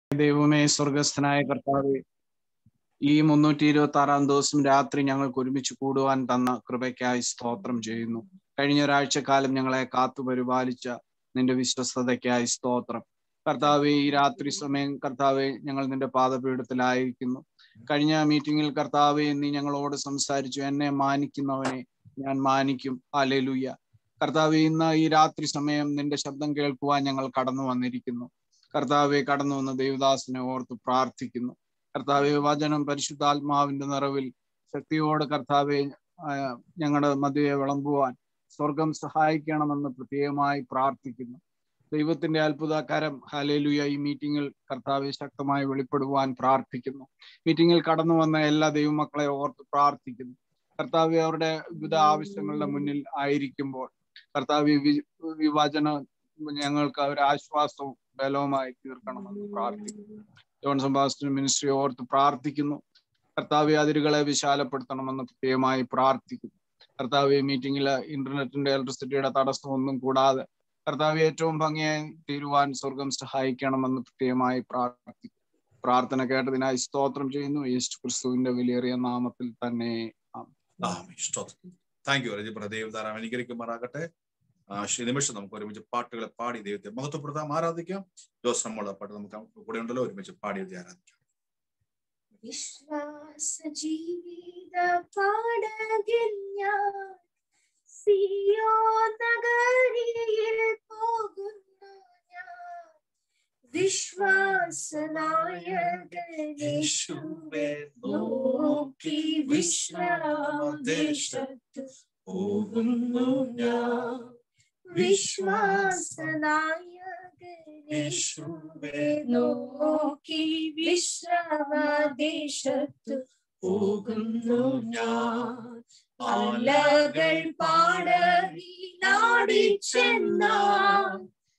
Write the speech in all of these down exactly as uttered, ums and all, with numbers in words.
ദൈവമേ, സ്വർഗസ്ഥനായ കർത്താവേ, ഈ മുന്നൂറ്റി ഇരുപത്തി ആറാം ദിവസം രാത്രി ഞങ്ങൾക്ക് ഒരുമിച്ച് കൂടുവാൻ തന്ന കൃപയ്ക്കായി സ്തോത്രം ചെയ്യുന്നു. കഴിഞ്ഞ ഒരാഴ്ചക്കാലം ഞങ്ങളെ കാത്തു പരിപാലിച്ച നിന്റെ വിശ്വസ്തതയ്ക്കായി സ്തോത്രം. കർത്താവേ, ഈ രാത്രി സമയം കർത്താവെ ഞങ്ങൾ നിന്റെ പാദപീഠത്തിലായിരിക്കുന്നു. കഴിഞ്ഞ മീറ്റിംഗിൽ കർത്താവെ നീ ഞങ്ങളോട് സംസാരിച്ചു, എന്നെ മാനിക്കുന്നവനെ ഞാൻ മാനിക്കും. ഹല്ലേലൂയ. കർത്താവെ, ഇന്ന് ഈ രാത്രി സമയം നിന്റെ ശബ്ദം കേൾക്കുവാൻ ഞങ്ങൾ കടന്നു വന്നിരിക്കുന്നു. കർത്താവെ, കടന്നു വന്ന ദേവദാസനെ ഓർത്ത് പ്രാർത്ഥിക്കുന്നു. കർത്താവെ, വചനം പരിശുദ്ധാത്മാവിന്റെ നിറവിൽ ശക്തിയോട് കർത്താവെ ഞങ്ങളുടെ മധ്യയെ വിളമ്പുവാൻ സ്വർഗം സഹായിക്കണമെന്ന് പ്രത്യേകമായി പ്രാർത്ഥിക്കുന്നു. ദൈവത്തിന്റെ അത്ഭുതകരം ഹല്ലേലൂയ ഈ മീറ്റിംഗിൽ കർത്താവെ ശക്തമായി വെളിപ്പെടുവാൻ പ്രാർത്ഥിക്കുന്നു. മീറ്റിംഗിൽ കടന്നു വന്ന എല്ലാ ദൈവമക്കളെ ഓർത്ത് പ്രാർത്ഥിക്കുന്നു. കർത്താവെ, അവരുടെ വിവിധ ആവശ്യങ്ങളുടെ മുന്നിൽ ആയിരിക്കുമ്പോൾ കർത്താവെ വിവചനം ഞങ്ങൾക്ക് ഒരു ആശ്വാസവും ബലവുമായി തീർക്കണമെന്ന് പ്രാർത്ഥിക്കുന്നു. ജോൺ സെബാസ്റ്റ്യൻ മിനിസ്ട്രി ഓർത്ത് പ്രാർത്ഥിക്കുന്നു. കർത്താവെ, അതിരുകളെ വിശാലപ്പെടുത്തണമെന്ന് പ്രത്യേകമായി പ്രാർത്ഥിക്കുന്നു. കർത്താവെ, മീറ്റിംഗില് ഇന്റർനെറ്റിന്റെ ഇലക്ട്രിസിറ്റിയുടെ തടസ്സമൊന്നും കൂടാതെ കർത്താവെ ഏറ്റവും ഭംഗിയായി തീരുവാൻ സ്വർഗം സഹായിക്കണമെന്ന് പ്രത്യേകമായി പ്രാർത്ഥിക്കുന്നു. പ്രാർത്ഥന കേട്ടതിനായി സ്തോത്രം ചെയ്യുന്നു. യേശു ക്രിസ്തുവിന്റെ വിലയേറിയ നാമത്തിൽ തന്നെ. Thank you Reji brother. ദൈവം അനുഗ്രഹിക്കുമാറാകട്ടെ. നിമിഷം നമുക്ക് ഒരുമിച്ച് പാട്ടുകളെ പാടി ദൈവത്തെ മഹത്വപ്പെടുത്താം, ആരാധിക്കാം. ജോസ് നമ്മളുടെ പാട്ട് നമുക്ക് കൂടെ ഉണ്ടല്ലോ, ഒരുമിച്ച് പാടി ആരാധിക്കാം. വിശ്വാസ ജീവിത പാടകിൽ ഞാൻ സിയോൻ നഗരിയിൽ പോകുന്നു ഞാൻ. വിശ്വാസനായകൻ യേശുവേ നോക്കി വിശ്രാമദേശത്ത് പോകുന്നു ഞാൻ. വിശ്വാസനായകൻ യേശുവേ നോക്കി വിശ്രാമദേശത്ത് പോകുന്നു ഞാൻ. അലകൾ പാടകി നാടിച്ചെന്നാൽ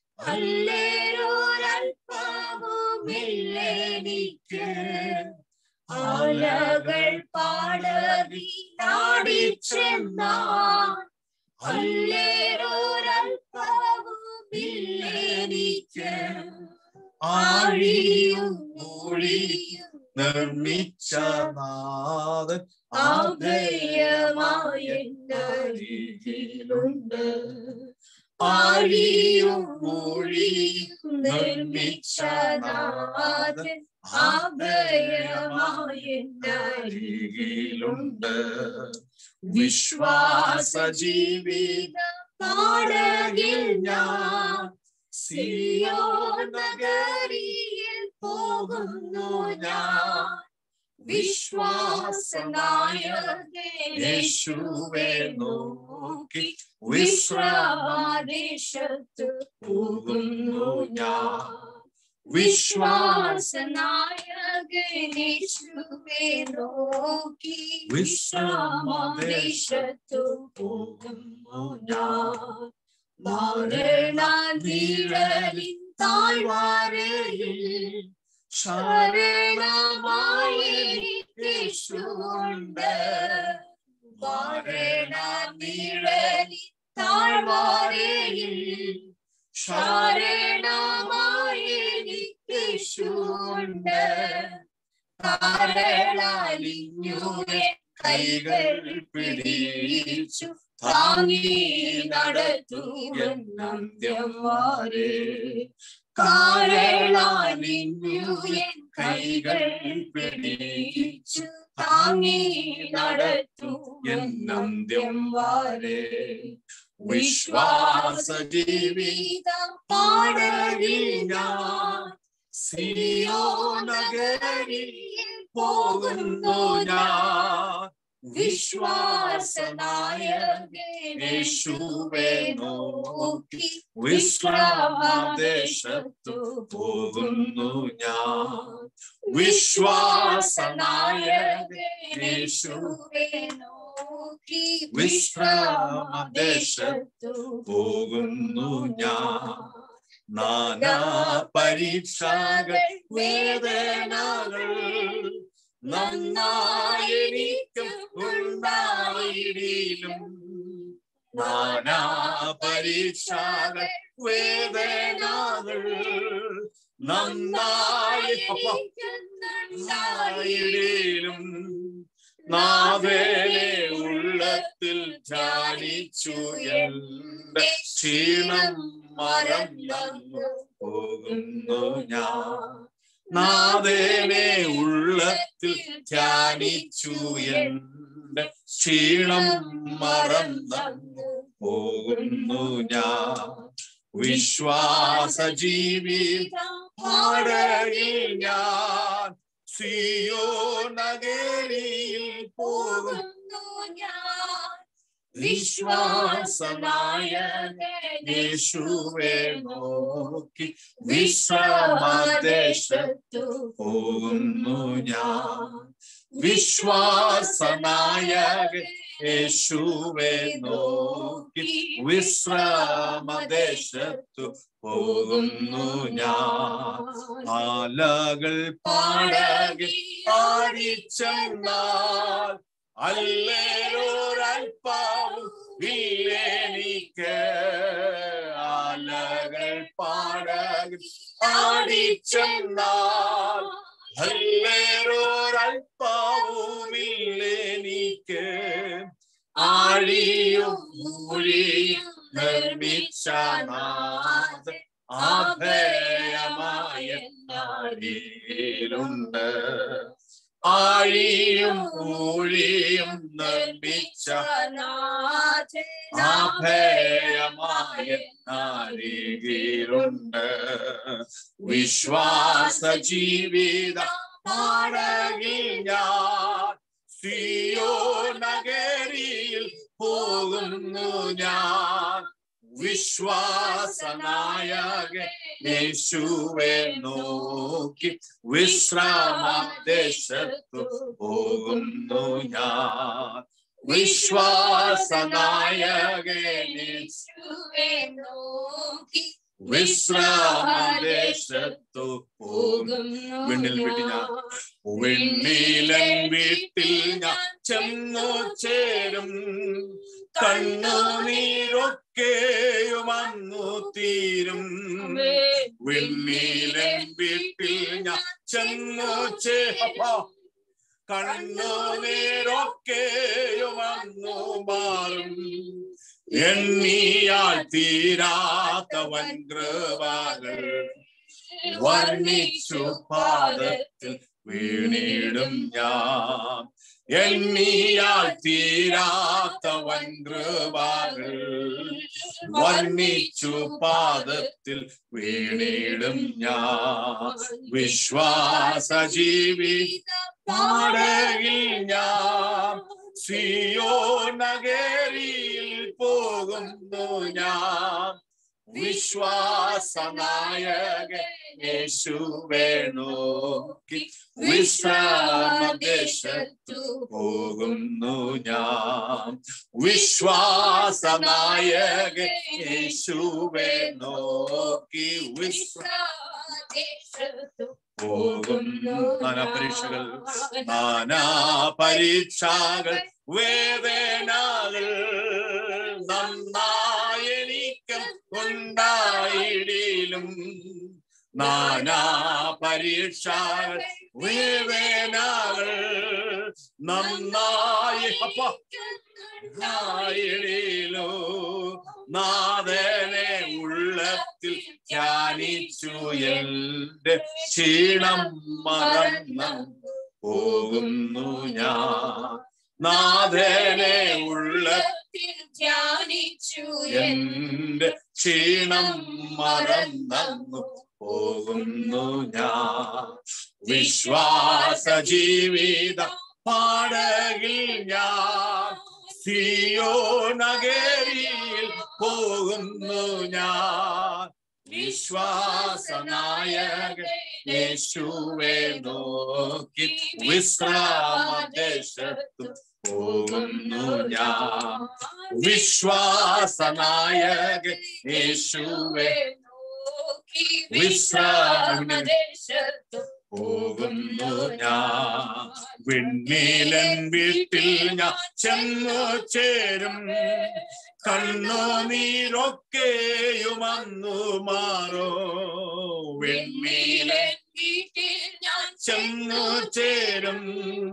അല്ലേരൊരൽപ്പവുമില്ലെനിക്ക്. അലകൾ പാടകി നാടിച്ചെന്നാൽ അല്ലേരൊരൽപ്പവുമില്ലെനിക്ക്. ആഴിയും മൂഴിയും നിർമ്മിച്ച നാഥൻ അഭയമായെന്നരികിലുണ്ട്. ആഴിയും മൂഴിയും നിർമ്മിച്ച നാഥൻ അഭയമായെന്നരികിലുണ്ട്. വിശ്വാസ ജീവിത പാടകിൽ ഞാൻ സിയോൻ നഗരിയിൽ പോകുന്നു ഞാൻ. വിശ്വാസനായകൻ യേശുവേ നോക്കി വിശ്രാമദേശത്ത് പോകുന്നു ഞാൻ. വിശ്വാസനായകൻ യേശുവേ നോക്കി വിശ്രാമദേശത്ത് പോകുന്നു ഞാൻ. മരണനിഴലിൻ താഴ്വരയിൽ ശരണമായി യേശുവുണ്ട്. മരണനിഴലിൻ താഴ്വരയിൽ ശരണമായി യേശുവുണ്ട്. കരളലിഞ്ഞു കൈകൾ പിടിച്ചു താങ്ങി നടത്തുവന്നന്ത്യം വരെ. കരളലിഞ്ഞു കൈകൾ പിടിച്ചു താങ്ങി നടത്തുവന്നന്ത്യം വരെ. വിശ്വാസ ജീവിതം പാടകിൽ ഞാൻ സിയോൻ നഗരിയിൽ പോകുന്നു ഞാൻ. വിശ്വാസനായകൻ യേശുവേ നോക്കി വിശ്രാമദേശത്തു പോകുന്നു ഞാൻ. വിശ്വാസനായകൻ യേശുവേ നോക്കി വിശ്രാമദേശത്തു പോകുന്നു ഞാൻ. നാനാ പരീക്ഷകൾ വേദനകൾ നന്നായെനിക്കും ഉണ്ടായിടിലും. നാനാ പരീക്ഷകൾ വേദനകൾ നന്നായിടയിലും നാഥനെ ഉള്ളത്തിൽ ധ്യാനിച്ചു എന്റെ ക്ഷീണം മറന്നു പോകുന്നു ഞാൻ. നാഥനെ ഉള്ളത്തിൽ ധ്യാനിച്ചു എന്റെ ക്ഷീണം മറന്നു പോകുന്നു ഞാൻ. വിശ്വാസ ജീവിതം പാടയിൽ ഞാൻ സിയോൻ നഗരിയിൽ പോകുന്നു ഞാൻ. വിശ്വാസനായകൻ യേശുവെ നോക്കി വിശ്രമദേശത്തു പോകുന്നു ഞാൻ. വിശ്വാസനായകൻ യേശുവെ നോക്കി വിശ്രമദേശത്തു പോകുന്നു ഞാൻ. ആലകൾ പാടകിൽ പാടിച്ചെന്നാൽ അല്ലേലൊരൽപ്പവും ഇല്ലെനിക്ക്. ആലകൾ പാടകിൽ പാടിച്ചെന്നാൽ അല്ലേലൊരൽപ്പവും ഇല്ലെനിക്ക്. ആഴിയും മൂഴിയും നിർമ്മിച്ച നാഥൻ അഭയമായ നാടിയിലുണ്ട്. ആഴിയും മൂഴിയും നിർമ്മിച്ച നാഥൻ അഭയമായ നാടിയിലുണ്ട്. വിശ്വാസ ജീവിത പാടകിൽ ഞാൻ സിയോൻ നഗരിയിൽ പോകുന്നു ഞാൻ. വിശ്വാസനായകൻ യേശുവെ നോക്കി വിശ്രമദേശത്തു പോകുന്നു ഞാൻ. വിശ്വാസനായകൻ യേശുവെ നോക്കി വിശ്രമദേശത്തു പോകുന്നു. വിണ്ണിൽ വിട്ട് ഞാൻ വിണ്ണിലൻ വീട്ടിൽ ഞാൻ ചെന്നു ചേരും. കണ്ണുനീരൊക്കെയും അന്നു തീരും. വിണ്ണിലൻ വീട്ടിൽ ഞാൻ ചെന്നു ചേരും. കണ്ണുനീരൊക്കെയും അന്നു മാറും. എണ്ണിയാൽ തീരാത്ത വൻ കൃപകൾ വർണ്ണിച്ചു പാദത്തിൽ വീണിടും ഞാൻ. എണ്ണിയാൽ തീരാത്ത വൻ കൃപകൾ വർണ്ണിച്ചു പാദത്തിൽ വീണിടും ഞാൻ. വിശ്വാസ ജീവിത പാടകിൽ ഞാൻ സിയോൻ നഗരിയിൽ പോകുന്നു ഞാൻ. വിശ്വാസനായകൻ യേശുവെ നോക്കി വിശ്രമദേശത്തു പോകുന്നു ഞാൻ. വിശ്വാസനായകൻ യേശുവെ നോക്കി വിശ്രമദേശത്തു പോകുന്നു. നാനാ പരീക്ഷകൾ നാനാ പരീക്ഷകൾ വേദനകൾ നന്നായെനിക്കും ഉണ്ടായിടിലും. നാനാ പരീക്ഷകൾ വേദനകൾ നന്നായി ായിടിലോ. നാഥനെ ഉള്ളത്തിൽ ധ്യാനിച്ചു എന്റെ ക്ഷീണം മറന്നു പോകുന്നു ഞാൻ. നാഥനെ ഉള്ളത്തിൽ ധ്യാനിച്ചു എന്റെ ക്ഷീണം മറന്നു പോകുന്നു ഞാൻ. വിശ്വാസ ജീവിത പാടകിൽ ഞാൻ സിയോൻ നഗരിയിൽ പോകുന്നു ഞാൻ. വിശ്വാസനായകൻ യേശുവെ നോക്കി വിശ്രമദേശത്തു പോകുന്നു ഞാൻ. വിശ്വാസനായകൻ യേശുവെ നോക്കി വിശ്രമദേശത്തു പോകുന്നു ഞാൻ. വിണ്ണിലൻ വീട്ടിൽ ഞാൻ ചെന്നു ചേരും. കണ്ണുനീരൊക്കെയുമന്നു മാറോ വെണ്മീലെ വീട്ടിൽ ഞാൻ ചെന്നു ചേരും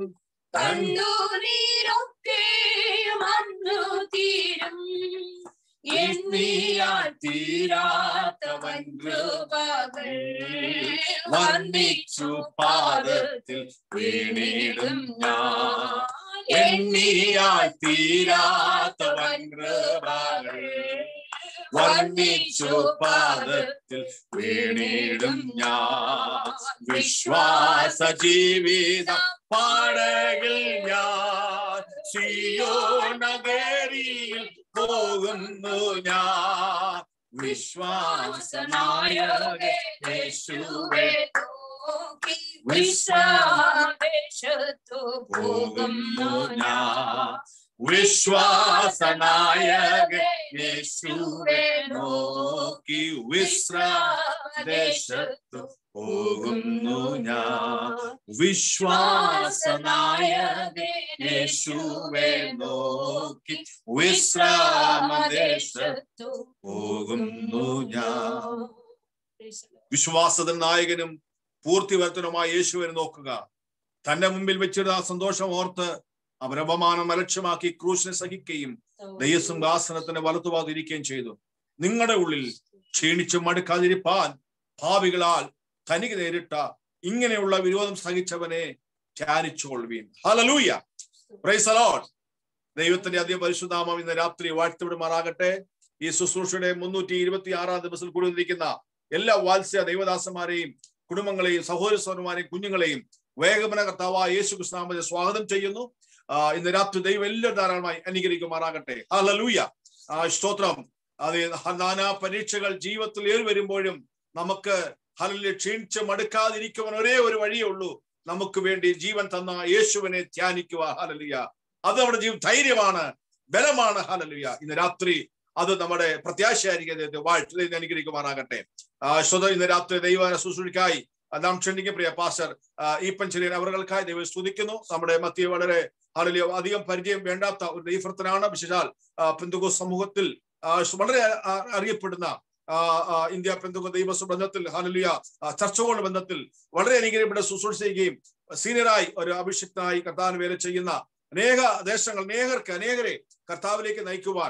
കണ്ണുനീരൊക്കെയും അന്നു തീരും എണ്ണിയാൽ തീരാത്തവൻ കൃപകൾ വർണ്ണിച്ചു പാദത്തിൽ വീണിടും ഞാൻ എണ്ണിയാൽ തീരാത്തവൻ കൃപകൾ വർണ്ണിച്ചു പാദത്തിൽ വീണിടും ഞാൻ വിശ്വാസ ജീവിത പാടകിൽ ഞാൻ സിയോൻ നഗരിയിൽ പോകുന്നു ഞാൻ വിശ്വാസനായകൻ യേശുവേ വിശ്വാസത്തു പോകുന്നു ഞാൻ വിശ്വാസനായകൻ യേശുവേ നോക്കി വിശ്രാമദേശത്തു പോകുന്നു ഞാൻ വിശ്വാസനായകൻ യേശുവേ നോക്കി വിശ്രാമദേശത്തു പോകുന്നു ഞാൻ വിശ്വാസത്തിൻ നായകനും പൂർത്തിവർത്തനുമായ യേശുവിനെ നോക്കുക. തന്റെ മുമ്പിൽ വെച്ചിരുന്ന ആ സന്തോഷം ഓർത്ത് അവൻ അപമാനം അലക്ഷ്യമാക്കി ക്രൂശിനെ സഹിക്കുകയും ദൈവസിംഹാസനത്തിന് വലത്തുവാതിരിക്കുകയും ചെയ്തു. നിങ്ങളുടെ ഉള്ളിൽ ക്ഷീണിച്ചു മടുക്കാതിരിപ്പാൻ ഭാവികളാൽ തനിക്ക് നേരിട്ട ഇങ്ങനെയുള്ള വിരോധം സഹിച്ചവനെ ധ്യാനിച്ചുകൊള്ളുവീൻ. Hallelujah, praise the Lord. ദൈവത്തിന്റെ അധിക പരിശുദ്ധനാമം ഇന്ന് രാത്രി വാഴ്ത്തപ്പെടുമാറാകട്ടെ. ഈ ശുശ്രൂഷയുടെ മുന്നൂറ്റി ഇരുപത്തി ആറാം ദിവസത്തിൽ കൂടിയിരിക്കുന്ന എല്ലാ വാത്സ്യ ദൈവദാസന്മാരെയും കുടുംബങ്ങളെയും സഹോദര സഹോദരന്മാരെയും കുഞ്ഞുങ്ങളെയും വേഗമന കർത്താവായ യേശു ക്രിസ്തുനാമത്തിൽ സ്വാഗതം ചെയ്യുന്നു. ഇന്ന് രാത്രി ദൈവം എല്ലാ ധാരാളമായി അനുഗ്രഹിക്കുമാറാകട്ടെ. ഹല്ലേലൂയ, സ്തോത്രം. അത് നാനാ പരീക്ഷകൾ ജീവിതത്തിൽ ഏറി വരുമ്പോഴും നമുക്ക് ഹല്ലേലൂയ ക്ഷീണിച്ച് മടുക്കാതിരിക്കുവാൻ ഒരേ ഒരു വഴിയേ ഉള്ളൂ. നമുക്ക് വേണ്ടി ജീവൻ തന്ന യേശുവിനെ ധ്യാനിക്കുക. ഹല്ലേലൂയ, അത് നമ്മുടെ ജീവൻ ധൈര്യമാണ്, ബലമാണ്. ഹല്ലേലൂയ, ഇന്ന് രാത്രി അത് നമ്മുടെ പ്രത്യാശയായിരിക്കും. വാഴ്ച അനുഗ്രഹിക്കുമാറാകട്ടെ. സ്വതം ഇന്ന് രാത്രി ദൈവ ശുശ്രൂഷയ്ക്കായി നാം ക്ഷണിക്കും പ്രിയ പാസ്റ്റർ ഈപ്പൻ ചെറിയൻ അവർക്കായി ദൈവം സ്തുതിക്കുന്നു. നമ്മുടെ മധ്യ വളരെ ഹല്ലേലൂയ അധികം പരിചയം വേണ്ടാത്ത ഒരു ദൈവഭക്തനാണ്. വിശേഷാൽ പെന്തക്കോസ്ത് സമൂഹത്തിൽ വളരെ അറിയപ്പെടുന്ന ഇന്ത്യ പെന്തക്കോസ്ത് ദൈവ ബന്ധത്തിൽ ഹല്ലേലൂയ ചർച്ചകളുടെ ബന്ധത്തിൽ വളരെ അനുഗ്രഹപ്പെട്ട ശുശ്രൂഷ ചെയ്യുകയും സീനിയറായി ഒരു അഭിഷിക്തനായി കർത്താവിന് വേല ചെയ്യുന്ന അനേക ദേശങ്ങൾ അനേകർക്ക് അനേകരെ കർത്താവിലേക്ക് നയിക്കുവാൻ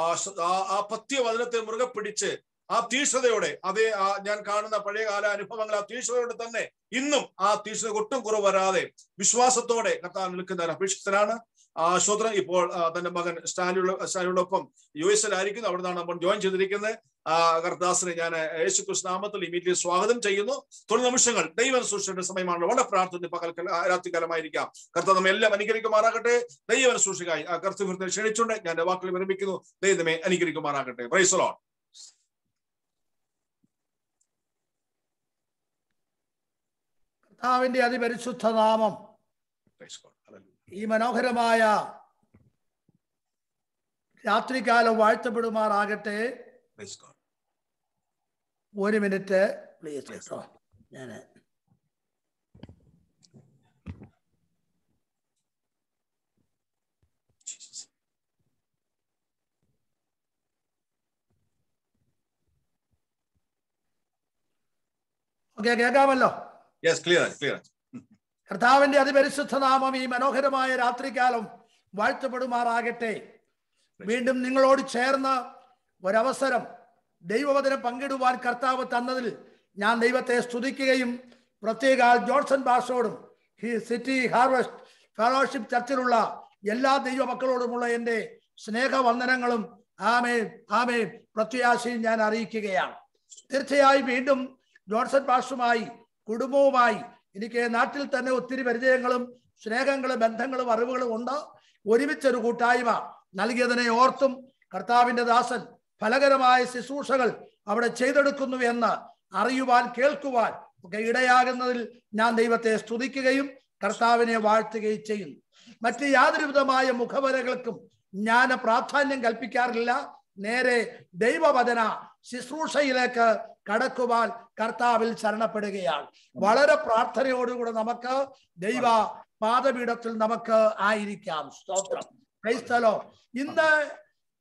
ആ പത്യവചനത്തെ മുറുകെ പിടിച്ച് ആ തീക്ഷ്ണതയോടെ അതേ ആ ഞാൻ കാണുന്ന പഴയകാല അനുഭവങ്ങൾ ആ തീക്ഷ്ണതയോടെ തന്നെ ഇന്നും ആ തീക്ഷ്ണത ഒട്ടും കുറവ് വരാതെ വിശ്വാസത്തോടെ കർത്താവ് നിൽക്കുന്ന ഒരു അഭിഷിക്തനാണ്. ആ ശ്രോത്ര ഇപ്പോൾ തന്റെ മകൻ സ്റ്റാലിയുള്ള സ്റ്റാലിയോടൊപ്പം യു എസ് എൽ അവിടെ നിന്നാണ് നമ്മൾ ജോയിൻ ചെയ്തിരിക്കുന്നത്. ആ കർത്താസിനെ ഞാൻ യേശു ക്രിസ്തു നാമത്തിൽ ഇമീഡിയറ്റ് സ്വാഗതം ചെയ്യുന്നു. തൊഴിൽ നിമിഷങ്ങൾ ദൈവ സൂക്ഷിയുടെ സമയമാണ്. വളരെ പ്രാർത്ഥന പകൽ രാത്രികാലമായിരിക്കാം. കർത്താവ് നമ്മെ എല്ലാം അനുഗ്രഹിക്കുമാറാകട്ടെ. ദൈവ സൂക്ഷിക്കായി ആ കർത്തവ്യത്തെ ക്ഷണിച്ചുകൊണ്ട് ഞാൻ വാക്കുകൾ വിരമിക്കുന്നു. ദൈവമേ അനുഗ്രഹിക്കുമാറാകട്ടെ. Praise the Lord. കർത്താവിന്റെ അതിപരിശുദ്ധ നാമം ഈ മനോഹരമായ രാത്രികാലം വാഴ്ത്തപ്പെടുമാറാകട്ടെ. ഒരു മിനിറ്റ് പ്ലീസ് കേട്ടോ. ഞാൻ ഓക്കെ കേൾക്കാമല്ലോ. കർത്താവിന്റെ അതിപരിശുദ്ധ നാമം ഈ മനോഹരമായ രാത്രികാലം വാഴ്ത്തപ്പെടുമാറാകട്ടെ. വീണ്ടും നിങ്ങളോട് ചേർന്ന് ഒരവസരം ദൈവവചനം പങ്കിടുവാൻ കർത്താവ് തന്നതിൽ ഞാൻ ദൈവത്തെ സ്തുതിക്കുകയും പ്രത്യേക ജോൺസൺ ഭാഷയോടും ഈ സിറ്റി ഹാർവസ്റ്റ് ഫെലോഷിപ്പ് ചർച്ചിലുള്ള എല്ലാ ദൈവമക്കളോടുമുള്ള എൻ്റെ സ്നേഹവന്ദനങ്ങളും ആമേൻ ആമേൻ പ്രത്യാശയും ഞാൻ അറിയിക്കുകയാണ്. തീർച്ചയായും വീണ്ടും ജോൺസൺ ഭാഷയുമായി കുടുംബവുമായി എനിക്ക് നാട്ടിൽ തന്നെ ഒത്തിരി പരിചയങ്ങളും സ്നേഹങ്ങളും ബന്ധങ്ങളും അറിവുകളും ഉണ്ട്. ഒരുമിച്ചൊരു കൂട്ടായ്മ നൽകിയതിനെ ഓർത്തും കർത്താവിൻ്റെ ദാസൻ ഫലകരമായ ശുശ്രൂഷകൾ അവിടെ ചെയ്തെടുക്കുന്നു എന്ന് അറിയുവാൻ കേൾക്കുവാൻ ഒക്കെ ഇടയാകുന്നതിൽ ഞാൻ ദൈവത്തെ സ്തുതിക്കുകയും കർത്താവിനെ വാഴ്ത്തുകയും ചെയ്യുന്നു. മറ്റ് യാതൊരു വിധമായ മുഖവരകൾക്കും ഞാൻ പ്രാധാന്യം കൽപ്പിക്കാറില്ല. നേരെ ദൈവവചന ശുശ്രൂഷയിലേക്ക് കടക്കുവാൻ കർത്താവിൽ ശരണപ്പെടുകയാണ്. വളരെ പ്രാർത്ഥനയോടുകൂടെ നമുക്ക് ദൈവ പാദപീഠത്തിൽ നമുക്ക് ആയിരിക്കാം. സ്തോത്രം. ക്രൈസ്തലോ ഇന്ന്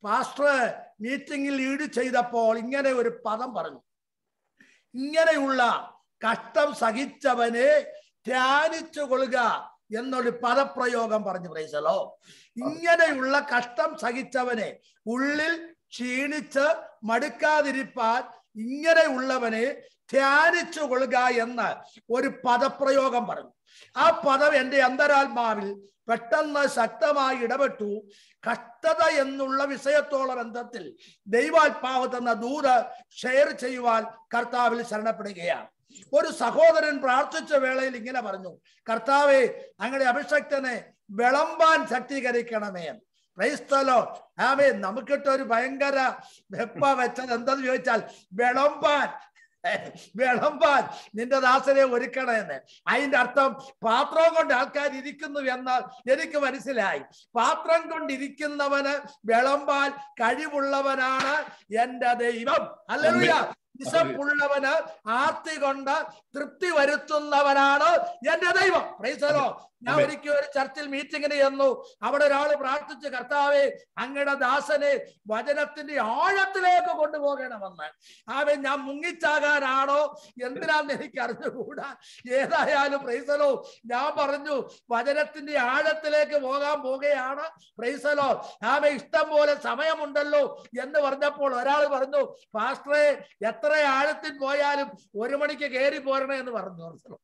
പാസ്റ്റർ മീറ്റിംഗിൽ ലീഡ് ചെയ്തപ്പോൾ ഇങ്ങനെ ഒരു പദം പറഞ്ഞു. ഇങ്ങനെയുള്ള കഷ്ടം സഹിച്ചവനെ ധ്യാനിച്ചു കൊള്ളുക എന്നൊരു പദപ്രയോഗം പറഞ്ഞു. പ്രൈസലോ, ഇങ്ങനെയുള്ള കഷ്ടം സഹിച്ചവനെ, ഉള്ളിൽ ക്ഷീണിച്ച് മടുക്കാതിരിപ്പാൻ ഇങ്ങനെയുള്ളവനെ ധ്യാനിച്ചു കൊള്ളുക എന്ന് ഒരു പദപ്രയോഗം പറഞ്ഞു. ആ പദം എൻ്റെ അന്തരാത്മാവിൽ പെട്ടെന്ന് ശക്തമായി ഇടപെട്ടു. കഷ്ടത എന്നുള്ള വിഷയത്തോളം ബന്ധത്തിൽ ദൈവാത്മാവ് തന്ന ദൂത് ഷെയർ ചെയ്യുവാൻ കർത്താവിൽ ശരണപ്പെടുകയാണ്. ഒരു സഹോദരൻ പ്രാർത്ഥിച്ച വേളയിൽ ഇങ്ങനെ പറഞ്ഞു, കർത്താവേ, അങ്ങയുടെ അഭിഷക്തനെ വിളമ്പാൻ ശക്തീകരിക്കണമേ. Praise the Lord. ആമേൻ. നമുക്കിട്ടൊരു ഭയങ്കര വെപ്പ വെച്ചത് എന്തെന്ന് ചോദിച്ചാൽ വിളമ്പാൻ വിളമ്പാൻ നിന്റെ ദാസനെ ഒരുക്കണമെന്ന്. അതിന്റെ അർത്ഥം പാത്രം കൊണ്ട് ആൾക്കാർ ഇരിക്കുന്നു എന്ന് എനിക്ക് മനസ്സിലായി. പാത്രം കൊണ്ടിരിക്കുന്നവന് വിളമ്പാൻ കഴിവുള്ളവനാണ് എന്റെ ദൈവം. ഹല്ലേലൂയ. വിശപ്പുള്ളവന് ആർത്തി കൊണ്ട് തൃപ്തി വരുത്തുന്നവനാണ് എന്റെ ദൈവം. Praise the Lord. ഞാൻ ഒരിക്കൽ ഒരു ചർച്ചിൽ മീറ്റിങ്ങിന് ചെന്നു. അവിടെ ഒരാൾ പ്രാർത്ഥിച്ച്, കർത്താവേ, അങ്ങയുടെ ദാസനെ വചനത്തിന്റെ ആഴത്തിലേക്ക് കൊണ്ടുപോകണമെന്ന്. ആവേ, ഞാൻ മുങ്ങിച്ചാകാനാണോ എന്തിനാന്ന് എനിക്ക് അറിഞ്ഞുകൂടാ. ഏതായാലും പ്രൈസ് ദി ലോർഡ്, ഞാൻ പറഞ്ഞു വചനത്തിന്റെ ആഴത്തിലേക്ക് പോകാൻ പോകുകയാണ്. Price the Lord. ആവേ, ഇഷ്ടം പോലെ സമയമുണ്ടല്ലോ എന്ന് പറഞ്ഞപ്പോൾ ഒരാൾ പറഞ്ഞു, പാസ്റ്ററെ, എത്ര ആഴത്തിൽ പോയാലും ഒരു മണിക്ക് കയറി പോരണേ എന്ന് പറഞ്ഞു.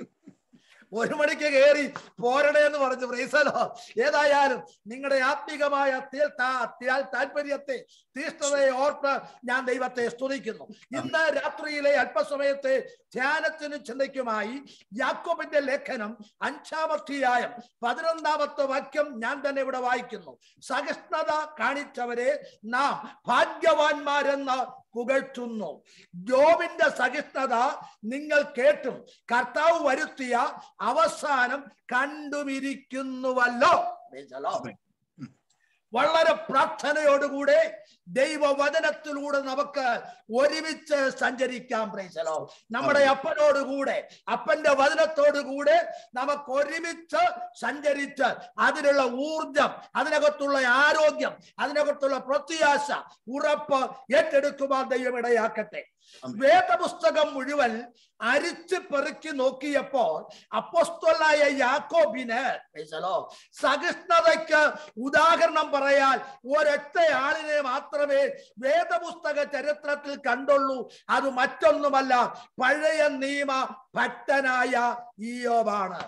ഒരു മണിക്ക് കയറി പോരണേ എന്ന് പറഞ്ഞു. Praise the Lord. ഏതായാലും നിങ്ങളുടെ ആത്മീകമായ താല്പര്യത്തെ, തീഷ്ണതയെ ഓർത്ത് ഞാൻ ദൈവത്തെ സ്തുതിക്കുന്നു. ഇന്ന് രാത്രിയിലെ അല്പസമയത്തെ ധ്യാനത്തിന് ചിന്തയ്ക്കുമായി യാക്കോബിന്റെ ലേഖനം അഞ്ചാം അധ്യായം പതിനൊന്നാമത്തെ വാക്യം ഞാൻ തന്നെ ഇവിടെ വായിക്കുന്നു. സഹിഷ്ണുത കാണിച്ചവരെ നാം ഭാഗ്യവാന്മാരെന്ന് പുകഴ്ത്തുന്നു. ജോബിന്റെ സഹിഷ്ണുത നിങ്ങൾ കേട്ടും കർത്താവ് വരുത്തിയ അവസാനം കണ്ടുമിരിക്കുന്നുവല്ലോ. വളരെ പ്രാർത്ഥനയോടുകൂടെ ദൈവവചനത്തിലൂടെ നമുക്ക് ഒരുമിച്ച് സഞ്ചരിക്കാം. Praise the Lord. നമ്മുടെ അപ്പനോടുകൂടെ, അപ്പന്റെ വചനത്തോടുകൂടെ നമുക്ക് ഒരുമിച്ച് സഞ്ചരിച്ച് അതിനുള്ള ഊർജം, അതിനകത്തുള്ള ആരോഗ്യം, അതിനകത്തുള്ള പ്രത്യാശ, ഉറപ്പ് ഏറ്റെടുക്കുവാൻ ദൈവം ഇടയാക്കട്ടെ. വേദപുസ്തകം മുഴുവൻ അരിച്ച് പെറുക്കി നോക്കിയപ്പോൾ അപ്പോസ്തലനായ യാക്കോബിന് സഹിഷ്ണുതയ്ക്ക് ഉദാഹരണം പറയാൻ ഒരൊറ്റ ആളിനെ മാത്രമേ വേദപുസ്തക ചരിത്രത്തിൽ കണ്ടുള്ളൂ. അത് മറ്റൊന്നുമല്ല, പഴയ നിയമ ഭക്തനായ ഇയ്യോബാണ്.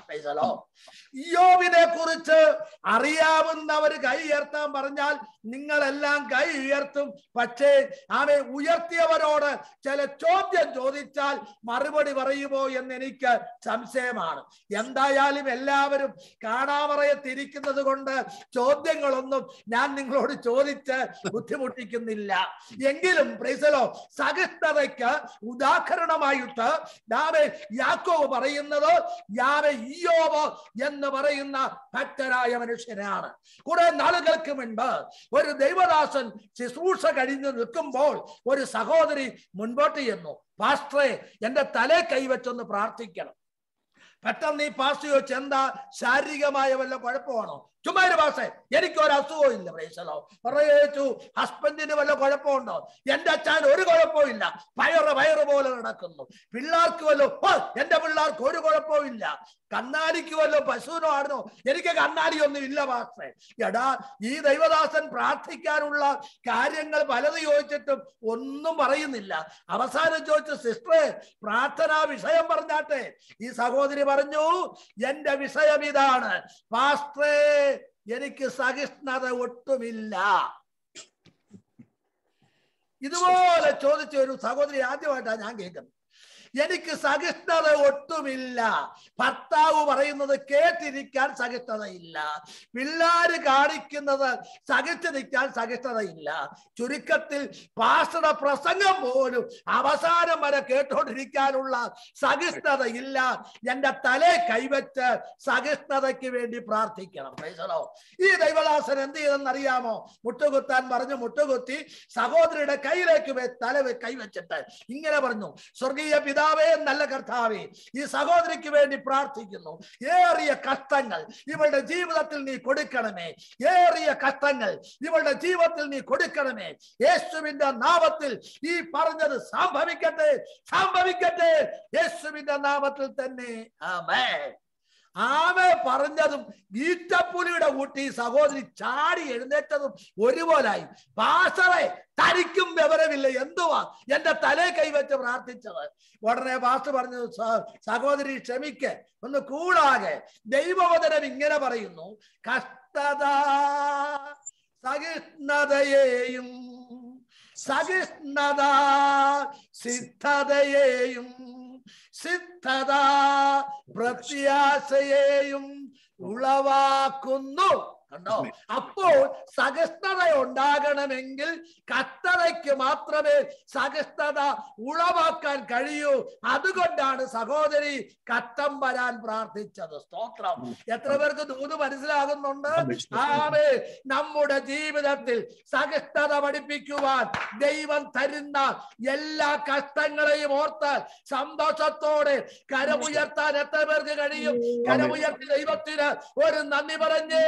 ഇയ്യോബിനെ കുറിച്ച് അറിയാവുന്നവർ കൈ ഉയർത്താൻ പറഞ്ഞാൽ നിങ്ങളെല്ലാം കൈ ഉയർത്തും. പക്ഷേ അവനെ ഉയർത്തിയവരോട് ചില ചോദ്യം ചോദിച്ചാൽ മറുപടി പറയുമോ എന്ന് എനിക്ക് സംശയമാണ്. എന്തായാലും എല്ലാവരും കാണാമറയത്തിരിക്കുന്നത് കൊണ്ട് ചോദ്യങ്ങളൊന്നും ഞാൻ നിങ്ങളോട് ചോദിച്ച് ബുദ്ധിമുട്ടിക്കുന്നില്ല. എങ്കിലും പ്രൈസ് ദി ലോർഡ്, സഹിഷ്ണുതയ്ക്ക് ഉദാഹരണമായിട്ട് യാവേ യാക്കോബ് പറയുന്നത് യാവേ ഇയ്യോബ് എന്ന് പറയുന്ന ഭക്തനായ മനുഷ്യനാണ്. കുറെ നാളുകൾക്ക് മുൻപ് ഒരു ദൈവദാസൻ ശുശ്രൂഷ കഴിഞ്ഞ് നിൽക്കുമ്പോൾ ഒരു സഹോദരി മുൻപോട്ട് ചെന്നു, പാസ്റ്ററെ, എന്റെ തലേ കൈവച്ചൊന്ന് പ്രാർത്ഥിക്കണം. പെട്ടെന്ന് ഈ പാസ്റ്റർ ചോദിച്ചു, എന്താ ശാരീരികമായ വല്ല കുഴപ്പമാണോ? ചുമ്മാ ഒരു പാസ്റ്റേ, എനിക്ക് ഒരു അസുഖവും ഇല്ല. പ്രൈസലോ പറയച്ചു, ഹസ്ബൻഡിന് വല്ല കുഴപ്പമുണ്ടോ? എന്റെ അച്ഛൻ ഒരു കുഴപ്പവും ഇല്ല, വയറ് വയറ് പോലെ നടക്കുന്നു. പിള്ളേർക്ക് വല്ലോ, എന്റെ പിള്ളേർക്ക് ഒരു കുഴപ്പവും ഇല്ല. കണ്ണാടിക്ക് വല്ലോ പശുവിനോ ആടുന്നോ? എനിക്ക് കണ്ണാടിയൊന്നും ഇല്ല പാസ്റ്റേ. എടാ, ഈ ദൈവദാസൻ പ്രാർത്ഥിക്കാനുള്ള കാര്യങ്ങൾ പലത് ചോദിച്ചിട്ടും ഒന്നും പറയുന്നില്ല. അവസാനം ചോദിച്ചു, സിസ്റ്ററെ, പ്രാർത്ഥനാ വിഷയം പറഞ്ഞാട്ടെ. ഈ സഹോദരി പറഞ്ഞു, എന്റെ വിഷയം ഇതാണ് പാസ്റ്ററേ, എനിക്ക് സഹിഷ്ണുത ഒട്ടുമില്ല. ഇതുപോലെ ചോദിച്ച ഒരു സഹോദരി ആദ്യമായിട്ടാണ് ഞാൻ കേൾക്കുന്നത്. എനിക്ക് സഹിഷ്ണുത ഒട്ടുമില്ല. ഭർത്താവ് പറയുന്നത് കേട്ടിരിക്കാൻ സഹിഷ്ണുതയില്ല. പിള്ളേര് കാണിക്കുന്നത് സഹിച്ചു നിൽക്കാൻ സഹിഷ്ണുതയില്ല. ചുരുക്കത്തിൽ പാസ്റ്ററുടെ പ്രസംഗം പോലും അവസാനം വരെ കേട്ടോണ്ടിരിക്കാനുള്ള സഹിഷ്ണുതയില്ല. എന്റെ തലേ കൈവച്ച് സഹിഷ്ണുതയ്ക്ക് വേണ്ടി പ്രാർത്ഥിക്കണം. ഈ ദൈവദാസൻ എന്ത് ചെയ്തെന്നറിയാമോ? മുട്ടുകുത്താൻ പറഞ്ഞു. മുട്ടുകുത്തി സഹോദരിയുടെ കയ്യിലേക്ക് തല കൈവച്ചിട്ട് ഇങ്ങനെ പറഞ്ഞു, സ്വർഗീയ പിതാ, പിതാവേ, നല്ല കർത്താവേ, ഈ സഹോദരിക്ക് വേണ്ടി പ്രാർത്ഥിക്കുന്നു. ഏറിയ കഷ്ടങ്ങൾ ഇവളുടെ ജീവിതത്തിൽ നീ കൊടുക്കണമേ. ഏറിയ കഷ്ടങ്ങൾ ഇവളുടെ ജീവിതത്തിൽ നീ കൊടുക്കണമേ. യേശുവിന്റെ നാമത്തിൽ ഈ പറഞ്ഞത് സംഭവിക്കട്ടെ, സംഭവിക്കട്ടെ, യേശുവിന്റെ നാമത്തിൽ തന്നെ. ആമേൻ. ആമേ പറഞ്ഞതും ഈറ്റപ്പുലിയുടെ കൂട്ടി സഹോദരി ചാടി എഴുന്നേറ്റതും ഒരുപോലായി. പാസ്റ്ററെ, തനിക്കും വിവരമില്ല, എന്തുവാ എന്റെ തലേ കൈവച്ച് പ്രാർത്ഥിച്ചത്? ഉടനെ പാസ്റ്റർ പറഞ്ഞു, സഹോദരി ക്ഷമിക്ക്, ഒന്ന് കൂടാകെ. ദൈവവചനം ഇങ്ങനെ പറയുന്നു, കഷ്ടത സഹിഷ്ണുതയെയും സഹിഷ്ണുത സിദ്ധതയെയും സിദ്ധത പ്രത്യാശയെയും ഉളവാക്കുന്നു. കണ്ടോ? അപ്പോൾ സഹിഷ്ണുത ഉണ്ടാകണമെങ്കിൽ കഷ്ടതയ്ക്ക് മാത്രമേ സഹിഷ്ണുത ഉളവാക്കാൻ കഴിയൂ. അതുകൊണ്ടാണ് സഹോദരി കഷ്ടം വരാൻ പ്രാർത്ഥിച്ചത്. സ്തോത്രം. എത്ര പേർക്ക് ദൂത് മനസ്സിലാകുന്നുണ്ട്? ആമേ. നമ്മുടെ ജീവിതത്തിൽ സഹിഷ്ണുത പഠിപ്പിക്കുവാൻ ദൈവം തരുന്ന എല്ലാ കഷ്ടങ്ങളെയും ഓർത്ത് സന്തോഷത്തോടെ കരമുയർത്താൻ എത്ര പേർക്ക് കഴിയും? കരമുയർത്തി ദൈവത്തിന് ഒരു നന്ദി പറഞ്ഞേ.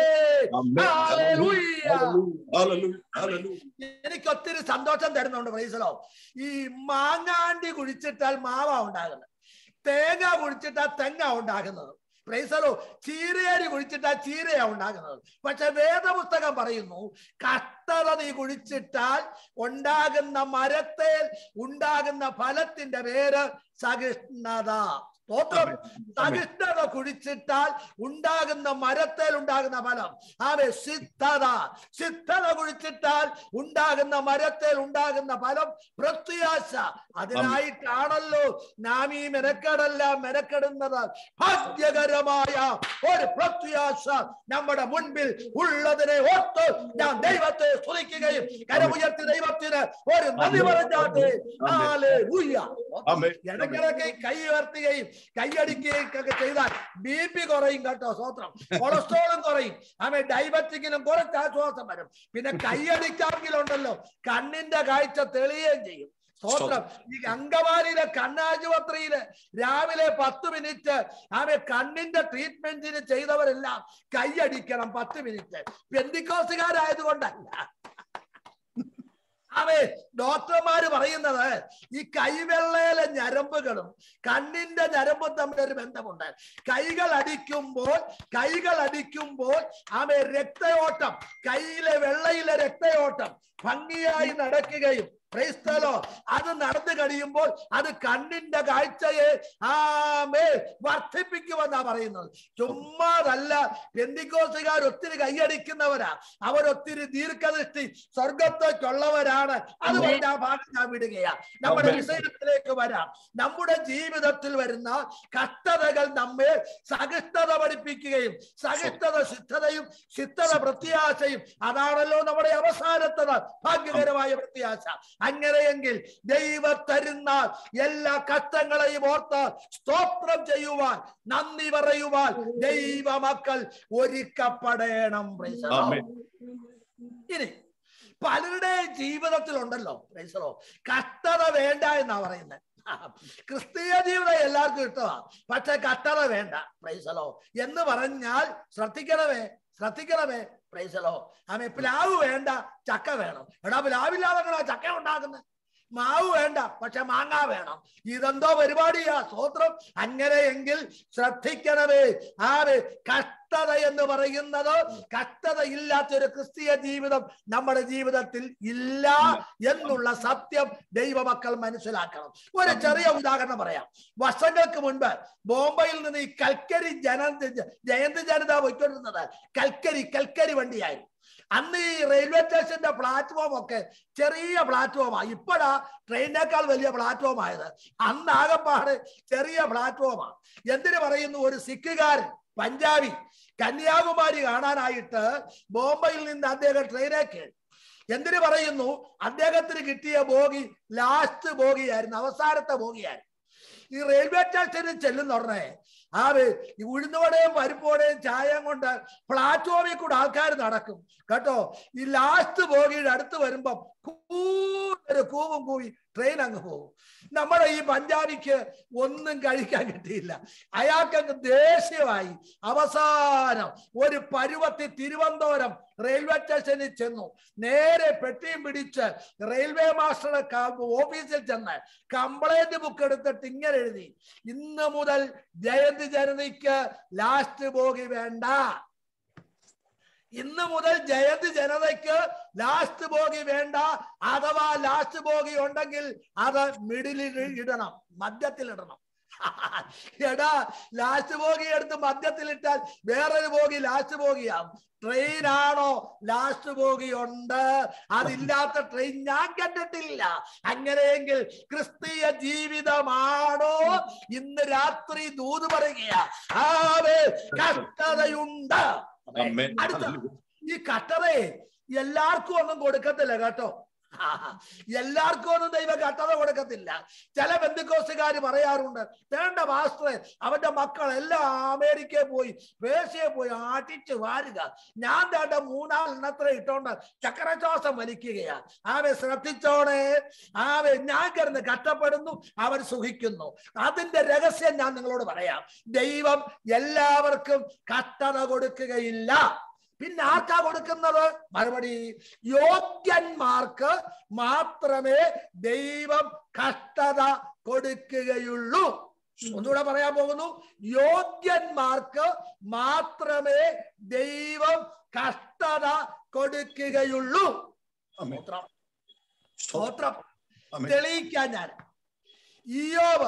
എനിക്ക് ഒത്തിരി സന്തോഷം തരുന്നുണ്ട്. പ്രൈസലോ. ഈ മാങ്ങാണ്ടി കുഴിച്ചിട്ടാൽ മാവാ ഉണ്ടാകുന്നത്, തേങ്ങ കുഴിച്ചിട്ടാൽ തെങ്ങ ഉണ്ടാകുന്നത്. പ്രൈസലോ. ചീരയരി കുഴിച്ചിട്ടാൽ ചീരയാ ഉണ്ടാകുന്നത്. പക്ഷെ വേദപുസ്തകം പറയുന്നു, കഷ്ടത നീ കുഴിച്ചിട്ടാൽ ഉണ്ടാകുന്ന മരത്തേൽ ഉണ്ടാകുന്ന ഫലത്തിന്റെ പേര് സഹിഷ്ണുത. സ്തോത്രം. സഹിഷ്ണുത കുഴിച്ചിട്ടാൽ ഉണ്ടാകുന്ന മരത്തേൽ ഉണ്ടാകുന്ന ഫലം ആമേ സിദ്ധത. സിദ്ധത കുഴിച്ചിട്ടാൽ ഉണ്ടാകുന്ന മരത്തേൽ ഉണ്ടാകുന്ന ഫലം പ്രത്യാശ. അതിനായിട്ടാണല്ലോ നാം ഈ മെനക്കെടെല്ലാം മെനക്കെടുന്നത്. ഭാഗ്യകരമായ ഒരു പ്രത്യാശ നമ്മുടെ മുൻപിൽ ഉള്ളതിനെ ഓർത്ത് ഞാൻ ദൈവത്തെ സ്തുതിക്കുകയും കരമുയർത്തി ദൈവത്തിന് ഒരു നന്ദി പറഞ്ഞാട്ടെ. ഹല്ലേലൂയ. ഇടയ്ക്കിടയ്ക്ക് കൈ ഉയർത്തുകയും കൈയടിക്കുകയൊക്കെ ചെയ്താൽ ബി പി കുറയും കേട്ടോ. സ്തോത്രം. കൊളസ്ട്രോളും കുറയും. ആമേ. ഡയബറ്റിക്കിനും കുറച്ച് ആശ്വാസം വരും. പിന്നെ കൈയടിക്കാമെങ്കിലുണ്ടല്ലോ കണ്ണിന്റെ കാഴ്ച തെളിയുകയും ചെയ്യും. സ്തോത്രം. ഈ അങ്കമാലിയിലെ കണ്ണാശുപത്രിയില് രാവിലെ പത്ത് മിനിറ്റ് ആമേ കണ്ണിന്റെ ട്രീറ്റ്മെന്റിന് ചെയ്തവരെല്ലാം കൈയടിക്കണം പത്ത് മിനിറ്റ്. പെന്തിക്കോസുകാരായതുകൊണ്ടല്ല. അവേ ഡോക്ടർമാര് പറയുന്നത് ഈ കൈവെള്ളയിലെ ഞരമ്പുകളും കണ്ണിന്റെ ഞരമ്പും തമ്മിൽ ഒരു ബന്ധമുണ്ട്. കൈകൾ അടിക്കുമ്പോൾ കൈകൾ അടിക്കുമ്പോൾ ആമേ രക്തയോട്ടം, കൈയിലെ വെള്ളയിലെ രക്തയോട്ടം ഭംഗിയായി നടക്കുകയും ക്രൈസ്തലോ അത് നടന്നു കഴിയുമ്പോൾ അത് കണ്ണിന്റെ കാഴ്ചയെ ആമേ വർദ്ധിപ്പിക്കുമെന്നാ പറയുന്നത്. ചുമ്മാതല്ല. പെന്തിക്കോസുകാർ ഒത്തിരി കൈയടിക്കുന്നവരാ. അവരൊത്തിരി ദീർഘദൃഷ്ടി സ്വർഗത്തേക്കുള്ളവരാണ്. അതുകൊണ്ട് ആ ഭാഗം ഞാൻ വിടുകയാ. നമ്മുടെ വിഷയത്തിലേക്ക് വരാം. നമ്മുടെ ജീവിതത്തിൽ വരുന്ന കഷ്ടതകൾ നമ്മെ സഹിഷ്ണുത പഠിപ്പിക്കുകയും സഹിഷ്ണുത സിദ്ധതയും സിദ്ധത പ്രത്യാശയും അതാണല്ലോ നമ്മുടെ അവസാനത്തത് ഭാഗ്യകരമായ പ്രത്യാശ. അങ്ങനെയെങ്കിൽ ദൈവം തരുന്ന എല്ലാ കഷ്ടങ്ങളെയും ഓർത്ത് സ്തോത്രം ചെയ്യുവാൻ, നന്ദി പറയുവാൻ ദൈവമക്കൾ ഒരുക്കപ്പെടണം. ഇനി പലരുടെ ജീവിതത്തിലുണ്ടല്ലോ പ്രൈസലോ കഷ്ടത വേണ്ട എന്നാ പറയുന്നത്. ക്രിസ്തീയ ജീവിതം എല്ലാവർക്കും ഇഷ്ടമാണ്, പക്ഷെ കഷ്ടത വേണ്ട പ്രൈസലോ എന്ന് പറഞ്ഞാൽ ശ്രദ്ധിക്കണമേ ശ്രദ്ധിക്കണമേ പ്രൈസലോ. ആമേ. പ്ലാവ് വേണ്ട, ചക്ക വേണം. എടാ പ്ലാവില്ലാതെ ചക്ക ഉണ്ടാക്കുന്നത്. മാവ് വേണ്ട, പക്ഷെ മാങ്ങ വേണം. ഇതെന്തോ പരിപാടിയാ. സ്തോത്രം. അങ്ങനെയെങ്കിൽ ശ്രദ്ധിക്കണമേ. ആമേ. കഷ്ടത എന്ന് പറയുന്നത് കഷ്ടത ഇല്ലാത്തൊരു ക്രിസ്തീയ ജീവിതം നമ്മുടെ ജീവിതത്തിൽ ഇല്ല എന്നുള്ള സത്യം ദൈവമക്കൾ മനസ്സിലാക്കണം. ഒരു ചെറിയ ഉദാഹരണം പറയാം. വർഷങ്ങൾക്ക് മുൻപ് ബോംബെയിൽ നിന്ന് ഈ കൽക്കരി ജന ജയന്തി ജനത പോയിക്കൊണ്ടിരുന്നത് കൽക്കരി കൽക്കരി വണ്ടിയായിരുന്നു. അന്ന് ഈ റെയിൽവേ സ്റ്റേഷന്റെ പ്ലാറ്റ്ഫോം ഒക്കെ ചെറിയ പ്ലാറ്റ്ഫോമാണ്. ഇപ്പോഴാ ട്രെയിനേക്കാൾ വലിയ പ്ലാറ്റ്ഫോം ആയത്. അന്ന് ആകെപ്പാട് ചെറിയ പ്ലാറ്റ്ഫോമാണ്. എന്തിനു പറയുന്നു, ഒരു സിഖുകാരൻ പഞ്ചാബി കന്യാകുമാരി കാണാനായിട്ട് ബോംബെയിൽ നിന്ന് അദ്ദേഹം ട്രെയിനേക്ക്. എന്തിനു പറയുന്നു, അദ്ദേഹത്തിന് കിട്ടിയ ബോഗി ലാസ്റ്റ് ബോഗിയായിരുന്നു, അവസാനത്തെ ബോഗിയായിരുന്നു. ഈ റെയിൽവേ സ്റ്റേഷനിൽ ചെല്ലുന്ന ഉടനെ ആ ഈ ഉഴുന്നുവടയും പരിപ്പോടെയും ചായയും കൊണ്ട് പ്ലാറ്റ്ഫോമിൽ കൂടെ ആൾക്കാർ നടക്കും കേട്ടോ. ഈ ലാസ്റ്റ് ബോഗിയുടെ അടുത്ത് വരുമ്പം കൂടെ കൂവും കൂവി ട്രെയിൻ അങ്ങ് പോകും. നമ്മുടെ ഈ പഞ്ചാബിക്ക് ഒന്നും കഴിക്കാൻ കിട്ടിയില്ല. അയാൾക്കങ്ങ് ദേഷ്യമായി. അവസാനം ഒരു പരുവത്തിൽ തിരുവനന്തപുരം റെയിൽവേ സ്റ്റേഷനിൽ ചെന്നു. നേരെ പെട്ടിയും പിടിച്ച് റെയിൽവേ മാസ്റ്ററുടെ ഓഫീസിൽ ചെന്ന് കംപ്ലൈന്റ് ബുക്ക് എടുത്തിട്ട് ഇങ്ങനെ എഴുതി, ഇന്ന് മുതൽ ജയന്തി ജനതയ്ക്ക് ലാസ്റ്റ് ബോഗി വേണ്ട. ഇന്ന് മുതൽ ജയന്തി ജനതയ്ക്ക് ലാസ്റ്റ് ബോഗി വേണ്ട. അഥവാ ലാസ്റ്റ് ബോഗി ഉണ്ടെങ്കിൽ അത് മിഡിലിൽ ഇടണം, മധ്യത്തിൽ ഇടണം. എടാ, ലാസ്റ്റ് ബോഗി എടുത്ത് മധ്യത്തിലിട്ടാൽ വേറൊരു ബോഗി ലാസ്റ്റ് ബോഗിയാവും. ട്രെയിനാണോ ലാസ്റ്റ് ബോഗി ഉണ്ട്, അതില്ലാത്ത ട്രെയിൻ ഞാൻ കണ്ടിട്ടില്ല. അങ്ങനെയെങ്കിൽ ക്രിസ്തീയ ജീവിതമാണോ? ഇന്ന് രാത്രി ദൂത് പറയുകയാ, ആവേ കഷ്ടതയുണ്ട്. അടുത്ത ഈ കട്ടറേ എല്ലാവർക്കും ഒന്നും കൊടുക്കത്തില്ല കേട്ടോ. എല്ലാവർക്കും ഒന്നും ദൈവം കട്ടത കൊടുക്കത്തില്ല. ചില ബന്ധുക്കോസുകാർ പറയാറുണ്ട്, വേണ്ട മാസ്റ്ററെ, അവന്റെ മക്കൾ എല്ലാം അമേരിക്കയിൽ പോയി പേർഷ്യയിൽ പോയി ആട്ടിച്ച് വാരുക, ഞാൻ വേണ്ട മൂന്നാലെണ്ണത്ര ഇട്ടോണ്ട് ചക്രശ്വാസം വലിക്കുകയാ. ആവെ ശ്രദ്ധിച്ചോണേ, ആവെ ഞാൻ കിടന്ന് കഷ്ടപ്പെടുന്നു, അവർ സുഖിക്കുന്നു. അതിന്റെ രഹസ്യം ഞാൻ നിങ്ങളോട് പറയാം. ദൈവം എല്ലാവർക്കും കട്ടത കൊടുക്കുകയില്ല. പിന്നെ ആർക്കാ കൊടുക്കുന്നത്? മറുപടി, യോഗ്യന്മാർക്ക് മാത്രമേ ദൈവം കഷ്ടത കൊടുക്കുകയുള്ളൂ. ഒന്നുകൂടെ പറയാൻ പോകുന്നു, യോഗ്യന്മാർക്ക് മാത്രമേ ദൈവം കഷ്ടത കൊടുക്കുകയുള്ളൂ. സ്തോത്രം, സ്തോത്രം. തെളിയിക്കാൻ ഞാൻ ഇയ്യോബ്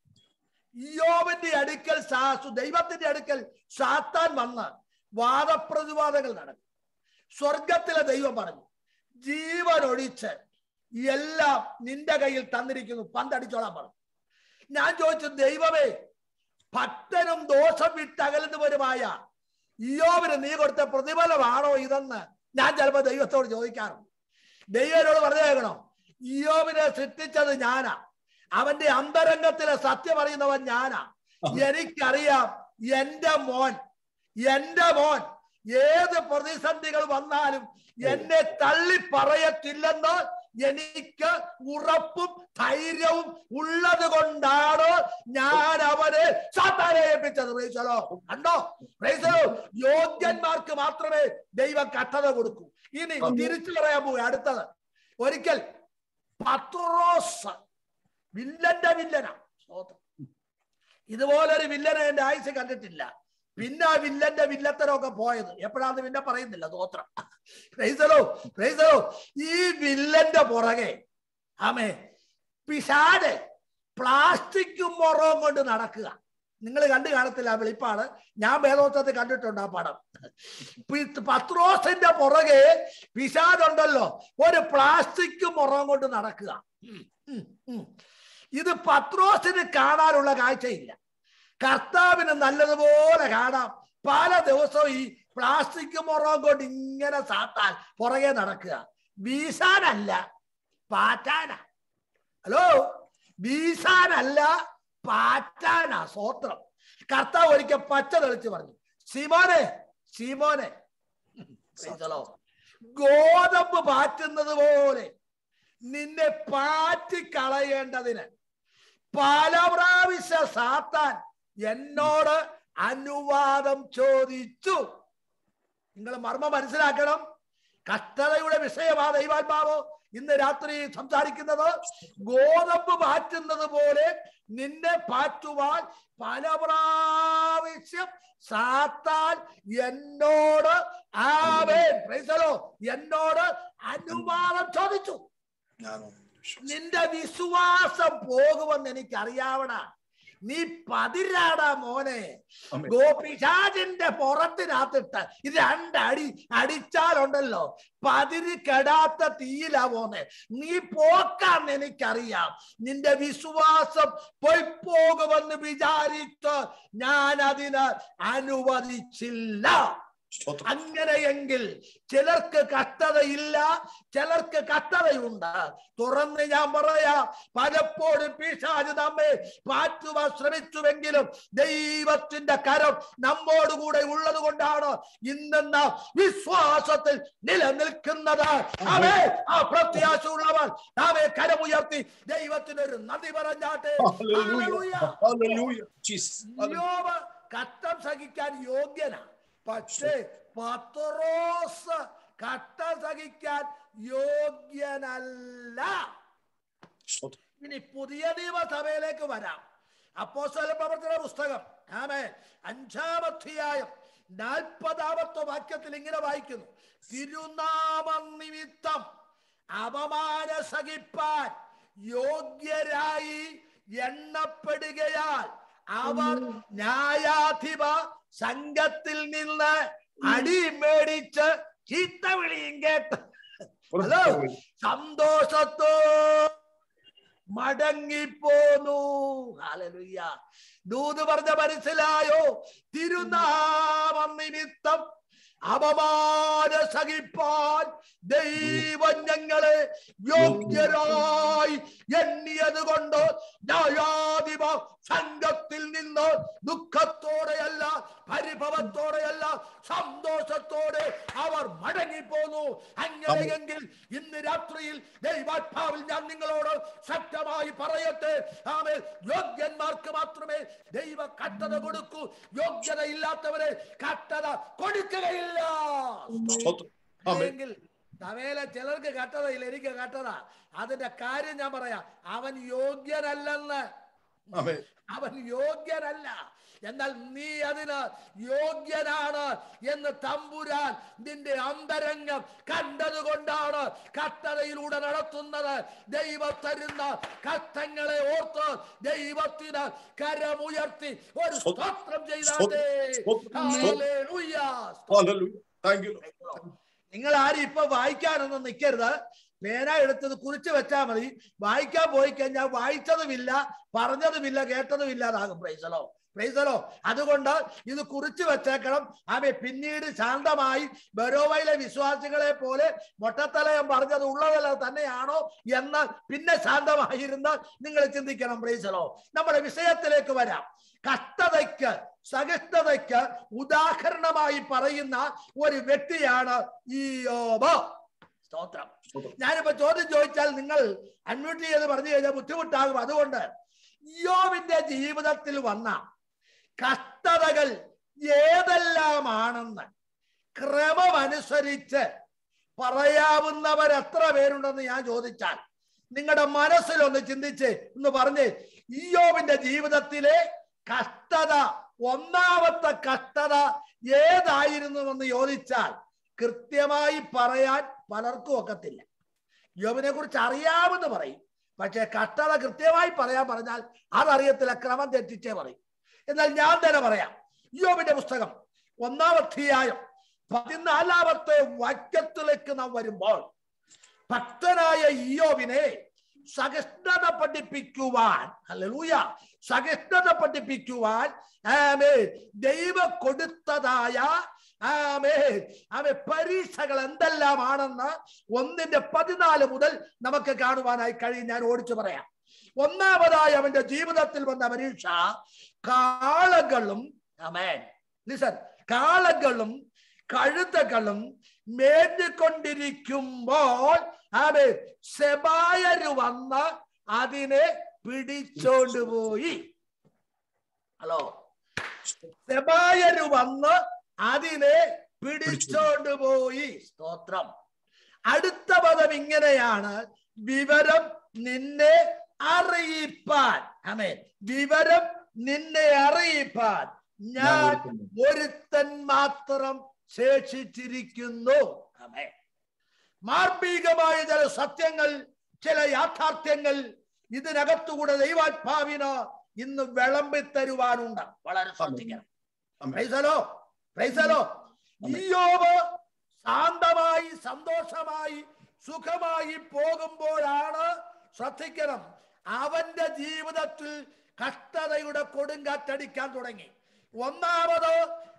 ഇയ്യോബിന്റെ അടുക്കൽ സാസു ദൈവത്തിന്റെ അടുക്കൽ സാത്താൻ വന്ന് വാദപ്രതിവാദങ്ങൾ നടന്നു. സ്വർഗത്തിലെ ദൈവം പറഞ്ഞു, ജീവൻ ഒഴിച്ച് എല്ലാം നിന്റെ കയ്യിൽ തന്നിരിക്കുന്നു, പന്തടിച്ചോളാൻ പറഞ്ഞു. ഞാൻ ചോദിച്ചു, ദൈവമേ, ഭക്തനും ദോഷം വിട്ടകലുന്നവരുമായ ഇയ്യോബിന് നീ കൊടുത്ത പ്രതിഫലമാണോ ഇതെന്ന് ഞാൻ ചിലപ്പോൾ ദൈവത്തോട് ചോദിക്കാറുണ്ട്. ദൈവനോട് പറഞ്ഞു കേൾക്കണോ, ഇയ്യോബിനെ സൃഷ്ടിച്ചത് ഞാനാ, അവന്റെ അന്തരംഗത്തിലെ സത്യം അറിയുന്നവൻ ഞാനാ. എനിക്കറിയാം എന്റെ മോൻ എന്റെ മോൻ ഏത് പ്രതിസന്ധികൾ വന്നാലും എന്നെ തള്ളി പറയത്തില്ലെന്ന് എനിക്ക് ഉറപ്പും ധൈര്യവും ഉള്ളത് കൊണ്ടാണ് ഞാൻ അവനെ സാത്താനെ ഏൽപ്പിച്ചത്. പ്രൈസലോ, കണ്ടോ? പ്രൈസലോ, യോഗ്യന്മാർക്ക് മാത്രമേ ദൈവം കഷ്ടത കൊടുക്കൂ. ഇനി തിരിച്ചു പറയാൻ പോവുക. അടുത്തത്, ഒരിക്കൽ പത്രോസ് വില്ലന്റെ വില്ലനാ. ഇതുപോലൊരു വില്ലനെ എന്റെ ആയുസ് കണ്ടിട്ടില്ല. പിന്നെ ആ വില്ലന്റെ വില്ലത്തരമൊക്കെ പോയത് എപ്പോഴാന്ന് പിന്നെ പറയുന്നില്ല. സ്തോത്രം, പ്രൈസലോ, പ്രൈസലോ. ഈ വില്ലന്റെ പുറകെ ആമേ പിശാച് പ്ലാസ്റ്റിക് മുറവും കൊണ്ട് നടക്കുക. നിങ്ങൾ കണ്ടു കാണത്തില്ല, വെളിപ്പാട്. ഞാൻ വേദോത്തത്തിൽ കണ്ടിട്ടുണ്ട് ആ പടം. പത്രോസിന്റെ പുറകെ പിശാചുണ്ടല്ലോ, ഒരു പ്ലാസ്റ്റിക് മുറവും കൊണ്ട് നടക്കുക. ഇത് പത്രോസിന് കാണാനുള്ള കാഴ്ചയില്ല, കർത്താവിന് നല്ലതുപോലെ കാണാം. പല ദിവസവും ഈ പ്ലാസ്റ്റിക് മുറം കൊണ്ട് ഇങ്ങനെ സാത്താൻ പുറകെ നടക്കുക. വീശാനല്ല, പാറ്റാനാ. ഹലോ, വീശാനല്ല, പാറ്റാനാ. സ്വോത്രം. കർത്താവ് ഒരിക്കൽ പച്ച തെളിച്ച് പറഞ്ഞു, ശിമോനെ, ശിമോനെ, ഗോതമ്പ് പാറ്റുന്നത് പോലെ നിന്നെ പാറ്റി കളയേണ്ടതിന് പല പ്രാവശ്യ സാത്താൻ എന്നോട് അനുവാദം ചോദിച്ചു. നിങ്ങൾ മർമ്മം മനസ്സിലാക്കണം. കഷ്ടതയുടെ വിഷയമാ ദൈവാത്മാവ് ഇന്ന് രാത്രി സംസാരിക്കുന്നത്. ഗോതമ്പ് പാറ്റുന്നത് പോലെ നിന്നെ പാറ്റുവാൻ പല പ്രാവശ്യം സാത്താൻ എന്നോട് ആമേൻ പ്രൈസലോ എന്നോട് അനുവാദം ചോദിച്ചു. നിന്റെ വിശ്വാസം പോകുമെന്ന് എനിക്കറിയാവണ. നീ പതിരാടാ മോനെ. ഗോപിശാചിന്റെ പുറത്തിനകത്തിട്ട് ഇത് രണ്ടടി അടിച്ചാലുണ്ടല്ലോ പതിര് കെടാത്ത തീയിലാ പോന്നെ. നീ പോക്കാന്ന് എനിക്കറിയാം. നിന്റെ വിശ്വാസം പോയി പോകുമെന്ന് വിചാരിച്ച് ഞാൻ അതിന് അനുവദിച്ചില്ല. അങ്ങനെയെങ്കിൽ ചിലർക്ക് കഷ്ടതയില്ല, ചിലർക്ക് കഷ്ടതയുണ്ട്. തുറന്ന് ഞാൻ പറയാ, പലപ്പോഴും പിശാച് നമ്മെ മാറ്റുവാൻ ശ്രമിച്ചുവെങ്കിലും ദൈവത്തിന്റെ കരം നമ്മോടുകൂടെ ഉള്ളത് കൊണ്ടാണ് ഇന്നെന്ന വിശ്വാസത്തിൽ നിലനിൽക്കുന്നത്. അവേ ആ പ്രത്യാശയുള്ളവർ അവയെ കരമുയർത്തി ദൈവത്തിനൊരു നന്ദി പറഞ്ഞാട്ടെ. യോബ് കഷ്ടം സഹിക്കാൻ യോഗ്യനാണ്, പക്ഷേ പത്രോസ് കഷ്ടം സഹിക്കാൻ യോഗ്യനല്ല. ഇനി പുതിയ നിയമസഭയിലേക്ക് വരാം. അപ്പോസ്തല പ്രവർത്തന പുസ്തകം ആമേൻ അഞ്ചാം അധ്യായം നാൽപ്പതാമത്തെ വാക്യത്തിൽ ഇങ്ങനെ വായിക്കുന്നു: തിരുനാമം നിമിത്തം അപമാന സഹിപ്പാൻ യോഗ്യരായി എണ്ണപ്പെടുകയാൽ അവർ ന്യായാധിപ സംഘത്തിൽ നിന്ന് അടി മേടിച്ച് ചീത്ത വിളിയും കേട്ട് ഹലോ സന്തോഷത്തോ മടങ്ങിപ്പോന്നു. ഹല്ലേലൂയ. ദൂത് പറഞ്ഞ മനസ്സിലായോ? തിരുനാമം നിമിത്തം അപമാന സഹിപ്പാൻ ദൈവം ഞങ്ങളെ യോഗ്യരായി എണ്ണിയത് കൊണ്ട് ന്യായാധിപ സംഘത്തിൽ നിന്ന് ദുഃഖത്തോടെയല്ല, പരിഭവത്തോടെയല്ല, സന്തോഷത്തോടെ അവർ മടങ്ങിപ്പോന്നു. അങ്ങനെയെങ്കിൽ ഇന്ന് രാത്രിയിൽ ദൈവാത്മാവിൽ ഞാൻ നിങ്ങളോട് ശക്തമായി പറയട്ടെ, ആമേൻ, യോഗ്യന്മാർക്ക് മാത്രമേ ദൈവ കട്ടത കൊടുക്കൂ. യോഗ്യത ഇല്ലാത്തവരെ കട്ടത കൊടുക്കുകയില്ല. അല്ലെങ്കിൽ തവേല ചിലർക്ക് കട്ടതയില്ല, എനിക്ക് കട്ടത. അതിന്റെ കാര്യം ഞാൻ പറയാം, അവൻ യോഗ്യനല്ലെന്ന്. അവൻ യോഗ്യനല്ല. എന്നാൽ നീ അതിന് യോഗ്യനാണ് എന്ന് തമ്പുരാൻ നിന്റെ അന്തരംഗം കണ്ടതുകൊണ്ടാണ് കട്ടതയിലൂടെ നടത്തുന്നത്. ദൈവം തരുന്ന കഷ്ടങ്ങളെ ഓർത്ത് ദൈവത്തിന് കരമുയർത്തി ഒരു സ്തോത്രം ചെയ്താട്ടെ. നിങ്ങൾ ആരും ഇപ്പൊ വായിക്കാനൊന്നും നിൽക്കരുത്. പേന എടുത്തത് കുറിച്ച് വെച്ചാൽ മതി. വായിക്കാൻ പോയി കഴിഞ്ഞാൽ വായിച്ചതുമില്ല, പറഞ്ഞതുമില്ല, കേട്ടതുമില്ലാതാകും. പ്രൈസലോ പ്രൈസലോ അതുകൊണ്ട് ഇത് കുറിച്ച് വെച്ചേക്കണം. ആമേ പിന്നീട് ശാന്തമായി ബരോവയിലെ വിശ്വാസികളെ പോലെ മൊട്ടത്തലയം പറഞ്ഞത് ഉള്ളതല്ല തന്നെയാണോ എന്ന് പിന്നെ ശാന്തമായിരുന്ന് നിങ്ങൾ ചിന്തിക്കണം. പ്രൈസലോ നമ്മുടെ വിഷയത്തിലേക്ക് വരാം. കഷ്ടതയ്ക്ക് സഹിഷ്ണുതയ്ക്ക് ഉദാഹരണമായി പറയുന്ന ഒരു വ്യക്തിയാണ് ഇയ്യോബ്. സ്തോത്രം. ഞാനിപ്പോ ചോദ്യം ചോദിച്ചാൽ നിങ്ങൾ അൺമ്യൂട്ട് ചെയ്ത് പറഞ്ഞു കഴിഞ്ഞാൽ ബുദ്ധിമുട്ടാകും. അതുകൊണ്ട് ഇയ്യോബിന്റെ ജീവിതത്തിൽ വന്ന കഷ്ടതകൾ ഏതെല്ലാമാണെന്ന് ക്രമമനുസരിച്ച് പറയാവുന്നവർ എത്ര പേരുണ്ടെന്ന് ഞാൻ ചോദിച്ചാൽ നിങ്ങളുടെ മനസ്സിലൊന്ന് ചിന്തിച്ച് ഒന്ന് പറഞ്ഞ്, ഇയ്യോബിന്റെ ജീവിതത്തിലെ കഷ്ടത, ഒന്നാമത്തെ കഷ്ടത ഏതായിരുന്നുവെന്ന് ചോദിച്ചാൽ കൃത്യമായി പറയാൻ പലർക്കും ഒക്കത്തില്ല. യോബിനെ കുറിച്ച് അറിയാമെന്ന് പറയും, പക്ഷെ കഷ്ടത കൃത്യമായി പറയാൻ പറഞ്ഞാൽ അതറിയത്തില്ല, ക്രമം തെറ്റിച്ചേ പറയും. എന്നാൽ ഞാൻ തന്നെ പറയാം. യോബിന്റെ പുസ്തകം ഒന്നാം അധ്യായം പതിനാലാമത്തെ വാക്യത്തിലേക്ക് നാം വരുമ്പോൾ ഭക്തനായ ഇയ്യോബിനെ സഹിഷ്ണുത പഠിപ്പിക്കുവാൻ, ഹല്ലേലൂയ, സഹിഷ്ണുത പഠിപ്പിക്കുവാൻ ആമേൻ ദൈവം കൊടുത്തതായ ആമേൻ ആമേൻ പരീക്ഷകൾ എന്തെല്ലാമാണെന്ന് ഒന്നിന്റെ പതിനാല് മുതൽ നമുക്ക് കാണുവാനായി കഴിയും. ഞാൻ ഓടിച്ചു പറയാം. ഒന്നാമതായി അവന്റെ ജീവിതത്തിൽ വന്ന പരീക്ഷ കാളകളും ആമേൻ ലിസൺ കാളകളും കഴുതകളും മേഞ്ഞുകൊണ്ടിരിക്കുമ്പോൾ ആമേൻ സെബായര് വന്ന് അതിനെ പിടിച്ചോണ്ടുപോയി. ഹലോ സെബായര് വന്ന് അതിനെ പിടിച്ചോണ്ടുപോയി. സ്തോത്രം. അടുത്ത പദം ഇങ്ങനെയാണ്: വിവരം നിന്നെ അറിയിപ്പാൻ. ആമേൻ. വിവരം നിന്നെ അറിയിപ്പാൻ ഞാൻ ഒരുത്തൻ മാത്രം ശേഷിച്ചിരിക്കുന്നു. ആമേൻ. മാർമികമായ ചില സത്യങ്ങൾ, ചില യാഥാർത്ഥ്യങ്ങൾ ഇതിനകത്തുകൂടെ ദൈവാത്മാവിന് ഇന്ന് വിളമ്പിത്തരുവാനുണ്ട്. വളരെ ശ്രദ്ധിക്കണം. പ്രൈസലോ പ്രൈസലോ ഇയ്യോബ് ശാന്തമായി സന്തോഷമായി സുഖമായി പോകുമ്പോഴാണ്, ശ്രദ്ധിക്കണം, അവന്റെ ജീവിതത്തിൽ കഷ്ടതയുടെ കൊടുങ്കാറ്റടിക്കാൻ തുടങ്ങി. ഒന്നാമത്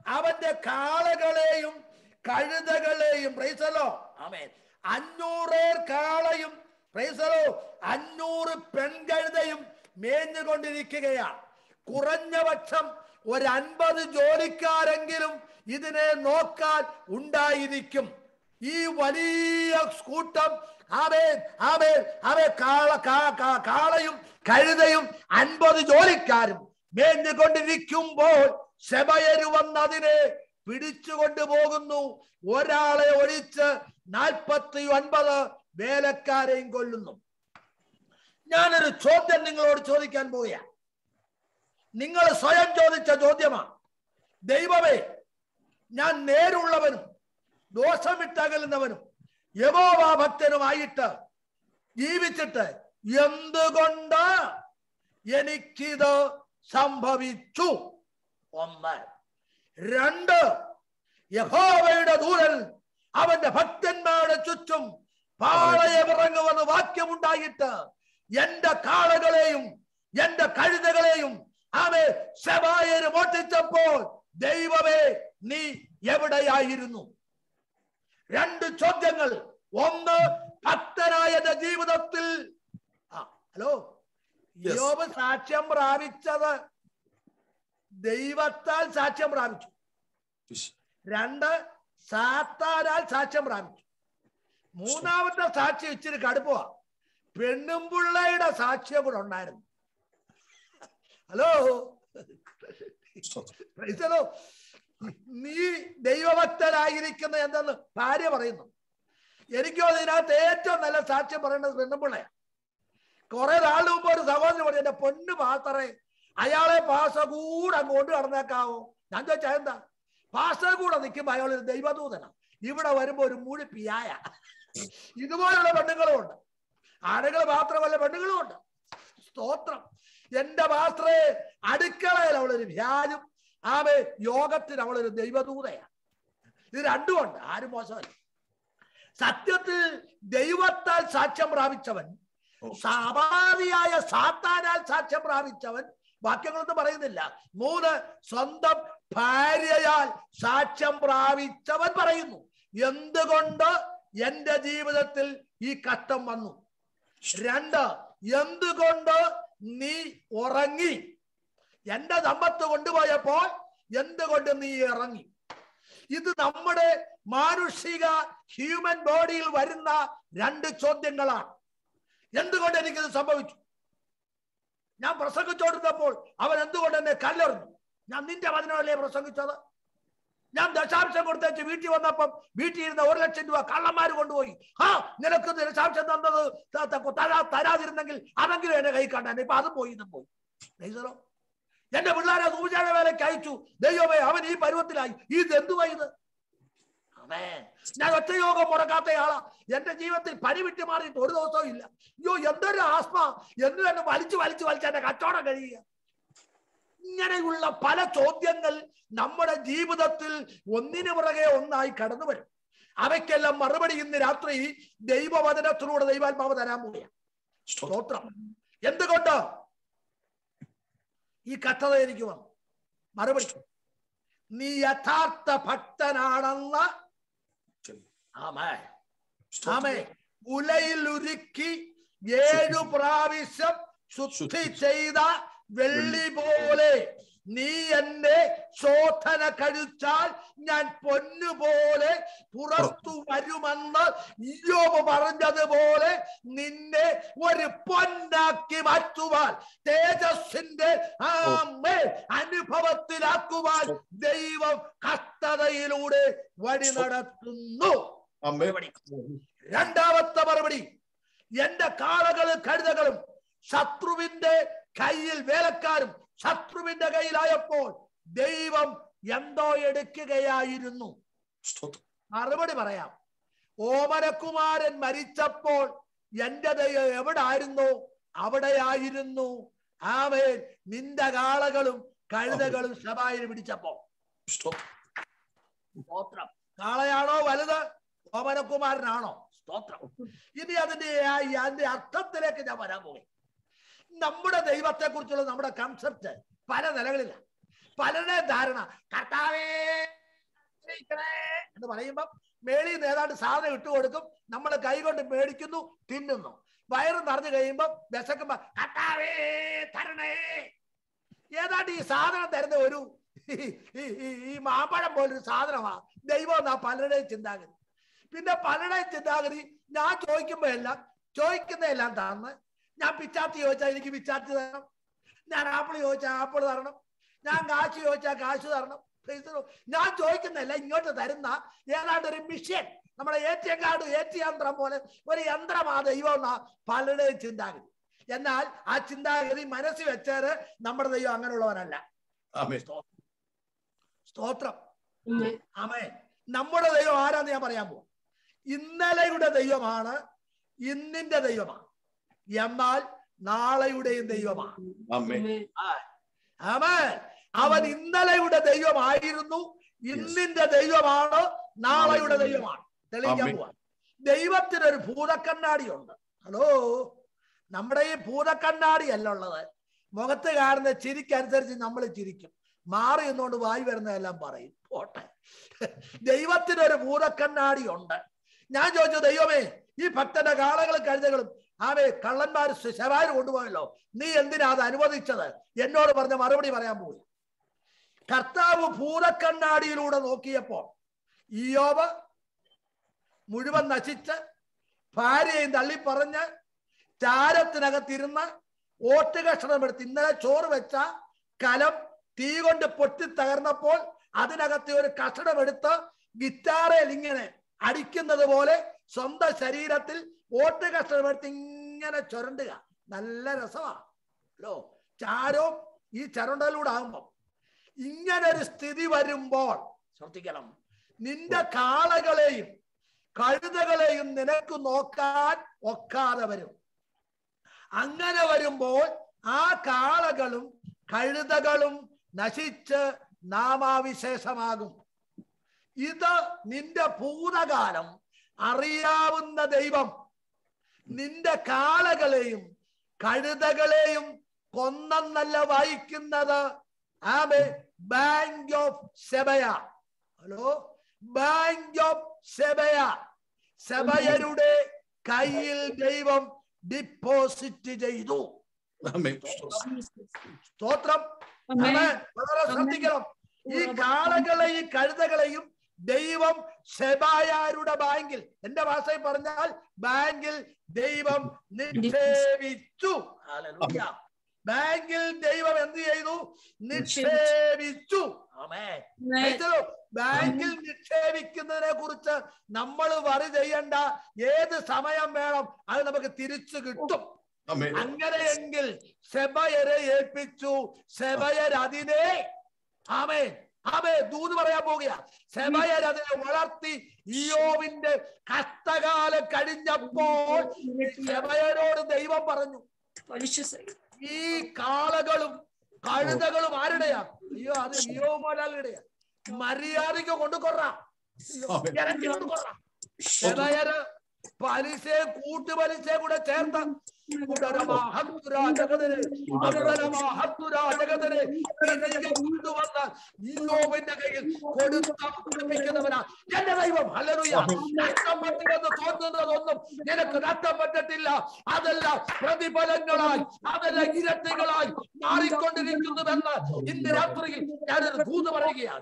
അവന്റെ കാളകളെയും കഴുതകളെയും പ്രൈസലോ ആമേൻ അഞ്ഞൂറ് കാളയും പ്രൈസലോ അഞ്ഞൂറ് പെൺകഴുതയും മേഞ്ഞുകൊണ്ടിരിക്കുകയാണ്. കുറഞ്ഞ പക്ഷം ഒരു അൻപത് ജോലിക്കാരെങ്കിലും ഇതിനെ നോക്കാൻ ഉണ്ടായിരിക്കും. ഈ വലിയ കൂട്ടം ആമേൻ ആമേൻ ആമേൻ കാള കാളയും കഴുതയും അൻപത് ജോലിക്കാരും മേഞ്ഞുകൊണ്ടിരിക്കുമ്പോൾ ശെബയര് വന്നതിനെ പിടിച്ചുകൊണ്ടു പോകുന്നു. ഒരാളെ ഒഴിച്ച് നാൽപ്പത്തി ഒൻപത് വേലക്കാരെയും കൊല്ലുന്നു. ഞാനൊരു ചോദ്യം നിങ്ങളോട് ചോദിക്കാൻ പോവുക. നിങ്ങൾ സ്വയം ചോദിച്ച ചോദ്യമാണ്. ദൈവമേ, ഞാൻ നേരുള്ളവനും ദോഷമിട്ടകലുന്നവനും യഹോവ ഭക്തനുമായിട്ട് ജീവിച്ചിട്ട് എന്തുകൊണ്ട് എനിക്കിത് സംഭവിച്ചു? ഒന്ന്. രണ്ട്, യഹോവയുടെ ദൂതൻ അവന്റെ ഭക്തന്മാരുടെ ചുറ്റും പാളയമിറങ്ങുമെന്ന് വാക്യമുണ്ടായിട്ട് എന്റെ കാളകളെയും എന്റെ കഴുതകളെയും അവൻ ശെബയര് മോഷ്ടിച്ചപ്പോൾ ദൈവമേ നീ എവിടെയായിരുന്നു? രണ്ട് ചോദ്യങ്ങൾ. ഒന്ന്, ഭക്തനായ ജീവിതത്തിൽ ആ ഹലോ യോബ് സാക്ഷ്യം പ്രാപിച്ചത് ദൈവത്താൽ സാക്ഷ്യം പ്രാപിച്ചു. രണ്ട്, സാത്താനാൽ സാക്ഷ്യം പ്രാപിച്ചു. മൂന്നാമത്തെ സാക്ഷ്യം ഇച്ചിരി കടുപ്പ. പെണ്ണുംപിള്ളയുടെ സാക്ഷ്യം കൂടെ ഉണ്ടായിരുന്നു. ഹലോ ഹലോ നീ ദൈവഭക്തനായിരിക്കുന്ന എന്തെന്ന് ഭാര്യ പറയുന്നു. എനിക്കോ ഇതിനകത്ത് ഏറ്റവും നല്ല സാക്ഷ്യം പറയേണ്ടത് പെണ്ണുംപിള്ളയാ. കുറെ നാളിന് മുമ്പ് ഒരു സഹോദരൻ പറഞ്ഞു, എന്റെ പൊന്നു പാസ്റ്ററെ അയാളെ പാസ്റ്റർ കൂടെ അങ്ങോട്ട് കടന്നേക്കാവോ? ഞാൻ ചോദിച്ചാ എന്താ? പാസ്റ്റർ കൂടെ നിൽക്കുമ്പോ അയാൾ ഒരു ദൈവദൂതനാ, ഇവിടെ വരുമ്പോ ഒരു മുഴിപ്പിയായ. ഇതുപോലുള്ള പെണ്ണുങ്ങളും ഉണ്ട്. ആണുങ്ങൾ മാത്രമല്ല പെണ്ണുങ്ങളും ഉണ്ട്. സ്തോത്രം. എന്റെ പാസ്റ്ററെ അടുക്കളയിൽ അവളൊരു വ്യാജം, ആമേ യോഗത്തിന് അവളൊരു ദൈവദൂതയാണ്. ഇത് രണ്ടുമുണ്ട്. ആരും മോശമല്ല. സത്യത്തിൽ ദൈവത്താൽ സാക്ഷ്യം പ്രാപിച്ചവൻ, സ്വാഭാവികമായ സാത്താനാൽ സാക്ഷ്യം പ്രാപിച്ചവൻ, വാക്യങ്ങളൊന്നും പറയുന്നില്ല. മൂന്ന്, സ്വന്തം ഭാര്യയാൽ സാക്ഷ്യം പ്രാപിച്ചവൻ പറയുന്നു, എന്തുകൊണ്ട് എന്റെ ജീവിതത്തിൽ ഈ കഷ്ടം വന്നു? രണ്ട്, എന്തുകൊണ്ട് നീ ഉറങ്ങി? എന്റെ സമ്പത്ത് കൊണ്ടുപോയപ്പോൾ എന്തുകൊണ്ട് നീ ഇറങ്ങി? ഇത് നമ്മുടെ മാനുഷിക ഹ്യൂമൻ ബോഡിയിൽ വരുന്ന രണ്ട് ചോദ്യങ്ങളാണ്. എന്തുകൊണ്ട് എനിക്കിത് സംഭവിച്ചു? ഞാൻ പ്രസംഗിച്ചോണ്ടിരുന്നപ്പോൾ അവൻ എന്തുകൊണ്ട് എന്നെ കല്ലെറിഞ്ഞു? ഞാൻ നിന്റെ വചനമല്ലേ പ്രസംഗിച്ചത്? ഞാൻ ദശാംശം കൊടുത്തേച്ച് വീട്ടിൽ വന്നപ്പം വീട്ടിൽ ഇരുന്ന ഒരു ലക്ഷം രൂപ കള്ളന്മാര് കൊണ്ടുപോയി. ആ നിനക്ക് ദശാംശം തന്നത് തരാ തരാതിരുന്നെങ്കിൽ അതെങ്കിലും എന്നെ കൈ കണ്ടാൻ. ഇപ്പൊ അതും പോയി, ഇതും പോയി. എന്റെ പിള്ളേരെ സൂചന വേലയ്ക്ക് അയച്ചു. ദൈവമേ, അവൻ ഈ പരുവത്തിലായി. ഇത് എന്തുവാ ഇത്? ഞാൻ ഒറ്റയോഗം മുടക്കാത്തയാളാ. എന്റെ ജീവിതത്തിൽ പനി വിട്ടു മാറിയിട്ട് ഒരു ദിവസവും ഇല്ല. അയ്യോ, എന്തൊരു ആസ്മ! എന്ന് തന്നെ വലിച്ചു വലിച്ചു വലിച്ച് എന്റെ കച്ചവടം കഴിയുക. ഇങ്ങനെയുള്ള പല ചോദ്യങ്ങൾ നമ്മുടെ ജീവിതത്തിൽ ഒന്നിനു പുറകെ ഒന്നായി കടന്നു വരും. അവയ്ക്കെല്ലാം മറുപടി ഇന്ന് രാത്രി ദൈവവചനത്തിലൂടെ ദൈവാത്മാവ് തരാൻ പോവുകയാണ്. സ്തോത്രം. എന്തുകൊണ്ട് ഈ കഷ്ടത എനിക്ക് വന്നു? മറുപടി, നീ യഥാർത്ഥ ഭക്തനാണെന്ന് ആമേ ആമേ ഉലയിൽ ഉരുക്കി ഏഴു പ്രാവശ്യം ശുദ്ധി ചെയ്ത വെള്ളി പോലെ നീ എന്നെ ശോധന കഴിച്ചാൽ ഞാൻ പൊന്നുപോലെ പുറത്തു വരുമെന്ന് ഇയ്യോബ് പറഞ്ഞതുപോലെ നിന്നെ ഒരു പൊന്നാക്കി മാറ്റുവാൻ, തേജസ്സിന്റെ ആമേ അനുഭവത്തിലാക്കുവാൻ ദൈവം കഷ്ടതയിലൂടെ വഴി നടത്തുന്നു. രണ്ടാമത്തെ മറുപടി, എന്റെ കാളകളും കഴുതകളും ശത്രുവിന്റെ കയ്യിൽ, വേലക്കാരും ശത്രുവിന്റെ കയ്യിലായപ്പോൾ ദൈവം എന്തോ എടുക്കുകയായിരുന്നു. മറുപടി പറയാം. ഓമനകുമാരൻ മരിച്ചപ്പോൾ എന്റെ ദൈവം എവിടെ ആയിരുന്നു? അവിടെയായിരുന്നു. ആമേൻ. നിന്റെ കാളകളും കഴുതകളും ശബായിന് പിടിച്ചപ്പോ. സ്തോത്രം. കാളയാണോ വലുത്? ഓമനകുമാരനാണോ? സ്തോത്രം. ഇനി അതിന്റെ അതിന്റെ അർത്ഥത്തിലേക്ക് ഞാൻ വരാൻ പോയി. നമ്മുടെ ദൈവത്തെ കുറിച്ചുള്ള നമ്മുടെ കൺസെപ്റ്റ് പല നിലകളിലാണ്. പലരുടെ ധാരണ, കർത്താവേ അനുഗ്രഹിക്കണേ എന്ന് പറയുമ്പം മേളിൽ നിന്ന് ഏതാണ്ട് സാധനം ഇട്ട് കൊടുക്കും. നമ്മൾ കൈകൊണ്ട് മേടിക്കുന്നു, തിന്നുന്നു. വയറ് നിറഞ്ഞു കഴിയുമ്പം വിശക്കുമ്പോ കർത്താവേ തരണേ. ഏതാണ്ട് ഈ സാധനം തരുന്ന ഒരു ഈ മാമ്പഴം പോലൊരു സാധനമാണ് ദൈവം എന്നാ പലരുടെയും ചിന്താഗതി. പിന്നെ പലരുടെയും ചിന്താഗതി ഞാൻ ചോദിക്കുമ്പോ എല്ലാം ചോദിക്കുന്നതെല്ലാം തന്ന്, ഞാൻ പിച്ചാത്തി ചോദിച്ചാൽ എനിക്ക് പിച്ചാത്തി തരണം, ഞാൻ ആപ്പിൾ ചോദിച്ചാൽ ആപ്പിൾ തരണം, ഞാൻ കാശ് ചോദിച്ചാൽ കാശ് തരണം. ഞാൻ ചോദിക്കുന്നതല്ല ഇങ്ങോട്ട് തരുന്ന ഏതാണ്ട് ഒരു മിഷൻ, നമ്മുടെ A T M card A T യന്ത്രം പോലെ ഒരു യന്ത്രമാ ദൈവം എന്നാ പലരുടെയും ചിന്താഗതി. എന്നാൽ ആ ചിന്താഗതി മനസ്സിൽ വെച്ചാല് നമ്മുടെ ദൈവം അങ്ങനെയുള്ളവനല്ല. സ്തോത്രം. ആമേൻ. നമ്മുടെ ദൈവം ആരാന്ന് ഞാൻ പറയാൻ പോകും. ഇന്നലെയുടെ ദൈവമാണ്, ഇന്നിന്റെ ദൈവമാണ്, എന്നാൽ നാളെയുടെയും ദൈവമാണ്. ആമേൻ. അവൻ ഇന്നലെയുടെ ദൈവമായിരുന്നു, ഇന്നിന്റെ ദൈവമാണ്, നാളെയുടെ ദൈവമാണ്. തെളിയിക്കാൻ പോവാ. ദൈവത്തിനൊരു ഭൂതക്കണ്ണാടി ഉണ്ട്. ഹലോ, നമ്മുടെ ഈ ഭൂതക്കണ്ണാടി അല്ല ഉള്ളത്. മുഖത്ത് കാണുന്ന ചിരിക്കനുസരിച്ച് നമ്മൾ ചിരിക്കും, മാറി നിന്നുകൊണ്ട് വായി വരുന്നതെല്ലാം പറയും. പോട്ടെ, ദൈവത്തിനൊരു ഭൂതക്കണ്ണാടി ഉണ്ട്. ഞാൻ ചോദിച്ചു, ദൈവമേ ഈ ഭക്തന്റെ കാളകളും കഴുതകളും ആവേ കള്ളന്മാർ ശവാര് കൊണ്ടുപോയല്ലോ, നീ എന്തിനാ അത് അനുവദിച്ചത്? എന്നോട് പറഞ്ഞ മറുപടി പറയാൻ പോയി. കർത്താവ് ഭൂതക്കണ്ണാടിയിലൂടെ നോക്കിയപ്പോൾ ഇയ്യോബ് മുഴുവൻ നശിച്ച് ഭാര്യയും തള്ളിപ്പറഞ്ഞ് ചാരത്തിനകത്തിരുന്ന് ഓട്ട് കഷണമെടുത്ത് ഇന്നലെ ചോറ് വെച്ച കലം തീ കൊണ്ട് പൊട്ടി തകർന്നപ്പോൾ അതിനകത്തെ ഒരു കഷണമെടുത്ത് ഗിറ്റാറയിൽ ഇങ്ങനെ അടിക്കുന്നത് പോലെ സ്വന്തം ശരീരത്തിൽ ഓട്ട് കഷണമെടുത്ത് ഇങ്ങനെ ചുരണ്ടുക. നല്ല രസമാണല്ലോ ചാരവും ഈ ചുരണ്ടലൂടെ ആകുമ്പോ. ഇങ്ങനെ ഒരു സ്ഥിതി വരുമ്പോൾ ശ്രദ്ധിക്കണം, നിന്റെ കാളകളെയും കഴുതകളെയും നിനക്ക് നോക്കാൻ ഒക്കാതെ വരും. അങ്ങനെ വരുമ്പോൾ ആ കാളകളും കഴുതകളും നശിച്ച് നാമാവിശേഷമാകും. ഇത് നിന്റെ ഭൂതകാലം അറിയാവുന്ന ദൈവം നിന്റെ കാളകളെയും കഴുതകളെയും കൊന്നല്ല വായിക്കുന്നത്. ആമേ. Bank of Sheba. Hello, bank of Sheba. സെബയരുടെ കയ്യിൽ ദൈവം ഡിപ്പോസിറ്റ് ചെയ്തു. സ്തോത്രം. വളരെ ശ്രദ്ധിക്കണം. ഈ കാളകളെയും കഴുതകളെയും ദൈവം സെബായരുടെ ബാങ്കിൽ, എന്റെ ഭാഷയിൽ പറഞ്ഞാൽ ബാങ്കിൽ ദൈവം നിക്ഷേപിച്ചു. ഹല്ലേലൂയ. ബാങ്കിൽ ദൈവം എന്ത് ചെയ്തു? നിക്ഷേപിച്ചു. ആമേൻ. ബാങ്കിൽ നിക്ഷേപിക്കുന്നതിനെ കുറിച്ച് നമ്മൾ വറി ചെയ്യണ്ട. ഏത് സമയം വേണം അത് നമുക്ക് തിരിച്ചു കിട്ടും. അങ്ങനെയെങ്കിൽ സെബയരെ ഏൽപ്പിച്ചു. സെബയർ അതിനെ ആമേൻ ആമേൻ ദൂത് പറയാൻ പോകുക. സെബയർ അതിനെ വളർത്തി. ഇയ്യോബിന്റെ കഷ്ടകാലം കഴിഞ്ഞപ്പോൾ സെബയരോട് ദൈവം പറഞ്ഞു, ഈ കാളകളും കഴുതകളും ആരുടെയാ? അയ്യോ, അത് ഇയ്യോബ് മുതലാളിയുടെയാ. മര്യാദയ്ക്ക് കൊണ്ടുകൊറാ, ഇറക്കി കൊണ്ടുകൊറാ. സെബയര് പലിശയെ കൂട്ടുപലിശയെ കൂടെ ചേർത്ത് കൊണ്ടുവന്ന് ഇയ്യോബിന്റെ കയ്യിൽ കൊടുത്തവനാ എന്റെ ദൈവം. ഹല്ലേലൂയ. നഷ്ടപ്പെട്ടെന്ന് തോന്നുന്നതൊന്നും നിനക്ക് നഷ്ടപ്പെട്ടിട്ടില്ല. അതെല്ലാം പ്രതിഫലങ്ങളായി, അതെല്ലാം ഇരട്ടികളായി മാറിക്കൊണ്ടിരിക്കുന്നുവെന്ന് ഇന്ന് രാത്രിയിൽ ഞാനൊരു ദൂത് പറയുകയാണ്.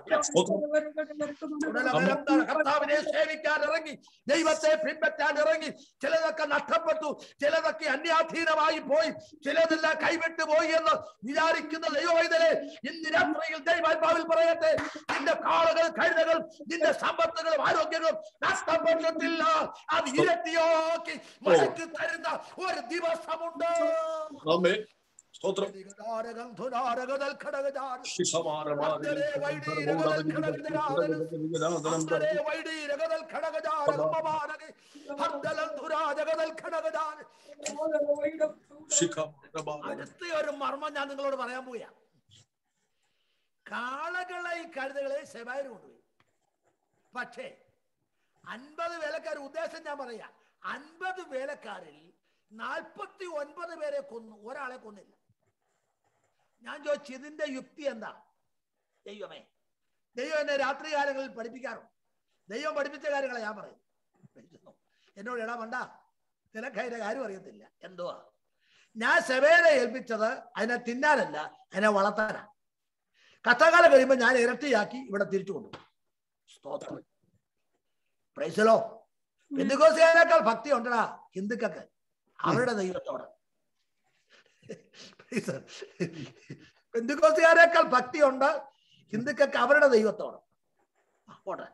കർത്താവിനെ സേവിക്കാൻ ഇറങ്ങി, ദൈവത്തെ പിൻപറ്റാൻ ഇറങ്ങി, ചിലതൊക്കെ നഷ്ടപ്പെട്ടു, ചിലതൊക്കെ അന്യാധീനമായി പോയി, ചിലതെല്ലാം കൈവിട്ടു പോയി എന്ന് വിചാരിക്കുന്ന ദൈവവൈദ്യരെ ഇന്ന് രാത്രിയിൽ ദൈവാത്മാവിൽ പറയട്ടെ, നിന്റെ കാളുകൾ കഴുതകൾ നിന്റെ സമ്പത്തുകളും ആരോഗ്യങ്ങളും നഷ്ടപ്പെട്ടിട്ടില്ല. അത് ഇരട്ടിയാക്കി മടക്കി തരുന്ന ഒരു ദിവസമുണ്ട്. അടുത്ത ഒരു മർമ്മം ഞാൻ നിങ്ങളോട് പറയാൻ പോയാ. കാളകളെ കഴുതകളെ സെബായർ കൊണ്ടുപോയി. പക്ഷേ അൻപത് വേലക്കാർ, ഉദ്ദേശം ഞാൻ പറയാ, അൻപത് വേലക്കാരിൽ നാൽപ്പത്തി ഒൻപത് പേരെ കൊന്നു, ഒരാളെ കൊന്നില്ല. ഞാൻ ചോദിച്ചു, ഇതിന്റെ യുക്തി എന്താ? ദൈവമേ, ദൈവം എന്നെ രാത്രി കാലങ്ങളിൽ പഠിപ്പിക്കാറുണ്ട്. ദൈവം പഠിപ്പിച്ച കാര്യങ്ങളെ ഞാൻ പറയും. എന്നോട് ഇടാ വേണ്ട, നിനക്ക് അതിന്റെ കാര്യം അറിയത്തില്ല. എന്തുവാ? ഞാൻ സെബേനെ ഏൽപ്പിച്ചത് അതിനെ തിന്നാനല്ല, അതിനെ വളർത്താനാ. കഷ്ടകാലം കഴിയുമ്പോൾ ഞാൻ ഇരട്ടിയാക്കി ഇവിടെ തിരിച്ചു കൊണ്ടുപോകും. സ്തോത്രം. Praise the Lord. പെന്തക്കോസ്തുകാരേക്കാൾ ഭക്തി ഉണ്ടടാ ഹിന്ദുക്കൾക്ക് അവരുടെ ദൈവത്തോട്. പെന്തക്കോസ്തുകാരേക്കാൾ ഭക്തി ഉണ്ട് ഹിന്ദുക്കൾക്ക് അവരുടെ ദൈവത്തോട്. പോട്ടെ,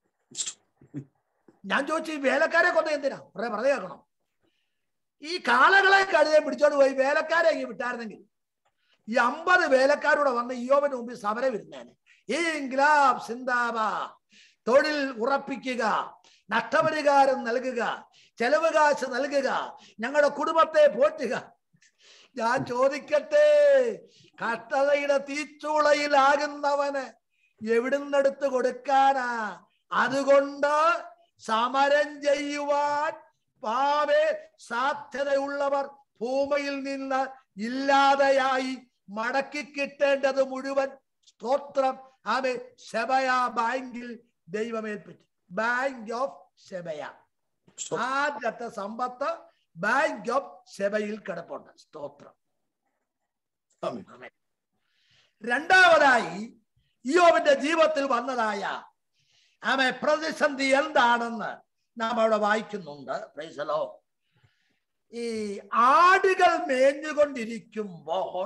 ഞാൻ ചോദിച്ചു ഈ വേലക്കാരെ കൊന്ന എന്തിനാ? കുറെ പറഞ്ഞു കേൾക്കണം. ഈ കാളകളെ കഴുതെ പിടിച്ചോണ്ട് പോയി വേലക്കാരെ ഇങ്ങനെ വിട്ടായിരുന്നെങ്കിൽ ഈ അമ്പത് വേലക്കാരൂടെ വന്ന് ഇയ്യോബിന് മുമ്പിൽ സമരം ഇരുന്നേനെ. ഈ ഇൻക്ലാബ് സിന്ദാബാ, തൊഴിൽ ഉറപ്പിക്കുക, നഷ്ടപരിഹാരം നൽകുക, ചെലവ് കാശ് നൽകുക, ഞങ്ങളുടെ കുടുംബത്തെ പോറ്റുക. ഞാൻ ചോദിക്കട്ടെ, കഷ്ടതയുടെ തീച്ചൂളയിലാകുന്നവന് എവിടുന്നെടുത്ത് കൊടുക്കാനാ? അതുകൊണ്ട് സമരം ചെയ്യുവാൻ പാവേ സാധ്യതയുള്ളവർ ഭൂമിയിൽ നിന്ന് ഇല്ലാതെയായി മടക്കി കിട്ടേണ്ടത് മുഴുവൻ സ്തോത്രം ആമേ ശെബയ ബാങ്കിൽ ദൈവമേൽപ്പിച്ചു. ബാങ്ക് ഓഫ് ശെബയ, ആദ്യത്തെ സമ്പത്ത് ബാങ്ക് ഓഫ് ശെബയിൽ കിടപ്പുണ്ട്. സ്തോത്രം. രണ്ടാമതായി ഇയ്യോബിന്റെ ജീവിതത്തിൽ വന്നതായ ആമേ പ്രതിസന്ധി എന്താണെന്ന് നാം അവിടെ വായിക്കുന്നുണ്ട്. Praise the Lord. ഈ ആടുകൾ മേഞ്ഞുകൊണ്ടിരിക്കുമ്പോൾ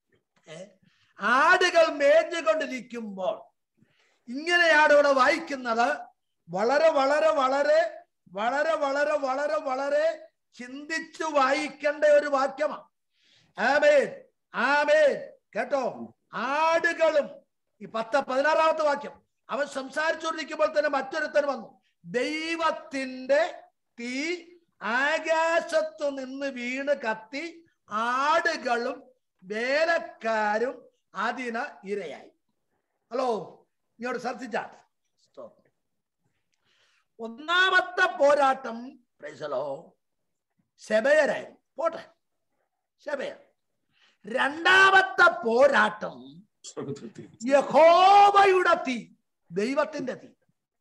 ആടുകൾ മേഞ്ഞുകൊണ്ടിരിക്കുമ്പോൾ ഇങ്ങനെയാണ് ഇവിടെ വായിക്കുന്നത്. വളരെ വളരെ വളരെ വളരെ വളരെ വളരെ വളരെ ചിന്തിച്ചു വായിക്കേണ്ട ഒരു വാക്യമാണ്. ആമേൻ ആമേൻ. കേട്ടോ, ആടുകളും ഈ പത്ത് പതിനാറാമത്തെ വാക്യം, അവൻ സംസാരിച്ചുകൊണ്ടിരിക്കുമ്പോൾ തന്നെ മറ്റൊരുത്തൻ വന്നു. ദൈവത്തിന്റെ തീ ആകാശത്തു നിന്ന് വീണ് കത്തി ആടുകളും വേലക്കാരും അതിന് ഇരയായി. ഹലോ, ഇങ്ങോട്ട് ശ്രദ്ധിച്ചാട്ടെ. ഒന്നാമത്തെ പോരാട്ടം പ്രൈസലോ ശെബയരായിരുന്നു. പോട്ടെ, ശെബയർ. രണ്ടാമത്തെ പോരാട്ടം യഹോവയുടെ തീ, ദൈവത്തിന്റെ തീ.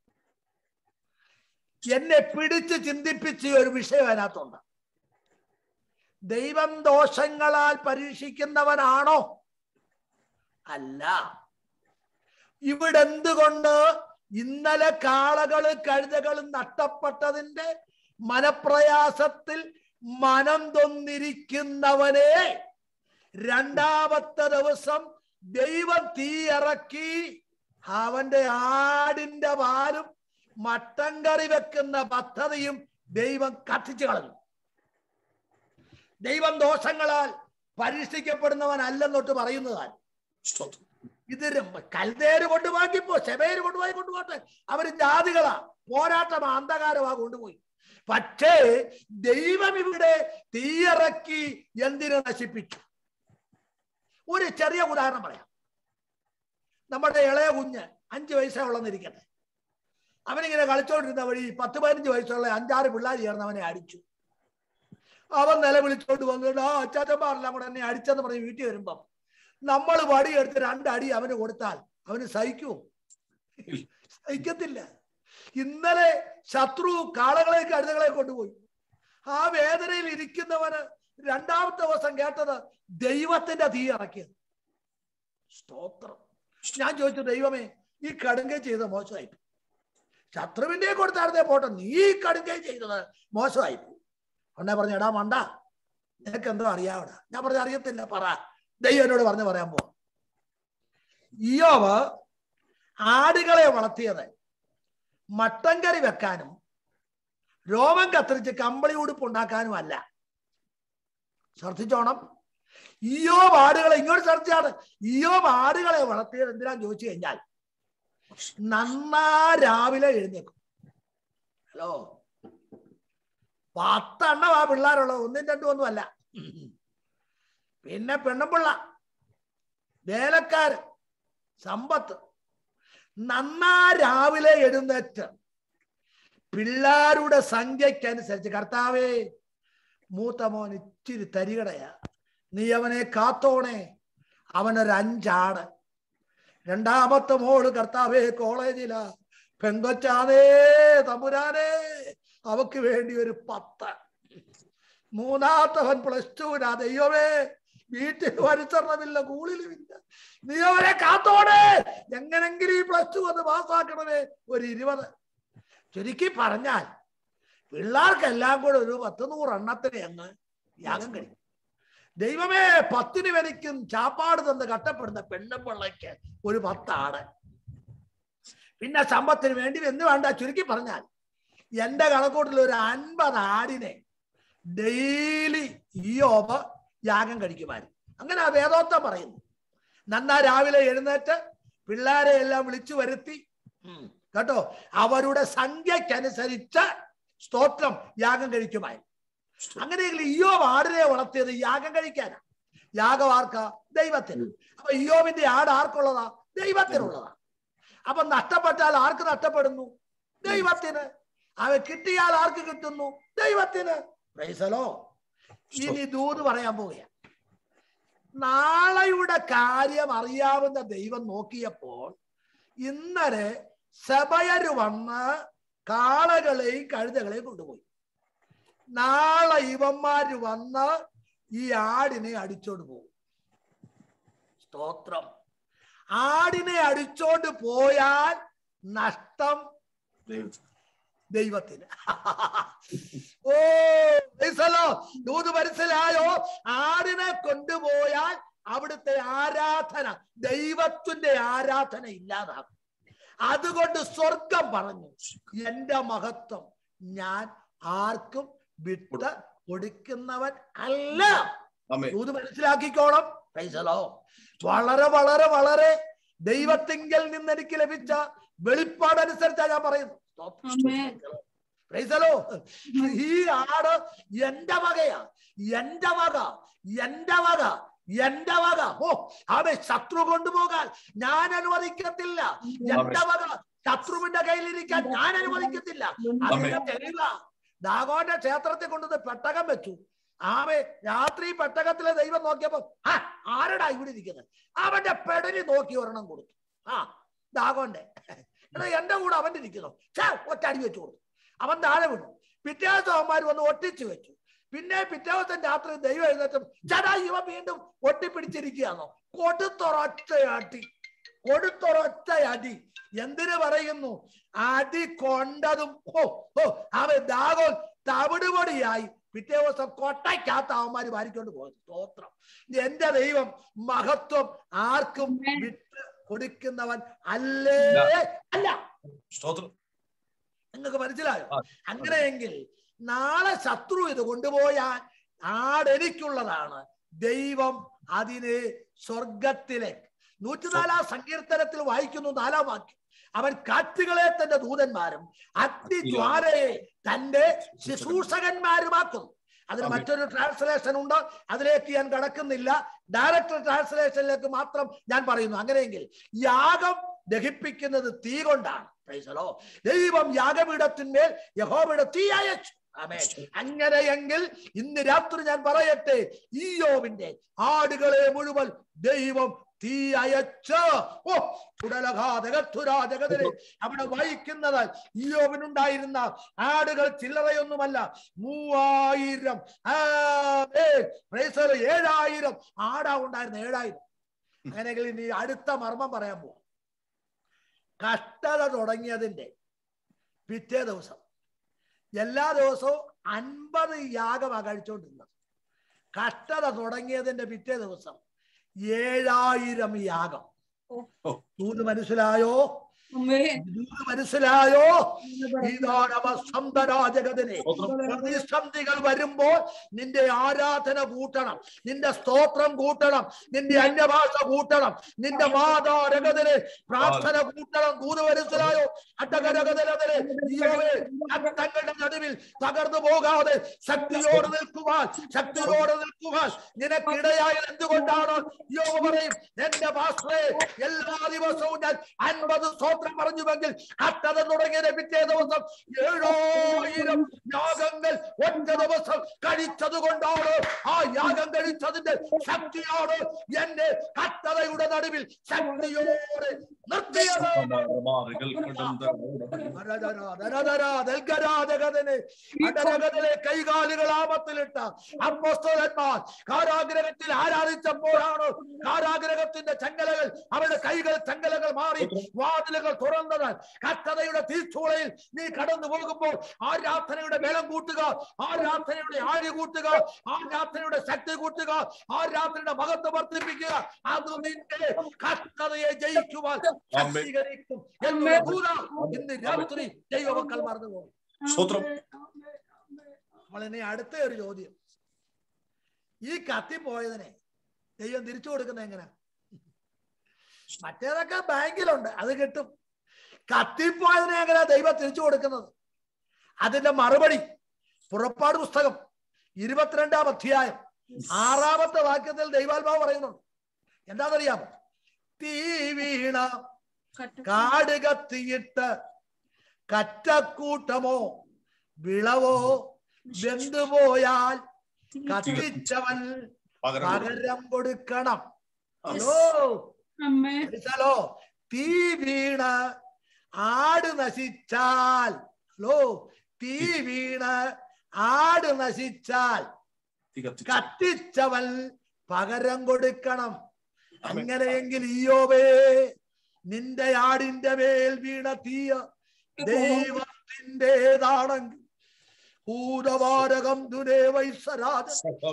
എന്നെ പിടിച്ച് ചിന്തിപ്പിച്ച ഒരു വിഷയം അതിനകത്തുണ്ട്. ദൈവം ദോഷങ്ങളാൽ പരീക്ഷിക്കുന്നവനാണോ? അല്ല. ഇവിടെ എന്തുകൊണ്ട് ഇന്നലെ കാളകള് കഴുതകളും നഷ്ടപ്പെട്ടതിന്റെ മനപ്രയാസത്തിൽ മനം തൊന്നിരിക്കുന്നവനെ രണ്ടാമത്തെ ദിവസം ദൈവം തീ ഇറക്കി അവന്റെ ആടിന്റെ പാലും മട്ടൻ കറി വെക്കുന്ന പദ്ധതിയും ദൈവം കത്തിച്ചു കളഞ്ഞു. ദൈവം ദോഷങ്ങളാൽ പരീക്ഷിക്കപ്പെടുന്നവനല്ലെന്നൊട്ട് പറയുന്നതാണ്. ഇത് കൽദേര് കൊണ്ടുപോയിപ്പോ ശെബയര് കൊണ്ടുപോയി കൊണ്ടുപോട്ടെ, അവര് ജാതികളാ, പോരാട്ടമാ, അന്ധകാരമാ കൊണ്ടുപോയി. പക്ഷേ ദൈവം ഇവിടെ തീയിറക്കി എന്തിനെ നശിപ്പിച്ചു? ഒരു ചെറിയ ഉദാഹരണം പറയാം. നമ്മുടെ ഇളയ കുഞ്ഞ് അഞ്ചു വയസ്സേ ഉള്ളെന്നിരിക്കട്ടെ, അവനിങ്ങനെ കളിച്ചോണ്ടിരുന്ന വഴി പത്ത് പതിനഞ്ച് വയസ്സുള്ള അഞ്ചാറ് പിള്ളേർ ചേർന്ന് അവനെ അടിച്ചു. അവൻ നിലവിളിച്ചോണ്ട് വന്നിട്ട് ആ അച്ചാച്ചന്മാരെല്ലാം കൂടെ എന്നെ അടിച്ചെന്ന് പറഞ്ഞ് വീട്ടിൽ വരുമ്പം നമ്മൾ വടിയെടുത്ത് രണ്ടടി അവന് കൊടുത്താൽ അവന് സഹിക്കുമോ? സഹിക്കത്തില്ല. ഇന്നലെ ശത്രു കാളകളെ കഴുതകളെ കൊണ്ടുപോയി. ആ വേദനയിൽ ഇരിക്കുന്നവന് രണ്ടാമത്തെ ദിവസം കേട്ടത് ദൈവത്തിന്റെ തീ ഇറക്കിയത്. സ്തോത്രം. ഞാൻ ചോദിച്ചു, ദൈവമേ ഈ കടുങ്കൈ ചെയ്ത മോശമായി, ശത്രുവിന്റെ കൊടുത്തായിരുന്നേ പോട്ടെ, നീ കടുങ്കൈ ചെയ്തത് മോശമായി. ഒന്നെ പറഞ്ഞു, എടാ മണ്ട, നിനക്ക് എന്തോ അറിയാവടാ. ഞാൻ പറഞ്ഞു, അറിയത്തില്ല, പറ. ദൈവം എന്നോട് പറഞ്ഞു പറയാൻ പോവാ. ഇയ്യോബ് ആടുകളെ വളർത്തിയത് മട്ടൻ കറി വെക്കാനും രോമം കത്തിരിച്ച് കമ്പിളി ഉടുപ്പ് ഉണ്ടാക്കാനും അല്ല. ശ്രദ്ധിച്ചോണം. ഇയ്യോബ് ആടുകളെ, ഇങ്ങോട്ട് ശ്രദ്ധിച്ചാണ്, ഇയ്യോബ് ആടുകളെ വളർത്തിയത് എന്തിനാന്ന് ചോദിച്ചു കഴിഞ്ഞാൽ നന്നാ രാവിലെ എഴുന്നേക്കും. ഹലോ, പത്തെണ്ണം ആ പിള്ളേരുള്ളത്, ഒന്നും രണ്ടും ഒന്നും അല്ല. പിന്നെ പെണ്ണുപിള്ള, വേലക്കാര്, സമ്പത്ത്. നന്നാ രാവിലെ എഴുന്നേറ്റ് പിള്ളേരുടെ സംഖ്യക്കനുസരിച്ച്, കർത്താവേ മൂത്ത മോൻ ഇച്ചിരി തരികടയാ, നീ അവനെ കാത്തോണേ, അവനൊരു അഞ്ചാട്, രണ്ടാമത്തെ മോള് കർത്താവേ കോളേജിലാ, പെങ്കൊച്ചാനേ തമ്പുരാനേ, അവക്ക് വേണ്ടി ഒരു പത്ത്. മൂന്നാമത്തവൻ പ്ലസ് ടുവിനാ, ദൈവമേ വീട്ടിൽ പരിസരണമില്ല, കൂളിലുമില്ല, നീ അവരെ കാത്തോടെ, എങ്ങനെങ്കിലും ഈ പ്ലസ് ടു വന്ന് പാസ്സാക്കണമേ, ഒരു ഇരുപത്. ചുരുക്കി പറഞ്ഞാൽ പിള്ളേർക്കെല്ലാം കൂടെ ഒരു പത്ത് നൂറെണ്ണത്തിന് അങ്ങ് യാഗം കഴിക്കും. ദൈവമേ പത്തിന് വരിക്കും ചാപ്പാട് തന്ന് കട്ടപ്പെടുന്ന പെണ്ണുപിള്ളയ്ക്ക് ഒരു പത്താണ്. പിന്നെ സമ്പത്തിന് വേണ്ടി എന്ന് വേണ്ട. ചുരുക്കി പറഞ്ഞാൽ എന്റെ കണക്കൂട്ടിൽ ഒരു അൻപത് ആടിനെ ഡെയിലി ഇയ്യോബ് യാഗം കഴിക്കുമായിരുന്നു. അങ്ങനെ ആ വേദോക്തം പറയുന്നു. നന്നാ രാവിലെ എഴുന്നേറ്റ് പിള്ളേരെ എല്ലാം വിളിച്ചു വരുത്തി കേട്ടോ, അവരുടെ സംഖ്യക്കനുസരിച്ച് സ്തോത്രം യാഗം കഴിക്കുമായിരുന്നു. അങ്ങനെയെങ്കിൽ ഇയ്യോബ് ആടിനെ വളർത്തിയത് യാഗം കഴിക്കാനാ. യാഗം ആർക്കാ? ദൈവത്തിന്. അപ്പൊ ഇയ്യോബിന്റെ ആട് ആർക്കുള്ളതാ? ദൈവത്തിനുള്ളതാ. അപ്പൊ നഷ്ടപ്പെട്ടാൽ ആർക്ക് നഷ്ടപ്പെടുന്നു? ദൈവത്തിന്. അവ കിട്ടിയാൽ ആർക്ക് കിട്ടുന്നു? ദൈവത്തിന്. പ്രൈസലോ. ഇനി ദൂത് പറയാൻ പോവുക. നാളെയുടെ കാര്യം അറിയാവുന്ന ദൈവം നോക്കിയപ്പോൾ ഇന്നലെ സഭയര് വന്ന് കാളകളെയും കഴുതകളെയും കൊണ്ടുപോയി. നാളെ ഇവന്മാര് വന്ന് ഈ ആടിനെ അടിച്ചോണ്ട് പോകും. സ്തോത്രം. ആടിനെ അടിച്ചോണ്ട് പോയാൽ നഷ്ടം ദൈവത്തിന്. ഓ ദൂത് മനസ്സിലായോ? ആടിനെ കൊണ്ടുപോയാൽ അവിടുത്തെ ആരാധന, ദൈവത്തിന്റെ ആരാധന ഇല്ലാതാകും. അതുകൊണ്ട് സ്വർഗം പറഞ്ഞു, എന്റെ മഹത്വം ഞാൻ ആർക്കും വിട്ട് കൊടുക്കുന്നവൻ അല്ല. ദൂത് മനസ്സിലാക്കിക്കോണം. പ്രൈസലോ. വളരെ വളരെ വളരെ ദൈവത്തിങ്കൽ നിന്ന് എനിക്ക് ലഭിച്ച വെളിപ്പാടനുസരിച്ചാണ് ഞാൻ പറയുന്നു. പ്രൈസലോ. ഈ ആട് എന്റെ വകയാ, എന്റെ വക, എന്റെ വക, എന്റെ വക. ഓ അവൻ ശത്രു കൊണ്ടുപോകാൻ ഞാൻ അനുവദിക്കത്തില്ല. എന്റെ വക ശത്രുവിന്റെ കയ്യിലിരിക്കാൻ ഞാൻ അനുവദിക്കത്തില്ല. അതിന്റെ തെളിവാ ദാഗോന്റെ ക്ഷേത്രത്തിൽ കൊണ്ടുവന്ന് പെട്ടകം വെച്ചു. ആമേ രാത്രി പെട്ടകത്തിലെ ദൈവം നോക്കിയപ്പോ ആ ആരടാ ഇവിടെ ഇരിക്കുന്നത്? അവന്റെ പെടലി നോക്കി ഒരെണ്ണം കൊടുത്തു. ആ ദാഗോന്റെ എടാ എന്റെ കൂടെ അവന്റെ ഇരിക്കുന്നു. ചേ ഒറ്റ അടി വെച്ചു കൊടുത്തു. അവൻ താഴെ വിടും. പിറ്റേ ദിവസം അവന്മാർ വന്ന് ഒട്ടിച്ചു വെച്ചു. പിന്നെ പിറ്റേ ദിവസം രാത്രി ദൈവം എഴുന്നേറ്റും ചേട്ടാ ഇവ വീണ്ടും ഒട്ടിപ്പിടിച്ചിരിക്കുകയാണോ? കൊടുത്തൊരൊറ്റയടി, കൊടുത്തൊരൊറ്റയടി. എന്തിനു പറയുന്നു? അടി കൊണ്ടതും ഓ ഓ അവൻ ദാഗോൻ തവിടുപൊടിയായി പിറ്റേ ദിവസം കൊട്ടയ്ക്കകത്ത് അവന്മാര് വാരിക്കൊണ്ട് പോകും. സ്തോത്രം. എന്റെ ദൈവം മഹത്വം ആർക്കും വിട്ട് കൊടുക്കുന്നവൻ അല്ലേ അല്ല. നിങ്ങൾക്ക് മനസ്സിലായോ? അങ്ങനെയെങ്കിൽ നാളെ ശത്രു ഇത് കൊണ്ടുപോയാൽ ആടെനിക്കുള്ളതാണ്. ദൈവം അതിനെ സ്വർഗത്തിലേക്ക് നൂറ്റിനാലാം സങ്കീർത്തനത്തിൽ വായിക്കുന്നു. നാലാം വാക്യം, അവൻ കാറ്റുകളെ തന്റെ ദൂതന്മാരും അഗ്നിജ്വാലയെ തന്റെ ശുശ്രൂഷകന്മാരുമാക്കുന്നു. അതിന് മറ്റൊരു ട്രാൻസ്ലേഷൻ ഉണ്ട്, അതിലേക്ക് ഞാൻ കടക്കുന്നില്ല. ഡയറക്റ്റ് ട്രാൻസ്ലേഷനിലേക്ക് മാത്രം ഞാൻ പറയുന്നു. അങ്ങനെയെങ്കിൽ യാഗം ദഹിപ്പിക്കുന്നത് തീ കൊണ്ടാണ്. ദൈവം യാഗപീഠത്തിന്മേൽ യഹോവയുടെ തീ അയച്ചു. ആമേൻ. അങ്ങനെയെങ്കിൽ ഇന്ന് രാത്രി ഞാൻ പറയട്ടെ, ഇയ്യോബിന്റെ ആടുകളെ മുഴുവൻ ദൈവം തീ അയച്ച് ഓ ഉടലഘാതകത്തുരാജകതിരെ അവിടെ വായിക്കുന്നത് ഇയ്യോബിനുണ്ടായിരുന്ന ആടുകൾ ചില്ലറയൊന്നുമല്ല, മൂവായിരം ഏഴായിരം ആടാ ഉണ്ടായിരുന്ന ഏഴായിരം. അങ്ങനെയെങ്കിൽ ഇനി അടുത്ത മർമ്മം പറയാൻ പോവാം. കഷ്ടത തുടങ്ങിയതിന്റെ പിറ്റേ ദിവസം എല്ലാ ദിവസവും അൻപത് യാഗമാ കഴിച്ചോണ്ടിരുന്നത്. കഷ്ടത തുടങ്ങിയതിന്റെ പിറ്റേ ദിവസം ഏഴായിരം യാഗം. ദൂത് മനസ്സിലായോ? മനസ്സിലായോ? പ്രതിസന്ധികൾ വരുമ്പോൾ നിന്റെ ആരാധന കൂട്ടണം, നിന്റെ സ്തോത്രം കൂട്ടണം, നിന്റെ അന്യഭാഷ കൂട്ടണം, നിന്റെ മാതാരകതിനെ പ്രാർത്ഥന കൂട്ടണം. ദൂത് മനസ്സിലായോ? അടകരകതലതലെ ഈയോവേ തങ്ങളുടെ നടുവിൽ തകർന്നു പോകാതെ ശക്തിയോടെ നിൽക്കുവാൻ ശക്തിയോടെ നിൽക്കുവാൻ നിനക്കിടയായത് എന്തുകൊണ്ടാണ്? യോവ പറയും, എന്റെ പാസ്റ്ററെ എല്ലാ ദിവസവും ഞാൻ അൻപത് സ്തോത്രം പറഞ്ഞുവെങ്കിൽ കട്ടത തുടങ്ങിയ പിറ്റേ ദിവസം ഏഴായിരം യാഗങ്ങൾ ഒറ്റ ദിവസം കഴിച്ചത് കൊണ്ടാണ്. ആ യാഗം കഴിച്ചതിന്റെ ശക്തിയാണ് എന്റെ കട്ടതയുടെ നടുവിൽ ശക്തിയോടെ നിർത്തിയത്. കൈകാലുകൾ ആപത്തിലിട്ട അപ്പോസ്തലന്മാർ കാരാഗ്രഹത്തിൽ ആരാധിച്ചപ്പോഴാണ് കാരാഗ്രഹത്തിന്റെ ചങ്ങലകൾ അവരുടെ കൈകൾ ചങ്ങലകൾ മാറി വാതിലുകൾ തുറന്നതാൽ. കട്ടതയുടെ തീച്ചൂളയിൽ നീ കടന്നു പോകുമ്പോൾ ആരാധനയുടെ ബലം കൂട്ടുക, ആരാധനയുടെ ആഴി കൂട്ടുക, ആരാധനയുടെ ശക്തി കൂട്ടുക, ആരാധനയുടെ മഹത്വം വർദ്ധിപ്പിക്കുക. അത് നിന്റെ കട്ടതയെ ജയിക്കുവാൻ ശക്തീകരിക്കും എന്നുള്ള ദൂത ഇന്ന് രാത്രി ദൈവമക്കൾ മറന്നു പോകും. നമ്മളിനി അടുത്ത ഒരു ചോദ്യം, ഈ കത്തിപ്പോയതിനെ ദൈവം തിരിച്ചു കൊടുക്കുന്നത് എങ്ങനെ? മറ്റേതൊക്കെ ബാങ്കിലുണ്ട്, അത് കിട്ടും. കത്തിപ്പോയതിനെ എങ്ങനെയാ ദൈവം തിരിച്ചു കൊടുക്കുന്നത്? അതിന്റെ മറുപടി പുറപ്പാട് പുസ്തകം ഇരുപത്തിരണ്ടാം അധ്യായം ആറാമത്തെ വാക്യത്തിൽ ദൈവാത്മാവ് പറയുന്നുണ്ട്. എന്താണെന്നറിയാമോ? തീ വീണ കാട് കത്തിയിട്ട് കറ്റക്കൂട്ടമോ വിളവോ വെന്തുപോയാൽ കത്തിച്ചവൻ പകരം കൊടുക്കണം. ഹലോ ഹലോ തീ വീണ് ആട് നശിച്ചാൽ, ഹലോ തീ വീണ് ആട് നശിച്ചാൽ കത്തിച്ചവൻ പകരം കൊടുക്കണം. അങ്ങനെയെങ്കിൽ ഈയോവേ നിന്റെ ആടിന്റെ മേൽ വീണ തീയ ദൈവത്തിൻ്റെതാണെങ്കിൽ ഭൂതവാരകം ദുരേ വൈസരാജ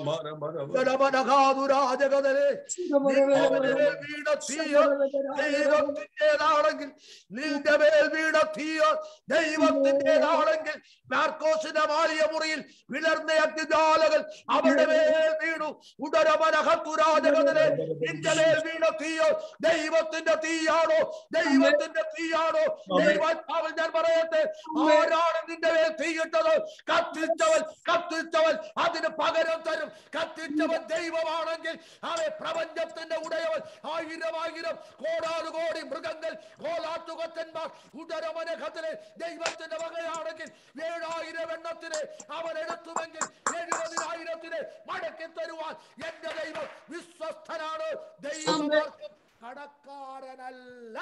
വീണ തീയ ദൈവത്തിൻ്റെതാണെങ്കിൽ നിന്റെ മേൽ വീണ തീയ ദൈവത്തിൻ്റെതാണെങ്കിൽ മാർക്കോസിന്റെ മാലിയ മുറിയിൽ വിളർന്ന അഗ്നിജ്വാലകൾ അവരുടെ മേൽ വീണു. ഉടരമനഹത്തുരാജകതലെ നിന്റെ മേൽ വീണ തീയോ ദൈവത്തിന്റെ തീയാണോ? ദൈവത്തിന്റെ തീയാണോ? ദൈവാത്മാവിൽ ഞാൻ പറയട്ടെ, ആരാണ് നിന്റെ മേൽ തീയിട്ടത്? കത്തിച്ചവൻ കത്തിച്ചവൻ അതിന് പകരം തരും. കത്തിച്ചവൻ ദൈവമാണെങ്കിൽ അവൻ പ്രപഞ്ചത്തിന്റെ ഉടയവൻ. ആയിരം ആയിരം കോടാനുകോടി മൃഗങ്ങൾ കോലാട്ടുകൊറ്റന്മാർ ഉദരമനഖത്തിലെ ദൈവത്തിന്റെ വകയാണെങ്കിൽ ഏഴായിരം എണ്ണത്തിന് അവൻ എടുത്തുവെങ്കിൽ എഴുപതിനായിരത്തിന് മടക്കി തരുവാൻ എന്റെ ദൈവം വിശ്വസ്തനാണ്. ദൈവം കടക്കാരനല്ല.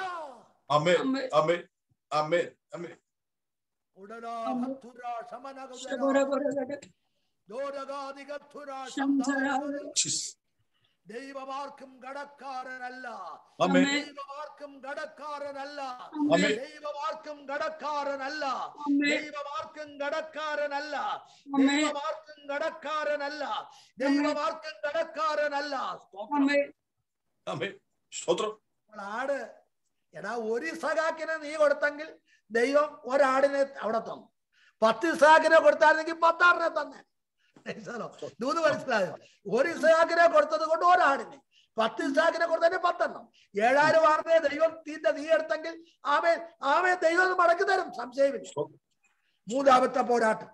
ദൈവമാർക്കും കടക്കാരനല്ല. ദൈവമാർക്കും കടക്കാരനല്ല. ദൈവമാർക്കും കടക്കാരനല്ല. ദൈവമാർക്കും കടക്കാരനല്ല. ദൈവമാർക്കും കടക്കാരനല്ല. ദൈവമാർക്കും കടക്കാരനല്ല. ആട് എടാ ഒരു ഇസഹാക്കിനെ നീ കൊടുത്തെങ്കിൽ ദൈവം ഒരാടിനെ അവിടെ തന്നു. പത്ത് ഇസഹാക്കിനെ കൊടുത്തായിരുന്നെങ്കിൽ പത്താറിനെ തന്നെ. ദൂത് മനസ്സിലായോ? ഒരു ഇസഹാക്കിനെ കൊടുത്തത് കൊണ്ട് ഒരാടിനെ, പത്ത് ഇസഹാക്കിനെ കൊടുത്തതിന് പത്തെണ്ണം. ഏഴായിരം ആറിനെ ദൈവം തീന്റെ നീ എടുത്തെങ്കിൽ ആമേ ആമേ ദൈവം മടക്കി തരും, സംശയമില്ല. മൂന്നാമത്തെ പോരാട്ടം,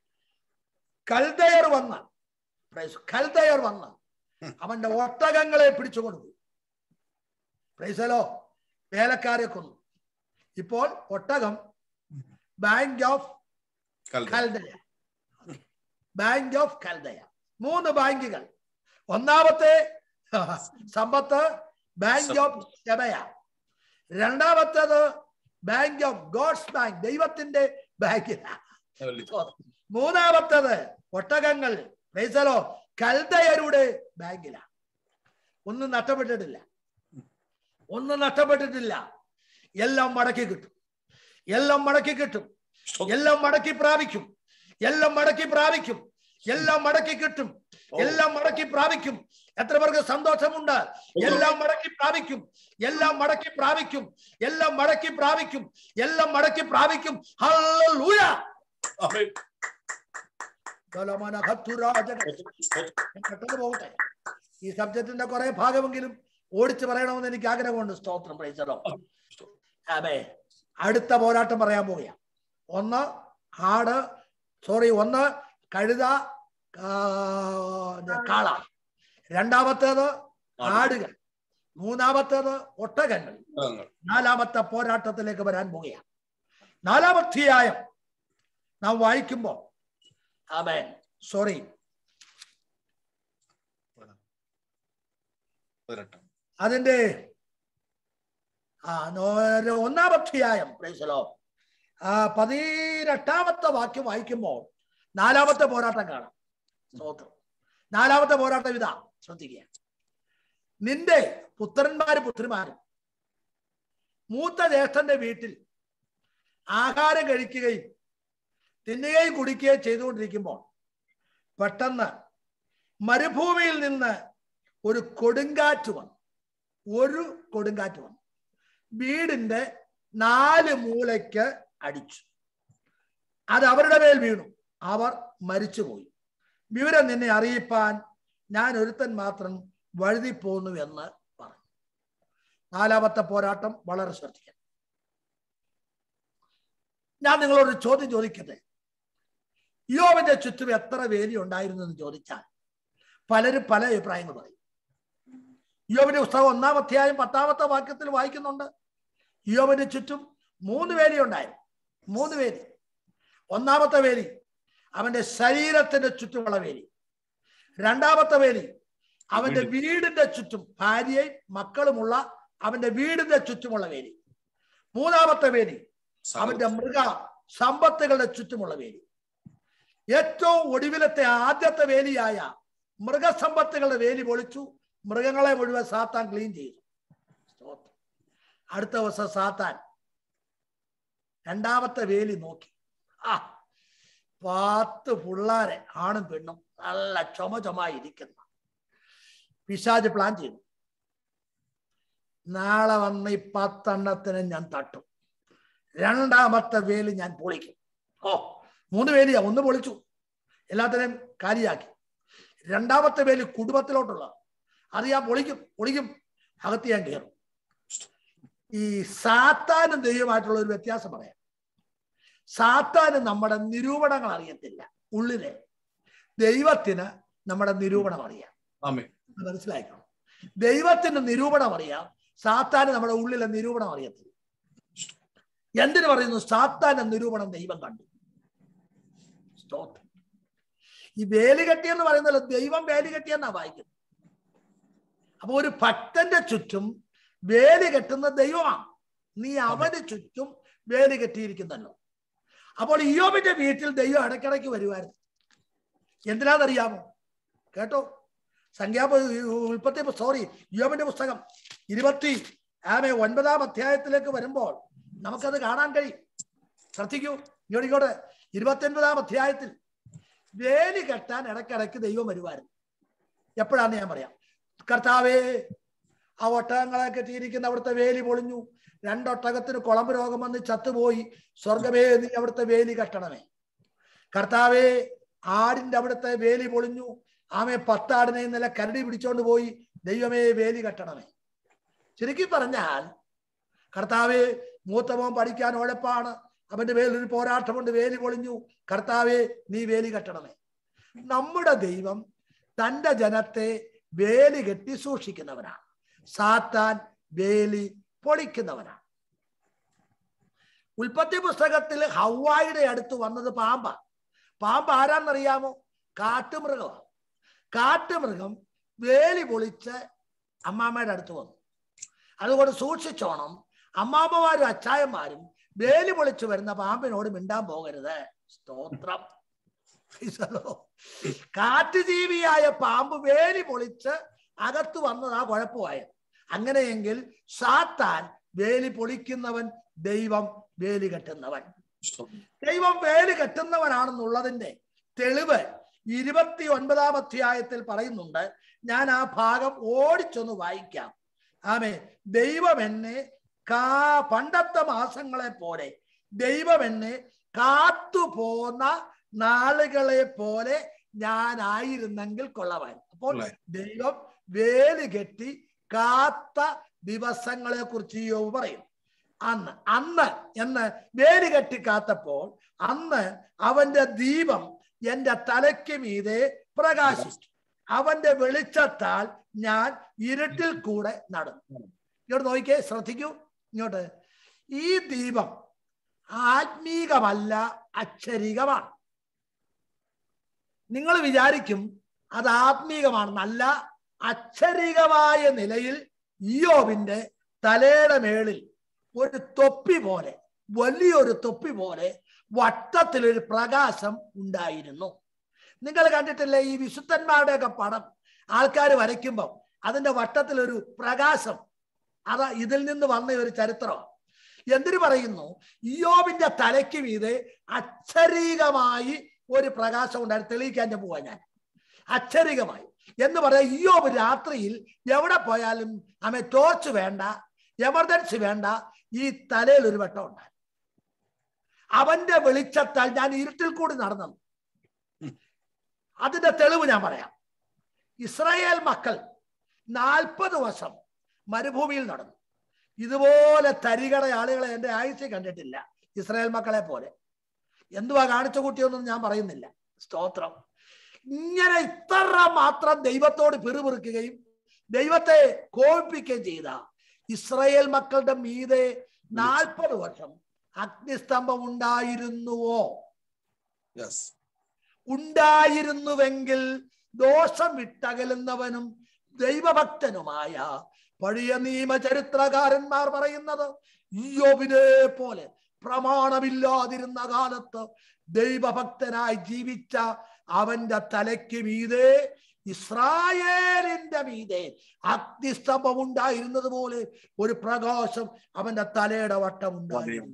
കൽദയർ വന്ന കൽദയർ വന്ന അവന്റെ ഒട്ടകങ്ങളെ പിടിച്ചുകൊണ്ടു. പ്രൈസലോ വേലക്കാരെ കൊന്നു. ഇപ്പോൾ ഒട്ടകം bank of Chaldea, bank of Chaldea. മൂന്ന് ബാങ്കുകൾ. ഒന്നാമത്തെ സമ്പത്ത് ബാങ്ക് ഓഫ് ശബയ, രണ്ടാമത്തേത് ബാങ്ക് ഓഫ് ഗോഡ്സ് ബാങ്ക്, ദൈവത്തിന്റെ ബാങ്കിലാണ്. മൂന്നാമത്തേത് ഒട്ടകങ്ങൾ പ്രൈസലോ കൽദയരുടെ ബാങ്കിലാണ്. ഒന്നും നഷ്ടപ്പെട്ടിട്ടില്ല, ഒന്നും നഷ്ടപ്പെട്ടിട്ടില്ല. എല്ലാം മടക്കി കിട്ടും, എല്ലാം മടക്കി കിട്ടും, എല്ലാം മടക്കി പ്രാപിക്കും, എല്ലാം മടക്കി പ്രാപിക്കും, എല്ലാം മടക്കി കിട്ടും, എല്ലാം മടക്കി പ്രാപിക്കും. എത്ര പേർക്ക് സന്തോഷമുണ്ട്? എല്ലാം മടക്കി പ്രാപിക്കും, എല്ലാം മടക്കി പ്രാപിക്കും, എല്ലാം മടക്കി പ്രാപിക്കും, എല്ലാം മടക്കി പ്രാപിക്കും. ഹല്ലേലൂയ. പോകട്ടെ. ഈ സബ്ജക്റ്റിന്റെ കുറെ ഭാഗമെങ്കിലും ഓടിച്ചു പറയണമെന്ന് എനിക്ക് ആഗ്രഹമുണ്ട്. സ്തോത്രം. Praise the Lord. ആമേൻ. അടുത്ത പോരാട്ടം പറയാൻ പോവുകയാണ്. ഒന്ന് ആട് സോറി ഒന്ന് കഴുത കാള, രണ്ടാമത്തേത് ആടുകൾ, മൂന്നാമത്തേത് ഒട്ടകങ്ങൾ. നാലാമത്തെ പോരാട്ടത്തിലേക്ക് വരാൻ പോവുകയാണ്. നാലാമധ്യായം നാം വായിക്കുമ്പോൾ ആമേൻ സോറി അതിന്റെ ആ ഒന്നാമധ്യായം ആ പതിനെട്ടാമത്തെ വാക്യം വായിക്കുമ്പോൾ നാലാമത്തെ പോരാട്ടം കാണാം. സ്തോത്രം. നാലാമത്തെ പോരാട്ടം ഇതാ, ശ്രദ്ധിക്കുക. നിന്റെ പുത്രന്മാരും പുത്രിമാരും മൂത്ത ജ്യേഷ്ഠന്റെ വീട്ടിൽ ആഹാരം കഴിക്കുകയും തിന്നുകയും കുടിക്കുകയും ചെയ്തുകൊണ്ടിരിക്കുമ്പോൾ പെട്ടെന്ന് മരുഭൂമിയിൽ നിന്ന് ഒരു കൊടുങ്കാറ്റ് വന്നു. ഒരു കൊടുങ്കാറ്റ് വന്നു വീടിന്റെ നാല് മൂലയ്ക്ക് അടിച്ചു. അത് അവരുടെ മേൽ വീണു. അവർ മരിച്ചുപോയി. വിവരം നിന്നെ അറിയിപ്പാൻ ഞാൻ ഒരുത്തൻ മാത്രം വഴുതി പോന്നു എന്ന് പറഞ്ഞു. നാലാമത്തെ പോരാട്ടം വളരെ ശ്രദ്ധിക്കണം. ഞാൻ നിങ്ങളോട് ചോദ്യം ചോദിക്കട്ടെ. യോബിന്റെ ചുറ്റും എത്ര വേലി ഉണ്ടായിരുന്നു എന്ന് ചോദിച്ചാൽ പലരും പല അഭിപ്രായങ്ങൾ പറയും. യോബിന്റെ പുസ്തകം ഒന്നാം അധ്യായം പത്താമത്തെ വാക്യത്തിൽ വായിക്കുന്നുണ്ട്, യോബിന്റെ ചുറ്റും മൂന്ന് വേലി ഉണ്ടായിരുന്നു. മൂന്ന് വേലി. ഒന്നാമത്തെ വേലി അവന്റെ ശരീരത്തിന്റെ ചുറ്റുമുള്ള വേലി. രണ്ടാമത്തെ വേലി അവന്റെ വീടിന്റെ ചുറ്റും, ഭാര്യയും മക്കളുമുള്ള അവന്റെ വീടിന്റെ ചുറ്റുമുള്ള വേലി. മൂന്നാമത്തെ വേലി അവന്റെ മൃഗ സമ്പത്തുകളുടെ ചുറ്റുമുള്ള വേലി. ഏറ്റവും ഒടുവിലത്തെ ആദ്യത്തെ വേലിയായ മൃഗസമ്പത്തുകളുടെ വേലി പൊളിച്ചു. മൃഗങ്ങളെ മുഴുവൻ സാത്താൻ ക്ലീൻ ചെയ്തു. അടുത്ത ദിവസം സാത്താൻ രണ്ടാമത്തെ വേലി നോക്കി. ആ പത്ത് പിള്ളാരെ ആണും പെണ്ണും നല്ല ചുമ ചുമയിരിക്കുന്ന പിശാച് പ്ലാൻ ചെയ്തു. നാളെ വന്ന് ഈ പത്തെണ്ണത്തിന് ഞാൻ തട്ടും, രണ്ടാമത്തെ വേലി ഞാൻ പൊളിക്കും. ഓ മൂന്ന് വേലിയാ, ഒന്ന് പൊളിച്ചു, എല്ലാത്തിനെയും കാലിയാക്കി. രണ്ടാമത്തെ വേലി കുടുംബത്തിലോട്ടുള്ള, അത് ഞാൻ പൊളിക്കും പൊളിക്കും അകത്ത് ഞാൻ കയറും. ഈ സാത്താനും ദൈവമായിട്ടുള്ള ഒരു വ്യത്യാസം പറയാം. സാത്താന് നമ്മുടെ നിരൂപണങ്ങൾ അറിയത്തില്ല ഉള്ളിലെ, ദൈവത്തിന് നമ്മുടെ നിരൂപണം അറിയാം. മനസ്സിലാക്കണം. ദൈവത്തിന് നിരൂപണം അറിയാം, സാത്താന് നമ്മുടെ ഉള്ളിലെ നിരൂപണം അറിയത്തില്ല. എന്തിനു പറയുന്നു? സാത്താന്റെ നിരൂപണം ദൈവം കണ്ടു. ഈ വേലി കെട്ടിയെന്ന് പറയുന്നല്ലോ, ദൈവം വേലി കെട്ടിയെന്നാ വായിക്കുന്നത്. അപ്പൊ ഒരു ഭക്തന്റെ ചുറ്റും വേലി കെട്ടുന്ന ദൈവമാണ്. നീ അവന് ചുറ്റും വേലി കെട്ടിയിരിക്കുന്നല്ലോ. അപ്പോൾ ഇയ്യോബിന്റെ വീട്ടിൽ ദൈവം ഇടയ്ക്കിടയ്ക്ക് വരുമായിരുന്നു. എന്തിനാണെന്നറിയാമോ? കേട്ടോ, സംഖ്യാ ഉൽപ്പത്തി സോറി ഇയ്യോബിന്റെ പുസ്തകം ഇരുപത്തി ആമേ ഒൻപതാം അധ്യായത്തിലേക്ക് വരുമ്പോൾ നമുക്കത് കാണാൻ കഴിയും. ശ്രദ്ധിക്കൂ, ഇങ്ങോട്ട് ഇങ്ങോട്ട് ഇരുപത്തി ഒൻപതാം അധ്യായത്തിൽ വേലി കെട്ടാൻ ഇടയ്ക്കിടയ്ക്ക് ദൈവം വരുമായിരുന്നു. എപ്പോഴാന്ന് ഞാൻ പറയാം. കർത്താവേ, ആ ഒട്ടകങ്ങളെ കെട്ടിയിരിക്കുന്ന അവിടുത്തെ വേലി പൊളിഞ്ഞു, രണ്ടൊട്ടകത്തിന് കുളമ്പ് രോഗം വന്ന് ചത്തുപോയി, സ്വർഗമേ നീ അവിടുത്തെ വേലി കെട്ടണമേ. കർത്താവേ, ആടിന്റെ അവിടുത്തെ വേലി പൊളിഞ്ഞു, ആമേ പത്താടിനെ ഇന്നലെ കരടി പിടിച്ചോണ്ട് പോയി, ദൈവമേ വേലി കെട്ടണമേ. ചുരുക്കി പറഞ്ഞാൽ, കർത്താവേ മൂത്തമോൻ പഠിക്കാൻ ഉഴപ്പാണ്, അവന്റെ മേലൊരു പോരാട്ടമുണ്ട്, വേലി പൊളിഞ്ഞു, കർത്താവേ നീ വേലി കെട്ടണമേ. നമ്മുടെ ദൈവം തന്റെ ജനത്തെ വേലി കെട്ടി സൂക്ഷിക്കുന്നവനാണ്. സാത്താൻ വേലി പൊളിക്കുന്നവനാണ്. ഉൽപ്പത്തി പുസ്തകത്തിൽ ഹവ്വായുടെ അടുത്ത് വന്നത് പാമ്പ. പാമ്പ് ആരാന്നറിയാമോ? കാട്ടുമൃഗമാണ്. കാട്ടുമൃഗം വേലി പൊളിച്ച് അമ്മാമ്മയുടെ അടുത്ത് വന്നു. അതുകൊണ്ട് സൂക്ഷിച്ചോണം, അമ്മാമ്മമാരും അച്ചായന്മാരും വേലി പൊളിച്ചു വരുന്ന പാമ്പിനോട് മിണ്ടാൻ പോകരുത്. സ്തോത്രം. കാട്ടുജീവിയായ പാമ്പ് വേലി പൊളിച്ച് അകത്ത് വന്നതാ കുഴപ്പമായത്. അങ്ങനെയെങ്കിൽ സാത്താൻ വേലി പൊളിക്കുന്നവൻ, ദൈവം വേലി കെട്ടുന്നവൻ. ദൈവം വേലി കെട്ടുന്നവനാണെന്നുള്ളതിന്റെ തെളിവ് ഇരുപത്തി ഒൻപതാം അധ്യായത്തിൽ പറയുന്നുണ്ട്. ഞാൻ ആ ഭാഗം ഓടിച്ചൊന്ന് വായിക്കാം. ആമേ. ദൈവം എന്നെ കാ പണ്ടത്തെ മാസങ്ങളെ പോലെ ദൈവം എന്നെ കാത്തുപോന്ന നാളുകളെ പോലെ ഞാനായിരുന്നെങ്കിൽ കൊള്ളമായിരുന്നു. അപ്പോൾ ദൈവം വേലി കെട്ടി കാത്ത ദിവസങ്ങളെ കുറിച്ച് യോബ് പറയും. അന്ന് അന്ന് എന്ന് വേലി കെട്ടി കാത്തപ്പോൾ അന്ന് അവന്റെ ദീപം എന്റെ തലയ്ക്ക് മീതെ പ്രകാശിച്ചു. അവന്റെ വെളിച്ചത്താൽ ഞാൻ ഇരുട്ടിൽ കൂടെ നടന്നു. ഇങ്ങോട്ട് നോക്കിക്കേ, ശ്രദ്ധിക്കൂ ഇങ്ങോട്ട്. ഈ ദീപം ആത്മീകമല്ല, അക്ഷരികമാണ്. നിങ്ങൾ വിചാരിക്കും അത് ആത്മീകമാണെന്നല്ല. അക്ഷരികമായ നിലയിൽ ഇയ്യോബിന്റെ തലയുടെ മേളിൽ ഒരു തൊപ്പി പോലെ, വലിയൊരു തൊപ്പി പോലെ വട്ടത്തിലൊരു പ്രകാശം ഉണ്ടായിരുന്നു. നിങ്ങൾ കണ്ടിട്ടില്ലേ ഈ വിശുദ്ധന്മാരുടെയൊക്കെ പടം ആൾക്കാർ വരയ്ക്കുമ്പോൾ അതിന്റെ വട്ടത്തിലൊരു പ്രകാശം? അതാ ഇതിൽ നിന്ന് വന്ന ഒരു ചരിത്രം. എന്തിനു പറയുന്നു? ഇയ്യോബിന്റെ തലയ്ക്ക് മീതെ അക്ഷരീകമായി ഒരു പ്രകാശം ഉണ്ടായിരുന്നു. തെളിയിക്കാൻ പോവാ ഞാൻ. അക്ഷരികമായി എന്ന് പറയാം. ഇയ്യോബ് രാത്രിയിൽ എവിടെ പോയാലും അമ്മ ടോർച്ച് വേണ്ട, എമർജൻസി വേണ്ട, ഈ തലയിൽ ഒരു വെട്ടം ഉണ്ടായി. അവന്റെ വെളിച്ചത്താൽ ഞാൻ ഇരുട്ടിൽ കൂടി നടന്നു. അതിന്റെ തെളിവ് ഞാൻ പറയാം. ഇസ്രായേൽ മക്കൾ നാൽപ്പത് വർഷം മരുഭൂമിയിൽ നടന്നു. ഇതുപോലെ തരികട ആളുകളെ എൻ്റെ ആയുസ്സിൽ കണ്ടിട്ടില്ല, ഇസ്രായേൽ മക്കളെ പോലെ. എന്തുവാ കാണിച്ചു കൂട്ടിയൊന്നും ഞാൻ പറയുന്നില്ല. സ്തോത്രം. ഇങ്ങനെ ഇത്ര മാത്രം ദൈവത്തോട് പിറുപിറുക്കുകയും ദൈവത്തെ കോപിപ്പിക്കുകയും ചെയ്ത ഇസ്രായേൽ മക്കളുടെ മീതെ നാൽപ്പത് വർഷം അഗ്നിസ്തംഭം ഉണ്ടായിരുന്നുവോ? ഉണ്ടായിരുന്നുവെങ്കിൽ ദോഷം വിട്ടകലുന്നവനും ദൈവഭക്തനുമായ പഴയ നിയമ ചരിത്രകാരന്മാർ പറയുന്നത് ഇയ്യോബിനെ പോലെ പ്രമാണമില്ലാതിരുന്ന കാലത്ത് ദൈവഭക്തനായി ജീവിച്ച അവന്റെ തലയ്ക്ക് മീതെ, ഇസ്രായേലിന്റെ മീതെ അഗ്നിസ്തംഭം ഉണ്ടായിരുന്നത് പോലെ ഒരു പ്രകാശം അവന്റെ തലയുടെ വട്ടം ഉണ്ടായിരുന്നു.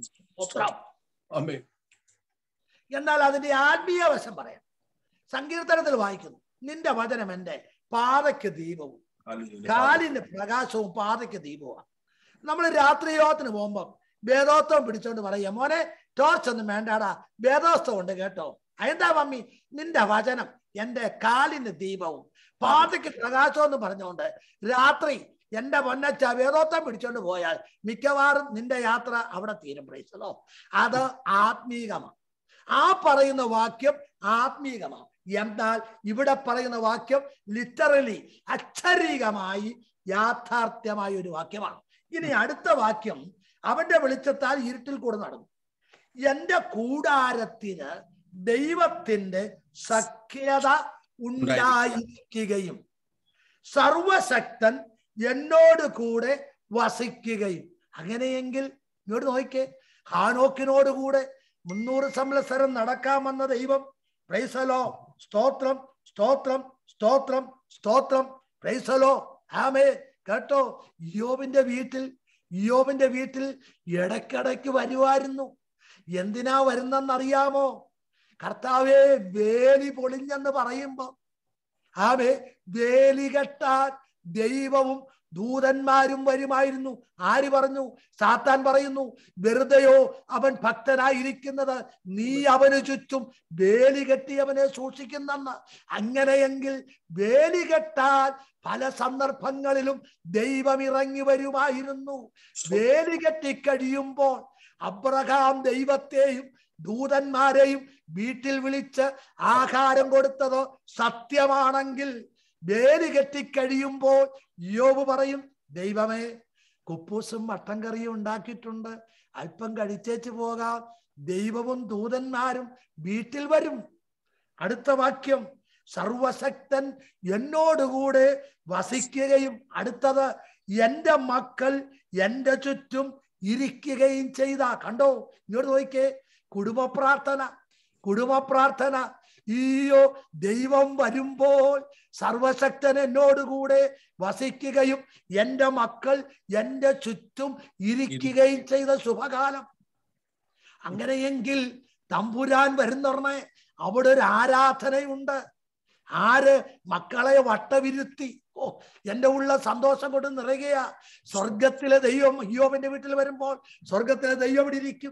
എന്നാൽ അതിന്റെ ആത്മീയ വശം പറയാം. സങ്കീർത്തനത്തിൽ വായിക്കുന്നു, നിന്റെ വചനം എന്റെ പാതയ്ക്ക് ദീപവും കാലിന്റെ പ്രകാശവും പാതയ്ക്ക് ദീപവുമാണ്. നമ്മൾ രാത്രി യോഗത്തിന് പോകുമ്പോൾ വേദോത്വം പിടിച്ചോണ്ട് പറയാം, മോനെ ടോർച്ച് ഒന്നും വേണ്ടാടാ, വേദോത്വം ഉണ്ട് കേട്ടോ. എന്താ മമ്മി? നിന്റെ വചനം എന്റെ കാലിന് ദീപവും പാതയ്ക്ക് പ്രകാശവും എന്ന് പറഞ്ഞുകൊണ്ട് രാത്രി എന്റെ പൊന്നച്ച വേദോത്വം പിടിച്ചോണ്ട് പോയാൽ മിക്കവാറും നിന്റെ യാത്ര അവിടെ തീരും. പ്രൈസലോ. അത് ആത്മീകമാണ്. ആ പറയുന്ന വാക്യം ആത്മീകമാണ്. എന്നാൽ ഇവിടെ പറയുന്ന വാക്യം ലിറ്ററലി അക്ഷരീകമായി യാഥാർത്ഥ്യമായ ഒരു വാക്യമാണ്. ഇനി അടുത്ത വാക്യം, അവന്റെ വെളിച്ചത്താൽ ഇരുട്ടിൽ കൂടെ നടന്നു. എന്റെ കൂടാരത്തിന് ദൈവത്തിന്റെ സഖ്യത ഉണ്ടായിരിക്കുകയും സർവശക്തൻ എന്നോട് കൂടെ വസിക്കുകയും. അങ്ങനെയെങ്കിൽ ഇങ്ങോട്ട് നോക്കിക്കേ, ഹാനോക്കിനോട് കൂടെ മുന്നൂറ് സംവത്സരം നടക്കാമെന്ന ദൈവം, പ്രൈസലോ, സ്തോത്രം സ്തോത്രം സ്തോത്രം സ്തോത്രം, പ്രൈസലോ, ആമേ. കേട്ടോ, ഇയ്യോബിന്റെ വീട്ടിൽ ഇയ്യോബിന്റെ വീട്ടിൽ ഇടയ്ക്കിടയ്ക്ക് വരുമായിരുന്നു. എന്തിനാ വരുന്നെന്നറിയാമോ? കർത്താവേ, വേലി പൊളിഞ്ഞെന്ന് പറയുമ്പോ, ആമേ, വേലി കെട്ടാൻ ദൈവവും ദൂതന്മാരും വരുമായിരുന്നു. ആര് പറഞ്ഞു? സാത്താൻ പറയുന്നു, വെറുതെയോ അവൻ ഭക്തനായിരിക്കുന്നത്, നീ അവന് ചുറ്റും വേലി കെട്ടി അവനെ സൂക്ഷിക്കുന്നെന്ന്. അങ്ങനെയെങ്കിൽ വേലി കെട്ടാൻ പല സന്ദർഭങ്ങളിലും ദൈവം ഇറങ്ങി വരുമായിരുന്നു. വേലി കെട്ടിക്കഴിയുമ്പോൾ അബ്രഹാം ദൈവത്തെയും ദൂതന്മാരെയും വീട്ടിൽ വിളിച്ച് ആഹാരം കൊടുത്തത് സത്യമാണെങ്കിൽ, വേലി കെട്ടിക്കഴിയുമ്പോൾ യോബ് പറയും, ദൈവമേ, കുപ്പൂസും മട്ടൻ കറിയും ഉണ്ടാക്കിയിട്ടുണ്ട്, അല്പം കഴിച്ചേച്ച് പോകാം. ദൈവവും ദൂതന്മാരും വീട്ടിൽ വരും. അടുത്ത വാക്യം, സർവശക്തൻ എന്നോടുകൂടെ വസിക്കുകയും, അടുത്തത്, എന്റെ മക്കൾ എന്റെ ചുറ്റും ഇരിക്കുകയും ചെയ്ത. കണ്ടോ, ഇങ്ങോട്ട് നോക്കിക്കേ, കുടുംബ പ്രാർത്ഥന കുടുംബ പ്രാർത്ഥന ഈയോ ദൈവം വരുമ്പോൾ സർവശക്തൻ എന്നോടുകൂടെ വസിക്കുകയും എന്റെ മക്കൾ എന്റെ ചുറ്റും ഇരിക്കുകയും ചെയ്ത ശുഭകാലം. അങ്ങനെയെങ്കിൽ തമ്പുരാൻ വരുന്നോർമ്മേ അവിടെ ഒരു ആരാധനയുണ്ട്. ആര്? മക്കളെ വട്ടവിരുത്തി. ഓ, എന്റെ ഉള്ള സന്തോഷം കൊണ്ട് നിറയുകയാ. സ്വർഗത്തിലെ ദൈവം ഇയ്യോബിന്റെ വീട്ടിൽ വരുമ്പോൾ സ്വർഗത്തിലെ ദൈവം ഇവിടെ ഇരിക്കും.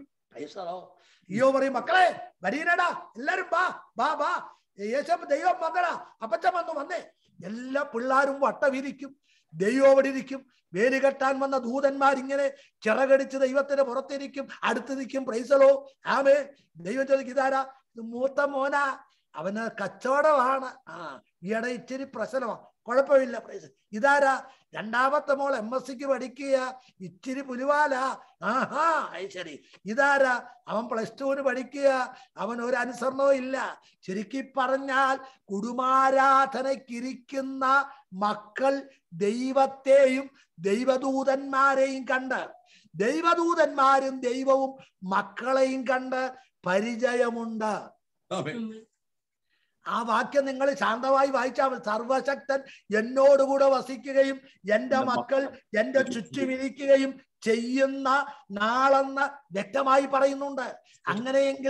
ഇയ്യോ പറയും, മക്കളെ വരീനടാ, എല്ലാരും വാ വാ വാ, യേശു ദൈവം വന്നടാ, അപ്പച്ചൻ വന്നു വന്നേ. എല്ലാ പിള്ളേരും വട്ടവിരിക്കും. ദൈവം അവിടെ ഇരിക്കും. വേലി കെട്ടാൻ വന്ന ദൂതന്മാരിങ്ങനെ ചിറകടിച്ച് ദൈവത്തിന് പുറത്തിരിക്കും, അടുത്ത് നിൽക്കും. പ്രൈസലോ ആമേ. ദൈവം ചോദിക്കും, ഇതാരാ? മൂത്ത മോനാ, അവന് കച്ചവടമാണ്. ആ ഈയിടെ ഇച്ചിരി പ്രശ്നമാണ്, കുഴപ്പമില്ല. പ്രൈസ്. ഇതാരാ? രണ്ടാമത്തെ മോൾ എം എസ് സിക്ക് പഠിക്കുക, ഇച്ചിരി പുലിവാല. ആഹാ ശരി. ഇതാരാ? അവൻ പ്ലസ് ടുവിന് പഠിക്കുക, അവൻ ഒരു അനുസരണവും ഇല്ല. ചുരുക്കി പറഞ്ഞാൽ കുടുംബാരാധനയ്ക്കിരിക്കുന്ന മക്കൾ ദൈവത്തെയും ദൈവദൂതന്മാരെയും കണ്ട്, ദൈവദൂതന്മാരും ദൈവവും മക്കളെയും കണ്ട് പരിചയമുണ്ട്. ആ വാക്യം നിങ്ങൾ ശാന്തമായി വായിച്ചാൽ, സർവശക്തൻ എന്നോടുകൂടെ വസിക്കുകയും എൻ്റെ മക്കൾ എൻ്റെ ചുറ്റുമിരിക്കുകയും ചെയ്യുന്ന നാളെന്ന് വ്യക്തമായി പറയുന്നുണ്ട്. അങ്ങനെയെങ്കിൽ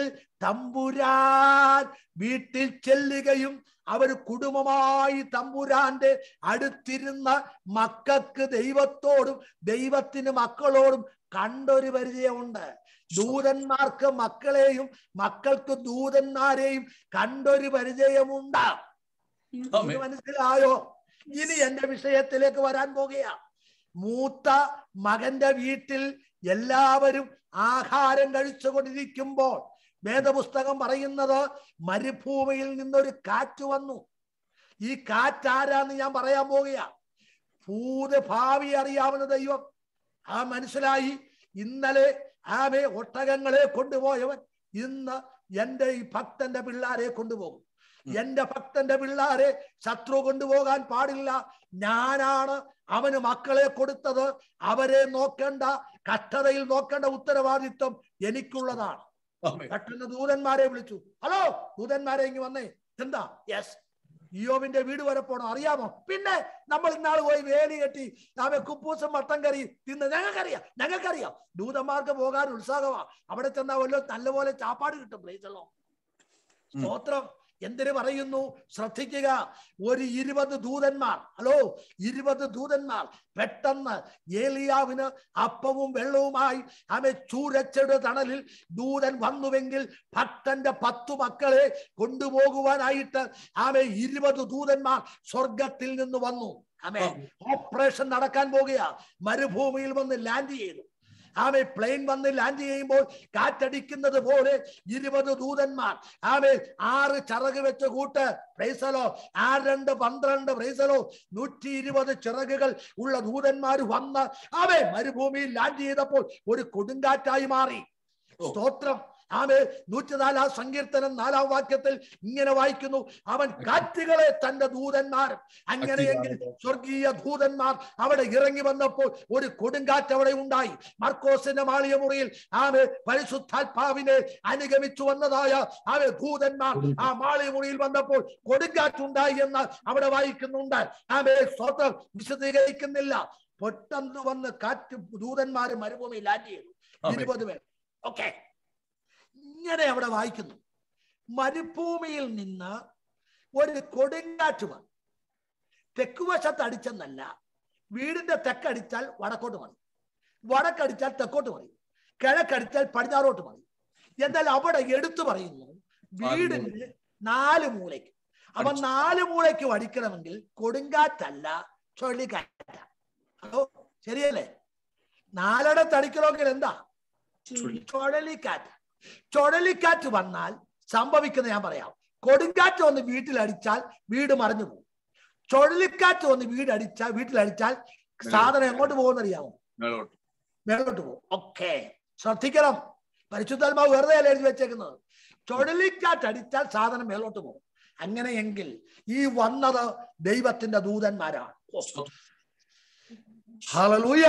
തമ്പുരാൻ വീട്ടിൽ ചെല്ലുകയും അവർ കുടുംബമായി തമ്പുരാന്റെ അടുത്തിരുന്ന മക്കൾക്ക് ദൈവത്തോടും ദൈവത്തിന് മക്കളോടും കണ്ടൊരു പരിചയമുണ്ട്. ദൂതന്മാർക്ക് മക്കളെയും മക്കൾക്ക് ദൂതന്മാരെയും കണ്ടൊരു പരിചയമുണ്ട്. മനസ്സിലായോ? ഇനി എന്റെ വിഷയത്തിലേക്ക് വരാൻ പോകുക. മൂത്ത മകന്റെ വീട്ടിൽ എല്ലാവരും ആഹാരം കഴിച്ചുകൊണ്ടിരിക്കുമ്പോൾ വേദപുസ്തകം പറയുന്നത് മരുഭൂമിയിൽ നിന്നൊരു കാറ്റ് വന്നു. ഈ കാറ്റാരാന്ന് ഞാൻ പറയാൻ പോകുക. ഭൂത ഭാവി അറിയാവുന്ന ദൈവം. ആ മനസ്സിലായി. ഇന്നലെ ആമേ ഒട്ടകങ്ങളെ കൊണ്ടുപോയവൻ ഇന്ന് എന്റെ ഈ ഭക്തന്റെ പിള്ളാരെ കൊണ്ടുപോകും. എന്റെ ഭക്തന്റെ പിള്ളാരെ ശത്രു കൊണ്ടുപോകാൻ പാടില്ല. ഞാനാണ് അവന് മക്കളെ കൊടുത്തത്. അവരെ നോക്കേണ്ട, കഷ്ടതയിൽ നോക്കേണ്ട ഉത്തരവാദിത്വം എനിക്കുള്ളതാണ്. പെട്ടെന്ന് ദൂതന്മാരെ വിളിച്ചു. ഹലോ ദൂതന്മാരെ ഇങ്ങ് വന്നേ. എന്താ? യെസ്, ഇയ്യോബിന്റെ വീട് വരെ പോണം. അറിയാമോ? പിന്നെ നമ്മൾ ഇന്നാൾ പോയി വേലി കെട്ടി അവൻ കുപ്പൂസും മട്ടൻ കറി തിന്ന്. ഞങ്ങൾക്കറിയാം ഞങ്ങൾക്കറിയാം ദൂതന്മാർക്ക് പോകാൻ ഉത്സാഹമാ. അവിടെ ചെന്നാൽ വല്ലോ നല്ലപോലെ ചാപ്പാട് കിട്ടും. പ്രൈസല്ലോ സ്തോത്രം. എന്തിനു പറയുന്നു? ശ്രദ്ധിക്കുക. ഒരു ഇരുപത് ദൂതന്മാർ, ഹലോ ഇരുപത് ദൂതന്മാർ പെട്ടെന്ന് ഏലിയാവിന് അപ്പവും വെള്ളവുമായി അവൻ ചൂരച്ചയുടെ തണലിൽ ദൂതൻ വന്നുവെങ്കിൽ ഭക്തന്റെ പത്തു മക്കളെ കൊണ്ടുപോകുവാനായിട്ട് അവൻ ഇരുപത് ദൂതന്മാർ സ്വർഗത്തിൽ നിന്ന് വന്നു. ആമേ. ഓപ്പറേഷൻ നടക്കാൻ പോകുക. മരുഭൂമിയിൽ വന്ന് ലാൻഡ് ചെയ്തു. ആമേ. പ്ലെയിൻ വന്ന് ലാൻഡ് ചെയ്യുമ്പോൾ കാറ്റടിക്കുന്നത് പോലെ ഇരുപത് ദൂതന്മാർ ആമേ ആറ് ചിറക് വെച്ച് കൂട്ട്. പ്രൈസലോ. ആറ് രണ്ട് പന്ത്രണ്ട്. പ്രൈസലോ. നൂറ്റി ഇരുപത് ചിറകുകൾ ഉള്ള ദൂതന്മാർ വന്ന് ആമേ മരുഭൂമിയിൽ ലാൻഡ് ചെയ്തപ്പോൾ ഒരു കൊടുങ്കാറ്റായി മാറി. സ്തോത്രം. ആമേ. നൂറ്റിനാലാം സങ്കീർത്തനം നാലാം വാക്യത്തിൽ ഇങ്ങനെ വായിക്കുന്നു, അവൻ കാറ്റുകളെ തന്റെ ദൂതന്മാരും. അങ്ങനെയെങ്കിൽ സ്വർഗീയ ദൂതന്മാർ അവിടെ ഇറങ്ങി വന്നപ്പോൾ ഒരു കൊടുങ്കാറ്റ് അവിടെ ഉണ്ടായി. മർക്കോസിന്റെ മാളിക മുറിയിൽ ആമേ പരിശുദ്ധാത്മാവിനെ അനുഗമിച്ചു വന്നതായ ആമേ ദൂതന്മാർ ആ മാളിക മുറിയിൽ വന്നപ്പോൾ കൊടുങ്കാറ്റുണ്ടായി എന്ന് അവിടെ വായിക്കുന്നുണ്ട്. ആമേ. സ്വതം വിശദീകരിക്കുന്നില്ല. പെട്ടെന്ന് വന്ന് കാറ്റ് ദൂതന്മാര് മരുഭൂമിയിൽ ലാൻഡ് ചെയ്തു. ഇരുപത് പേർ. ഓക്കെ. ഇങ്ങനെ അവിടെ വായിക്കുന്നു. മരുഭൂമിയിൽ നിന്ന് ഒരു കൊടുങ്കാറ്റ് വന്നു. തെക്കുവശത്ത് അടിച്ചെന്നല്ല, വീടിന്റെ തെക്കടിച്ചാൽ വടക്കോട്ട് മതി, വടക്കടിച്ചാൽ തെക്കോട്ട് മതി, കിഴക്കടിച്ചാൽ പടിഞ്ഞാറോട്ട് മതി. എന്നാൽ അവിടെ എടുത്തു പറയുന്നു വീടിന്റെ നാല് മൂലയ്ക്ക്. അവ നാല് മൂലയ്ക്ക് അടിക്കണമെങ്കിൽ കൊടുങ്കാറ്റല്ല, ചുഴലിക്കാറ്റ. അതോ ശരിയല്ലേ? നാലിടത്ത് അടിക്കണമെങ്കിൽ എന്താ? ചുഴലിക്കാറ്റ്. ചുഴലിക്കാറ്റ് വന്നാൽ സംഭവിക്കുന്നത് ഞാൻ പറയാം. കൊടുങ്കാറ്റ് വന്ന് വീട്ടിലടിച്ചാൽ വീട് മറിഞ്ഞു പോകും. ചുഴലിക്കാറ്റ് വന്ന് വീടടിച്ചാൽ വീട്ടിലടിച്ചാൽ സാധനം എങ്ങോട്ട് പോകുമെന്ന് അറിയാമോ? മേലോട്ട് പോകും. ഓക്കെ, ശ്രദ്ധിക്കണം. പരിശുദ്ധാത്മാവ് വെറുതെ അല്ല എഴുതി വെച്ചേക്കുന്നത്. ചുഴലിക്കാറ്റ് അടിച്ചാൽ സാധനം മേലോട്ട് പോകും. അങ്ങനെയെങ്കിൽ ഈ വന്നത് ദൈവത്തിന്റെ ദൂതന്മാരാണ്. ഹല്ലേലൂയ.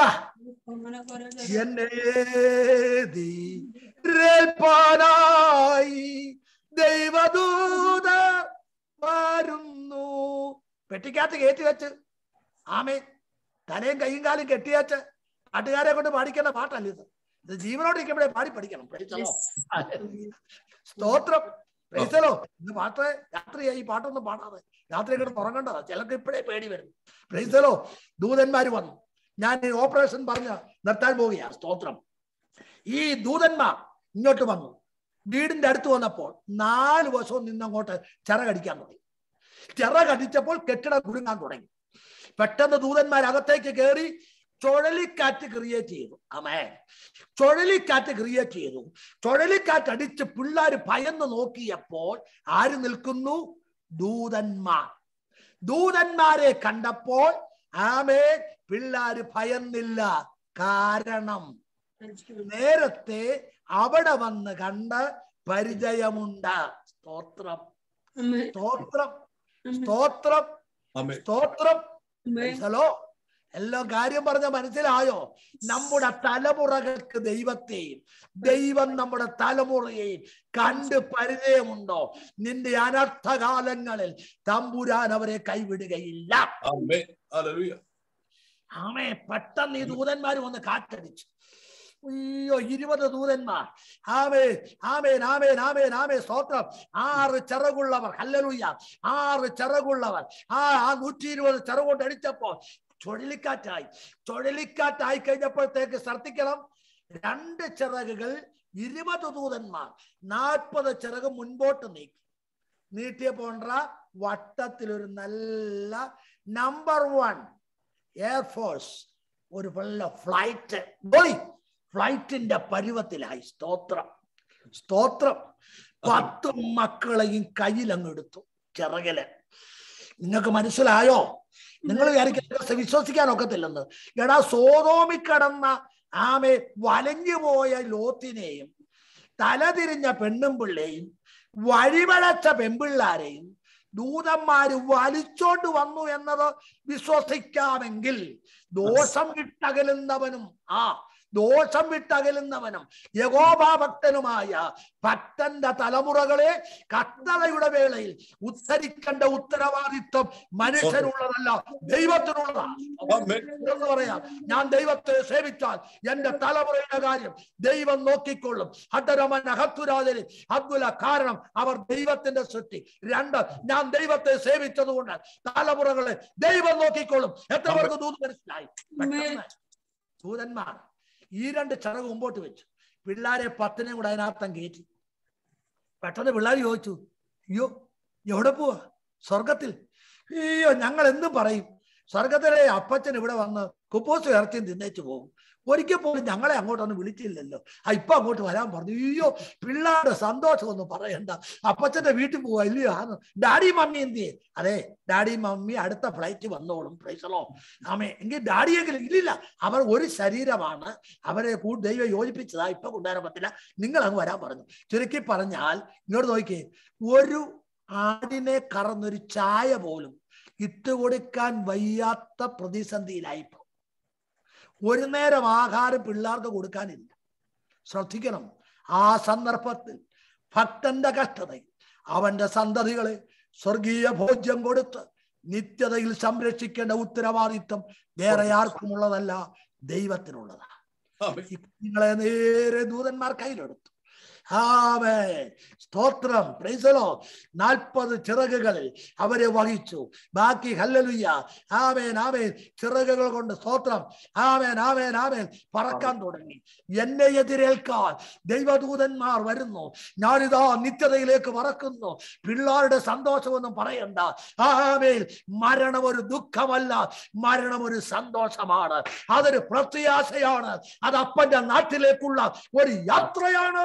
ദൈവദൂത വരുന്നു. പെട്ടിക്കകത്ത് കയറ്റി വെച്ച് ആമേ തലയും കൈയും കാലും കെട്ടിയച്ച് പാട്ടുകാരെ കൊണ്ട് പാടിക്കേണ്ട പാട്ടല്ല ഇത്. ഇത് ജീവനോട് ഇരിക്കുമ്പോഴേ പാടി പഠിക്കണം. സ്തോത്രം. പ്രൈസലോ. ഇന്ന് പാട്ട് രാത്രിയായി പാട്ടൊന്നും പാടാതെ രാത്രി കിടന്ന് ഉറങ്ങേണ്ടതാ. ചിലർക്ക് ഇപ്പോഴേ പേടി വരും. പ്രൈസലോ. ദൂതന്മാര് വന്നു. ഞാൻ ഈ ഓപ്പറേഷൻ പറഞ്ഞ് നിർത്താൻ പോവുകയാണ്. സ്തോത്രം. ഈ ദൂതന്മാർ ഇങ്ങോട്ട് വന്നു. വീടിന്റെ അടുത്ത് വന്നപ്പോൾ നാല് വശവും നിന്നങ്ങോട്ട് ചിറകടിക്കാൻ തുടങ്ങി. ചിറകടിച്ചപ്പോൾ കെട്ടിടം കുടുങ്ങാൻ തുടങ്ങി. പെട്ടെന്ന് ദൂതന്മാർ അകത്തേക്ക് കയറി ചുഴലിക്കാറ്റ് ക്രിയേറ്റ് ചെയ്തു. ആമേ, ചുഴലിക്കാറ്റ് ക്രിയേറ്റ് ചെയ്തു. ചുഴലിക്കാറ്റ് അടിച്ച് പിള്ളേർ ഭയന്ന് നോക്കിയപ്പോൾ ആര് നിൽക്കുന്നു? ദൂതന്മാർ. ദൂതന്മാരെ കണ്ടപ്പോൾ ആമേ പിള്ളേര് ഭയന്നില്ല. കാരണം നേരത്തെ അവിടെ വന്ന് കണ്ട് പരിചയമുണ്ട്. സ്തോത്രം, സ്തോത്രം, സ്തോത്രം, സ്തോത്രം. ഹലോ, എല്ലാം കാര്യം പറഞ്ഞ മനസ്സിലായോ? നമ്മുടെ തലമുറകൾക്ക് ദൈവത്തെയും ദൈവം നമ്മുടെ തലമുറയെയും കണ്ട് പരിചയമുണ്ടോ? നിന്റെ അനർത്ഥകാലങ്ങളിൽ തമ്പുരാൻ അവരെ കൈവിടുകയില്ല. ആമേ, പെട്ടെന്ന് ഈ ദൂതന്മാർ വന്ന് കാറ്റടിച്ചു. അയ്യോ, ഇരുപത് ദൂതന്മാർ. ആമേൻ, ആമേൻ, ആമേൻ, ആമേൻ, ആമേൻ, സ്തോത്രം. ആറ് ചിറകുള്ളവർ. ഹല്ലേലൂയ. ആറ് ചിറകുള്ളവർ. ആ ആ നൂറ്റി ഇരുപത് ചിറകൊണ്ട് അടിച്ചപ്പോൾ ചുഴലിക്കാറ്റായി. ചുഴലിക്കാറ്റായി കഴിഞ്ഞപ്പോഴത്തേക്ക് ശ്രദ്ധിക്കണം, രണ്ട് ചിറകുകൾ ഇരുപത് ദൂതന്മാർ നാൽപ്പത് ചിറക് മുൻപോട്ട് നീക്കി. നീട്ടിയപ്പോണ്ട വട്ടത്തിലൊരു നല്ല നമ്പർ വൺ എയർഫോഴ്സ് ഒരു നല്ല ഫ്ലൈറ്റ് പോയി. ഫ്ലൈറ്റിന്റെ പരുവത്തിലായി. സ്തോത്രം, സ്തോത്രം. പത്ത് മക്കളെയും കയ്യിലങ്ങെടുത്തു ചിറകില്. നിങ്ങൾക്ക് മനസ്സിലായോ? നിങ്ങൾ വിചാരിക്കും വിശ്വസിക്കാൻ ഒക്കത്തില്ലെന്ന്. എടാ, സോതോമി കടന്ന ആമേ വലഞ്ഞു പോയ ലോത്തിനെയും തലതിരിഞ്ഞ പെണ്ണും പിള്ളേയും വഴിവഴച്ച പെൺപിള്ളാരെയും ദൂതന്മാര് വലിച്ചോണ്ട് വന്നു എന്നത് വിശ്വസിക്കാമെങ്കിൽ ദോഷം വിട്ടകലുന്നവനും ആ ദോഷം വിട്ടകലുന്നവനും യഹോവാ ഭക്തനുമായ ഭക്തന്റെ തലമുറകളെ കട്ടളയുടെ വേളയിൽ ഉദ്ധരിക്കേണ്ട ഉത്തരവാദിത്വം മനുഷ്യനുള്ളതല്ല, ദൈവത്തിനുള്ളതാണ്. പറയാം, ഞാൻ ദൈവത്തെ സേവിച്ചാൽ എന്റെ തലമുറയുടെ കാര്യം ദൈവം നോക്കിക്കൊള്ളും. ഹഡരമൻ ഹത്തുരാജന് അബ്ദുല. കാരണം അവർ ദൈവത്തിന്റെ സൃഷ്ടി. രണ്ട്, ഞാൻ ദൈവത്തെ സേവിച്ചതുകൊണ്ട് തലമുറകളെ ദൈവം നോക്കിക്കൊള്ളും. എത്ര പേർക്ക് ദൂത് മനസ്സിലായി? ദൂതന്മാർ ഈ രണ്ട് ചിറക് മുമ്പോട്ട് വെച്ചു. പിള്ളാരെ പത്തിനെയും കൂടെ അതിനർത്ഥം കയറ്റി. പെട്ടെന്ന് പിള്ളേർ ചോദിച്ചു, അയ്യോ എവിടെ പോവാ? സ്വർഗത്തിൽ. അയ്യോ, ഞങ്ങൾ എന്തും പറയും. സ്വർഗത്തിലെ അപ്പച്ചൻ ഇവിടെ വന്ന് കുപ്പോസും ഇറച്ചിയും തിന്നേച്ചു പോകും. ഒരിക്കൽ പോലും ഞങ്ങളെ അങ്ങോട്ടൊന്നും വിളിച്ചില്ലല്ലോ. ആ ഇപ്പൊ അങ്ങോട്ട് വരാൻ പറഞ്ഞു. അയ്യോ, പിള്ളേരുടെ സന്തോഷം ഒന്നും പറയണ്ട. അപ്പച്ചന്റെ വീട്ടിൽ പോവാ ഇല്ലയോ? ഡാഡി മമ്മി എന്തിയെ? അതെ, ഡാഡി മമ്മി അടുത്ത ഫ്ലൈറ്റ് വന്നോളും. പ്രൈസലോ ആമേ. എങ്കിൽ ഡാഡിയെങ്കിലും ഇല്ലില്ല, അവർ ഒരു ശരീരമാണ്. അവരെ ദൈവം യോജിപ്പിച്ചതാ. ഇപ്പൊ കൊണ്ടുവരാൻ പറ്റില്ല, നിങ്ങൾ അങ്ങ് വരാൻ പറഞ്ഞു. ചുരുക്കി പറഞ്ഞാൽ ഇങ്ങോട്ട് നോക്കിയേ, ഒരു ആടിനെ കറന്നൊരു ചായ പോലും ഇട്ടുകൊടുക്കാൻ വയ്യാത്ത പ്രതിസന്ധിയിലായിപ്പോ. ഒരു നേരം ആഹാരം പിള്ളേർക്ക് കൊടുക്കാനില്ല. ശ്രദ്ധിക്കണം, ആ സന്ദർഭത്തിൽ ഭക്തന്റെ കഷ്ടതയിൽ അവന്റെ സന്തതികളെ സ്വർഗീയ ഭോജ്യം കൊടുത്ത് നിത്യതയിൽ സംരക്ഷിക്കേണ്ട ഉത്തരവാദിത്വം വേറെ ആർക്കുമുള്ളതല്ല, ദൈവത്തിനുള്ളതാണ്. നിങ്ങളെ നേരെ ദൂതന്മാർ കയ്യിലെടുത്തു. ആമേൻ, സ്തോത്രം, പ്രൈസ് ദി ലോർഡ്. നാൽപ്പത് ചിറകുകളിൽ അവരെ വഹിച്ചു. ബാക്കി ഹല്ലേലൂയ, ആമേൻ, ആമേൻ. ചിറകുകൾ കൊണ്ട് സ്തോത്രം, ആമേൻ, ആമേൻ, ആമേൻ, പറക്കാൻ തുടങ്ങി. എന്നെ എതിരേൽക്കാൻ ദൈവദൂതന്മാർ വരുന്നു. ഞാനിതാ നിത്യതയിലേക്ക് പറക്കുന്നു. പിള്ളേരുടെ സന്തോഷമൊന്നും പറയണ്ട. ആമേൻ. മരണം ഒരു ദുഃഖമല്ല, മരണം ഒരു സന്തോഷമാണ്. അതൊരു പ്രത്യാശയാണ്. അത് അപ്പന്റെ നാട്ടിലേക്കുള്ള ഒരു യാത്രയാണ്.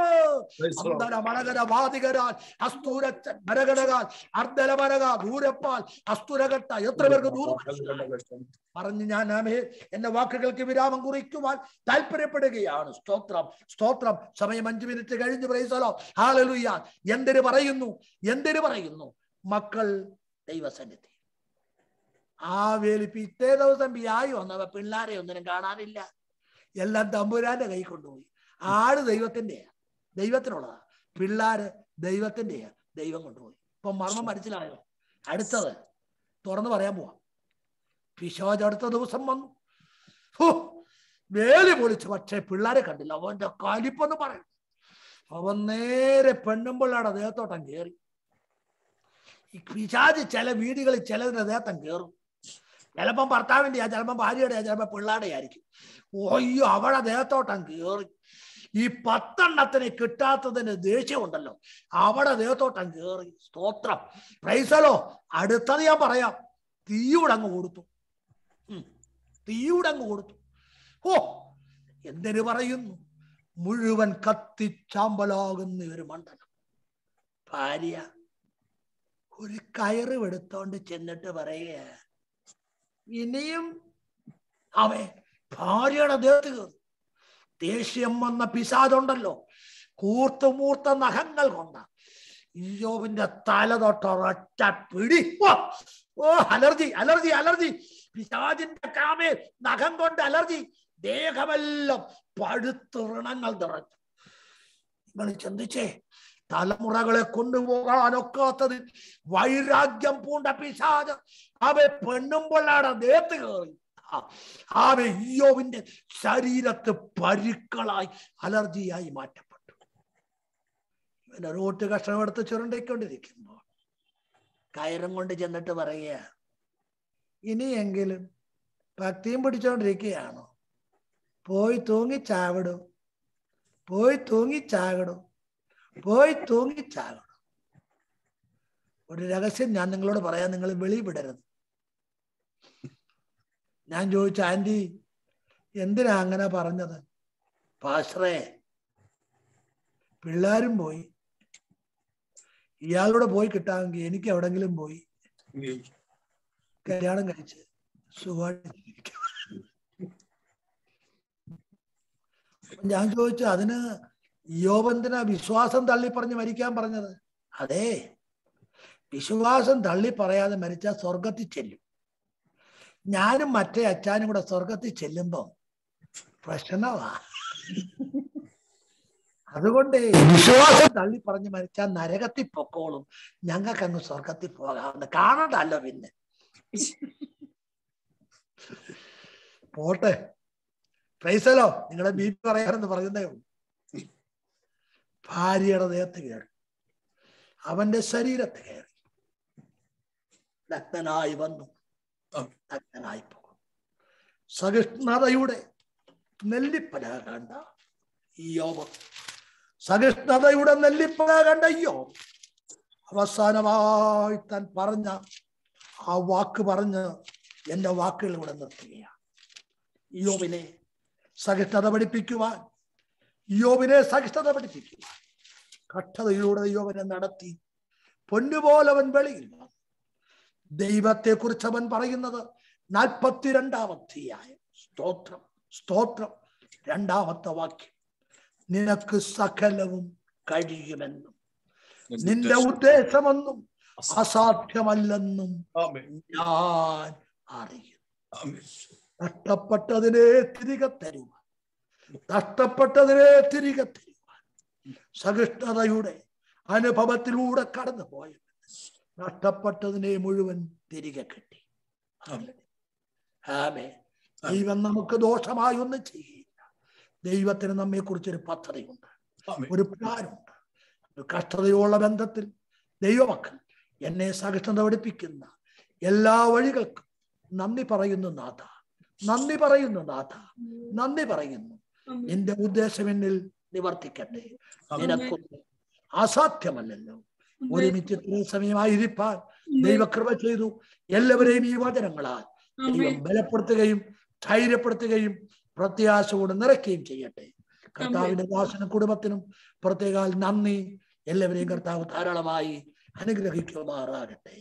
എത്ര പേർക്ക് പറഞ്ഞു? ഞാൻ ആമേ എന്റെ വാക്കുകൾക്ക് വിരാമം കുറിക്കുവാൻ താല്പര്യപ്പെടുകയാണ്. സ്തോത്രം, സ്തോത്രം. സമയം അഞ്ചു മിനിറ്റ് കഴിഞ്ഞു. Praise the Lord. ഹല്ലേലൂയ. എന്തിനു പറയുന്നു? എന്തിനു പറയുന്നു? മക്കൾ ദൈവസന്നിധി. ആ വേലി പിറ്റേ ദിവസം വ്യാഴം വന്നവ പിള്ളാരെ ഒന്നിനും കാണാനില്ല. എല്ലാം തമ്പുരാന്റെ കൈ കൊണ്ടുപോയി. ആട് ദൈവത്തിന്റെയാ, ദൈവത്തിനുള്ളതാ. പിള്ളാര് ദൈവത്തിന്റെയാ, ദൈവം കൊണ്ടുപോയി. ഇപ്പൊ മർമ്മം മനസ്സിലായോ? അടുത്തത് തുറന്നു പറയാൻ പോവാം. പിശാച് അടുത്ത ദിവസം വന്നു. വേലി പൊളിച്ചു, പക്ഷെ പിള്ളാരെ കണ്ടില്ല. അവന്റെ കലിപ്പെന്ന് പറയും. അവൻ നേരെ പെണ്ണുമ്പിള്ളയുടെ ദേഹത്തോട്ടം കയറി. ഈ പിശാച് ചില വീടുകളിൽ ചിലതിന്റെ ദേഹത്തം കയറും. ചിലപ്പം ഭർത്താവിന്റെയാ, ചിലപ്പം ഭാര്യയുടെയാ, ചിലപ്പോ പിള്ളാരുടെ ആയിരിക്കും. ഓയ്യോ, അവളെ ദേഹത്തോട്ടം കയറി. ഈ പത്തെണ്ണത്തിന് കിട്ടാത്തതിന് ദേഷ്യമുണ്ടല്ലോ, അവിടെ ദേഹത്തോട്ടം കയറി. സ്തോത്രം, പ്രൈസ് ദി ലോർഡ്. അടുത്തത് ഞാൻ പറയാം, തീയോടങ്ങ് കൊടുത്തു. തീയുടങ്ങ് കൊടുത്തു. ഓ, എന്തിനു പറയുന്നു, മുഴുവൻ കത്തിച്ചാമ്പലാകുന്ന ഒരു മണ്ഡലം. ഭാര്യ ഒരു കയറ് എടുത്തോണ്ട് ചെന്നിട്ട് പറയുക, ഇനിയും അവൻ ഭാര്യയുടെ ദേഹത്ത് കയറി. ദേഷ്യം വന്ന പിശാചുണ്ടല്ലോ, കൂർത്ത മൂർത്ത നഖങ്ങൾ കൊണ്ട ഇയ്യോബിന്റെ തല തൊട്ടൊരൊറ്റ പിടി. ഓ, അലർജി അലർജി അലർജി പിശാചിന്റെ കാമേ നഖം കൊണ്ട് അലർജി. ദേഹമെല്ലാം പഴുത്ത് വ്രണങ്ങൾ നിറഞ്ഞു. നിങ്ങൾ ചിന്തിച്ചേ, തലമുറകളെ കൊണ്ടുപോകാനൊക്കാത്തത് വൈരാഗ്യം പൂണ്ട പിശാച് അവ പെണ്ണുമ്പൊള്ളാടെ ദേഹത്ത് കയറി. അവ ഇയ്യോബിന്റെ ശരീരത്ത് പരുക്കളായി അലർജിയായി മാറ്റപ്പെട്ടു. ഇവനെ റോട്ട് കഷ്ണം എടുത്ത് ചുരുണ്ടിക്കൊണ്ടിരിക്കുമ്പോൾ കയറും കൊണ്ട് ചെന്നിട്ട് പറയുക, ഇനിയെങ്കിലും ഭക്തിയും പിടിച്ചോണ്ടിരിക്കുകയാണോ? പോയി തൂങ്ങി ചാവിടും, പോയി തൂങ്ങി ചാകടും, പോയി തൂങ്ങി ചാകടും. ഒരു രഹസ്യം ഞാൻ നിങ്ങളോട് പറയാൻ, നിങ്ങൾ വെളിവിടരുത്. ഞാൻ ചോദിച്ചു, ആന്റി എന്തിനാ അങ്ങനെ പറഞ്ഞത്? പാസ്റ്ററേ, പിള്ളേരും പോയി, ഇയാളൂടെ പോയി കിട്ടാമെങ്കിൽ എനിക്ക് എവിടെങ്കിലും പോയി കല്യാണം കഴിച്ച് സുഖമായിട്ട്. ഞാൻ ചോദിച്ചു, അതിന് യോബെന്തിനാ വിശ്വാസം തള്ളി പറഞ്ഞ് മരിക്കാൻ പറഞ്ഞത്? അതെ, വിശ്വാസം തള്ളി പറയാതെ മരിച്ചാൽ സ്വർഗത്തിൽ ചെല്ലും. ഞാനും മറ്റേ അച്ഛനും കൂടെ സ്വർഗത്തിൽ ചെല്ലുമ്പോ പ്രശ്നമാ. അതുകൊണ്ട് വിശ്വാസം തള്ളി പറഞ്ഞ് മരിച്ചാൽ നരകത്തിൽ പൊക്കോളും, ഞങ്ങൾക്ക് അങ്ങ് സ്വർഗത്തിൽ പോകാവുന്ന കാണണ്ടല്ലോ. പിന്നെ പോട്ടെ, പ്രൈസലോ, നിങ്ങളുടെ ബി പി പറയാനെന്ന് പറയുന്നേ ഉള്ളൂ. ഭാര്യയുടെ ദേഹത്ത് കയറി, അവന്റെ ശരീരത്ത് കയറി, നഗ്നനായി വന്നു, നഗ്നനായി പോകും. സഹിഷ്ണുതയുടെ നെല്ലിപ്പല കണ്ട യോബ്, സഹിഷ്ണുതയുടെ നെല്ലിപ്പല കണ്ട യോബ് അവസാനമായി താൻ പറഞ്ഞ ആ വാക്ക് പറഞ്ഞ് എന്റെ വാക്കുകളിലൂടെ നിർത്തുകയാണ്. യോബിനെ സഹിഷ്ണുത പഠിപ്പിക്കുവാൻ, യോബിനെ സഹിഷ്ണുത പഠിപ്പിക്കുവാൻ കഷ്ടതയിലൂടെ യോബിനെ നടത്തി. പൊന്നുപോലെ അവൻ വെളിയിൽ വന്നു. ദൈവത്തെ കുറിച്ച് അവൻ പറയുന്നത് നാൽപ്പത്തിരണ്ടാമത്തെയായ സ്തോത്രം സ്തോത്രം രണ്ടാമത്തെ വാക്യം, നിനക്ക് സകലവും കഴിയുമെന്നും നിന്റെ ഉദ്ദേശമൊന്നും അസാധ്യമല്ലെന്നും ഞാൻ അറിയും. നഷ്ടപ്പെട്ടതിനെ തിരികെ തരുവാൻ, നഷ്ടപ്പെട്ടതിനെ തിരികെ തരുവാൻ സഹിഷ്ണുതയുടെ അനുഭവത്തിലൂടെ കടന്നു പോയ നഷ്ടപ്പെട്ടതിനെ മുഴുവൻ തിരികെ കിട്ടി. ആമേ. ദൈവം നമുക്ക് ദോഷമായി ഒന്നും ചെയ്യില്ല. ദൈവത്തിന് നമ്മെ കുറിച്ചൊരു പദ്ധതിയുണ്ട്, ഒരു പ്ലാനുണ്ട്. ഒരു കഷ്ടതയുള്ള ബന്ധത്തിൽ ദൈവമക്കൾ എന്നെ സഹിഷ്ണുത പഠിപ്പിക്കുന്ന എല്ലാ വഴികൾക്കും നന്ദി പറയുന്നു നാഥ, നന്ദി പറയുന്നു നാഥ, നന്ദി പറയുന്നു. നിന്റെ ഉദ്ദേശം എന്നിൽ നിവർത്തിക്കട്ടെ. നിനക്കൊന്നും അസാധ്യമല്ലല്ലോ. ഒരുമിച്ച് ഇത്രയും സമയമായിരിക്കാൻ ദൈവകൃപ ചെയ്തു. എല്ലാവരെയും ഈ വചനങ്ങളാൽ ദൈവം ബലപ്പെടുത്തുകയും ധൈര്യപ്പെടുത്തുകയും പ്രത്യാശ കൊണ്ട് നിറയ്ക്കുകയും ചെയ്യട്ടെ. കർത്താവിന്റെ ദാസനും കുടുംബത്തിനും പ്രത്യേക നന്ദി. എല്ലാവരെയും കർത്താവ് ധാരാളമായി അനുഗ്രഹിക്കുമാറാകട്ടെ.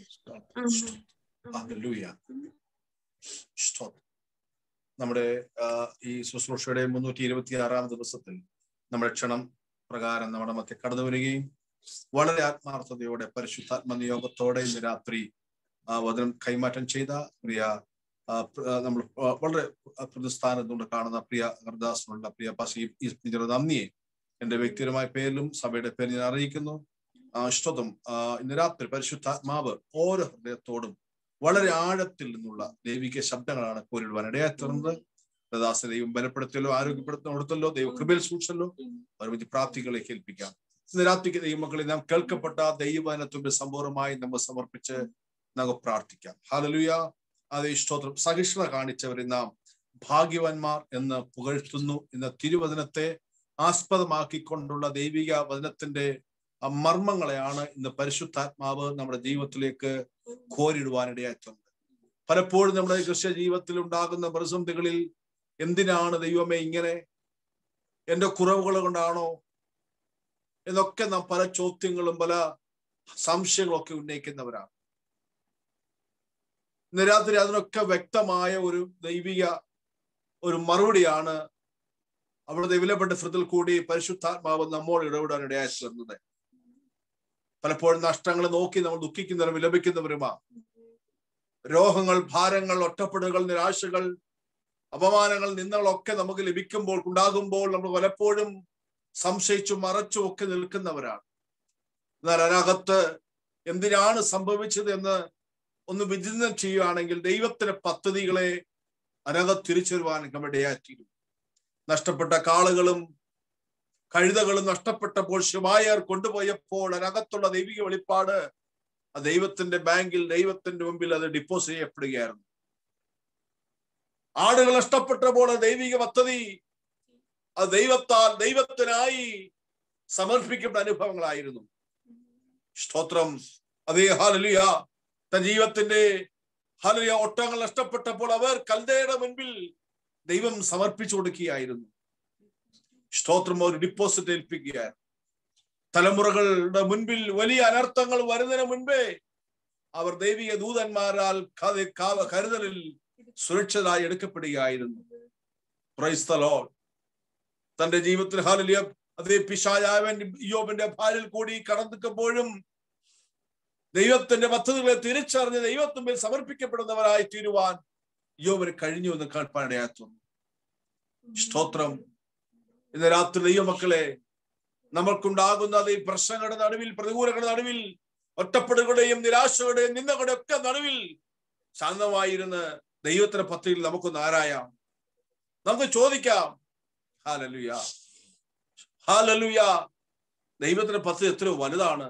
നമ്മുടെ ഈ ശുശ്രൂഷയുടെ മുന്നൂറ്റി ഇരുപത്തി ആറാം ദിവസത്തിൽ നമ്മുടെ ക്ഷണം പ്രകാരം നമ്മുടെ മധ്യ കടന്നു വരികയും വളരെ ആത്മാർത്ഥതയോടെ പരിശുദ്ധാത്മ നിയോഗത്തോടെ ഇന്ന് രാത്രി ആ വചനം കൈമാറ്റം ചെയ്ത പ്രിയ നമ്മൾ വളരെ പ്രതിസ്ഥാനത്തുകൊണ്ട് കാണുന്ന പ്രിയ ഹർദാസിനുള്ള പ്രിയ പാസി നന്ദിയെ എന്റെ വ്യക്തിപരമായ പേരിലും സഭയുടെ പേരിൽ ഞാൻ അറിയിക്കുന്നു. ഇഷ്ടതും ഇന്ന് രാത്രി പരിശുദ്ധാത്മാവ് ഓരോ ഹൃദയത്തോടും വളരെ ആഴത്തിൽ നിന്നുള്ള ദൈവിക ശബ്ദങ്ങളാണ് കോരിടുവാൻ ഇടയായി തീർന്നത്. ഹൃദാസിനെ ദൈവം ബലപ്പെടുത്തിയല്ലോ, ആരോഗ്യപ്പെടുത്തല്ലോ, ദൈവം കൃപയിൽ സൂക്ഷിച്ചല്ലോ. ഒരുമിച്ച് പ്രാർത്ഥികളെ കേൾപ്പിക്കാം. ഇന്ന് രാത്രിക്ക് ദൈവമക്കളെ നാം കേൾക്കപ്പെട്ട ദൈവവചനത്തിന്റെ സമ്പൂർണ്ണമായി നമ്മൾ സമർപ്പിച്ച് നമുക്ക് പ്രാർത്ഥിക്കാം. ഹല്ലേലൂയ. അതേ സ്തോത്രം. സഹിഷ്ണുത കാണിച്ചവരെ നാം ഭാഗ്യവാന്മാർ എന്ന് പുകഴ്ത്തുന്നു. ഇന്ന് തിരുവചനത്തെ ആസ്പദമാക്കിക്കൊണ്ടുള്ള ദൈവിക വചനത്തിന്റെ മർമ്മങ്ങളെയാണ് ഇന്ന് പരിശുദ്ധാത്മാവ് നമ്മുടെ ജീവിതത്തിലേക്ക് കോരിടുവാനിടയായിട്ടുണ്ട്. പലപ്പോഴും നമ്മുടെ ക്രിസ്ത്യ ജീവിതത്തിൽ ഉണ്ടാകുന്ന പ്രതിസന്ധികളിൽ എന്തിനാണ് ദൈവമേ ഇങ്ങനെ, എന്റെ കുറവുകൾ കൊണ്ടാണോ എന്നൊക്കെ നാം പല ചോദ്യങ്ങളും പല സംശയങ്ങളും ഒക്കെ ഉന്നയിക്കുന്നവരാണ്. ഇന്ന് രാത്രി അതിനൊക്കെ വ്യക്തമായ ഒരു ദൈവിക ഒരു മറുപടിയാണ് അവിടെ വിലപ്പെട്ട ഫ്രത്തിൽ കൂടി പരിശുദ്ധാത്മാവ് നമ്മോട് ഇടപെടാൻ ഇടയായി തീർന്നത്. പലപ്പോഴും നഷ്ടങ്ങൾ നോക്കി നമ്മൾ ദുഃഖിക്കുന്നവരും വിലപിക്കുന്നവരുമാ. രോഗങ്ങൾ, ഭാരങ്ങൾ, ഒറ്റപ്പെടുകൾ, നിരാശകൾ, അപമാനങ്ങൾ, നിന്ദകളൊക്കെ നമുക്ക് ലഭിക്കുമ്പോൾ ഉണ്ടാകുമ്പോൾ നമ്മൾ പലപ്പോഴും സംശയിച്ചും മറച്ചും ഒക്കെ നിൽക്കുന്നവരാണ്. എന്നാൽ അതിനകത്ത് എന്തിനാണ് സംഭവിച്ചത് എന്ന് ഒന്ന് വിചിന്തനം ചെയ്യുകയാണെങ്കിൽ ദൈവത്തിന്റെ പദ്ധതികളെ അതിനകത്ത് തിരിച്ചറിവാൻ ഇടയായിത്തീരും. നഷ്ടപ്പെട്ട കാളുകളും കഴുതകളും നഷ്ടപ്പെട്ടപ്പോൾ ശിവായർ കൊണ്ടുപോയപ്പോൾ അതിനകത്തുള്ള ദൈവിക വെളിപ്പാട് ആ ദൈവത്തിന്റെ ബാങ്കിൽ, ദൈവത്തിന്റെ മുമ്പിൽ അത് ഡിപ്പോസിറ്റ് ചെയ്യപ്പെടുകയായിരുന്നു. ആടുകൾ നഷ്ടപ്പെട്ടപ്പോൾ ദൈവിക പദ്ധതി അത് ദൈവത്താൽ ദൈവത്തിനായി സമർപ്പിക്കപ്പെട്ട അനുഭവങ്ങളായിരുന്നു. സ്തോത്രം. അതേ ഹല്ലേലൂയ. തൻ ജീവിതത്തിന്റെ ഹല്ലേലൂയ ഒട്ടകങ്ങൾ നഷ്ടപ്പെട്ടപ്പോൾ അവർ കൽദയുടെ മുൻപിൽ ദൈവം സമർപ്പിച്ചു കൊടുക്കുകയായിരുന്നു. സ്തോത്രം. ഒരു ഡിപ്പോസിറ്റ് ഏൽപ്പിക്കുകയായിരുന്നു. തലമുറകളുടെ മുൻപിൽ വലിയ അനർത്ഥങ്ങൾ വരുന്നതിന് മുൻപേ അവർ ദൈവിക ദൂതന്മാരാൽ കരുതലിൽ സുരക്ഷിതരായി എടുക്കപ്പെടുകയായിരുന്നു. Praise the Lord. തന്റെ ജീവിതത്തിൽ ഹല്ലേലൂയ അതേ പിശാചാവൻ യോബിന്റെ ഭാര്യയിൽ കൂടി കടന്നിക്കുമ്പോഴും ദൈവത്തിന്റെ പദ്ധതികളെ തിരിച്ചറിഞ്ഞ് ദൈവത്തിന്മേൽ സമർപ്പിക്കപ്പെടുന്നവരായി തീരുവാൻ യോബിന് കഴിഞ്ഞു എന്ന് കാൺപാടയാത്തുന്നു. സ്തോത്രം. ഇന്ന് രാത്രി ദൈവമക്കളെ, നമ്മൾക്കുണ്ടാകുന്ന ഈ പ്രശ്നങ്ങളുടെ നടുവിൽ, പ്രതികൂലങ്ങളുടെ നടുവിൽ, ഒറ്റപ്പെടുകളുടെയും നിരാശകളുടെയും നിന്ദകളുടെ ഒക്കെ നടുവിൽ ശാന്തമായിരുന്ന് ദൈവത്തിന്റെ പദ്ധതിയിൽ നമുക്കൊന്ന് ആരായാം, നമുക്ക് ചോദിക്കാം. Hallelujah, hallelujah. ദൈവത്തിന്റെ പദ്ധതി എത്രയോ വലുതാണ്.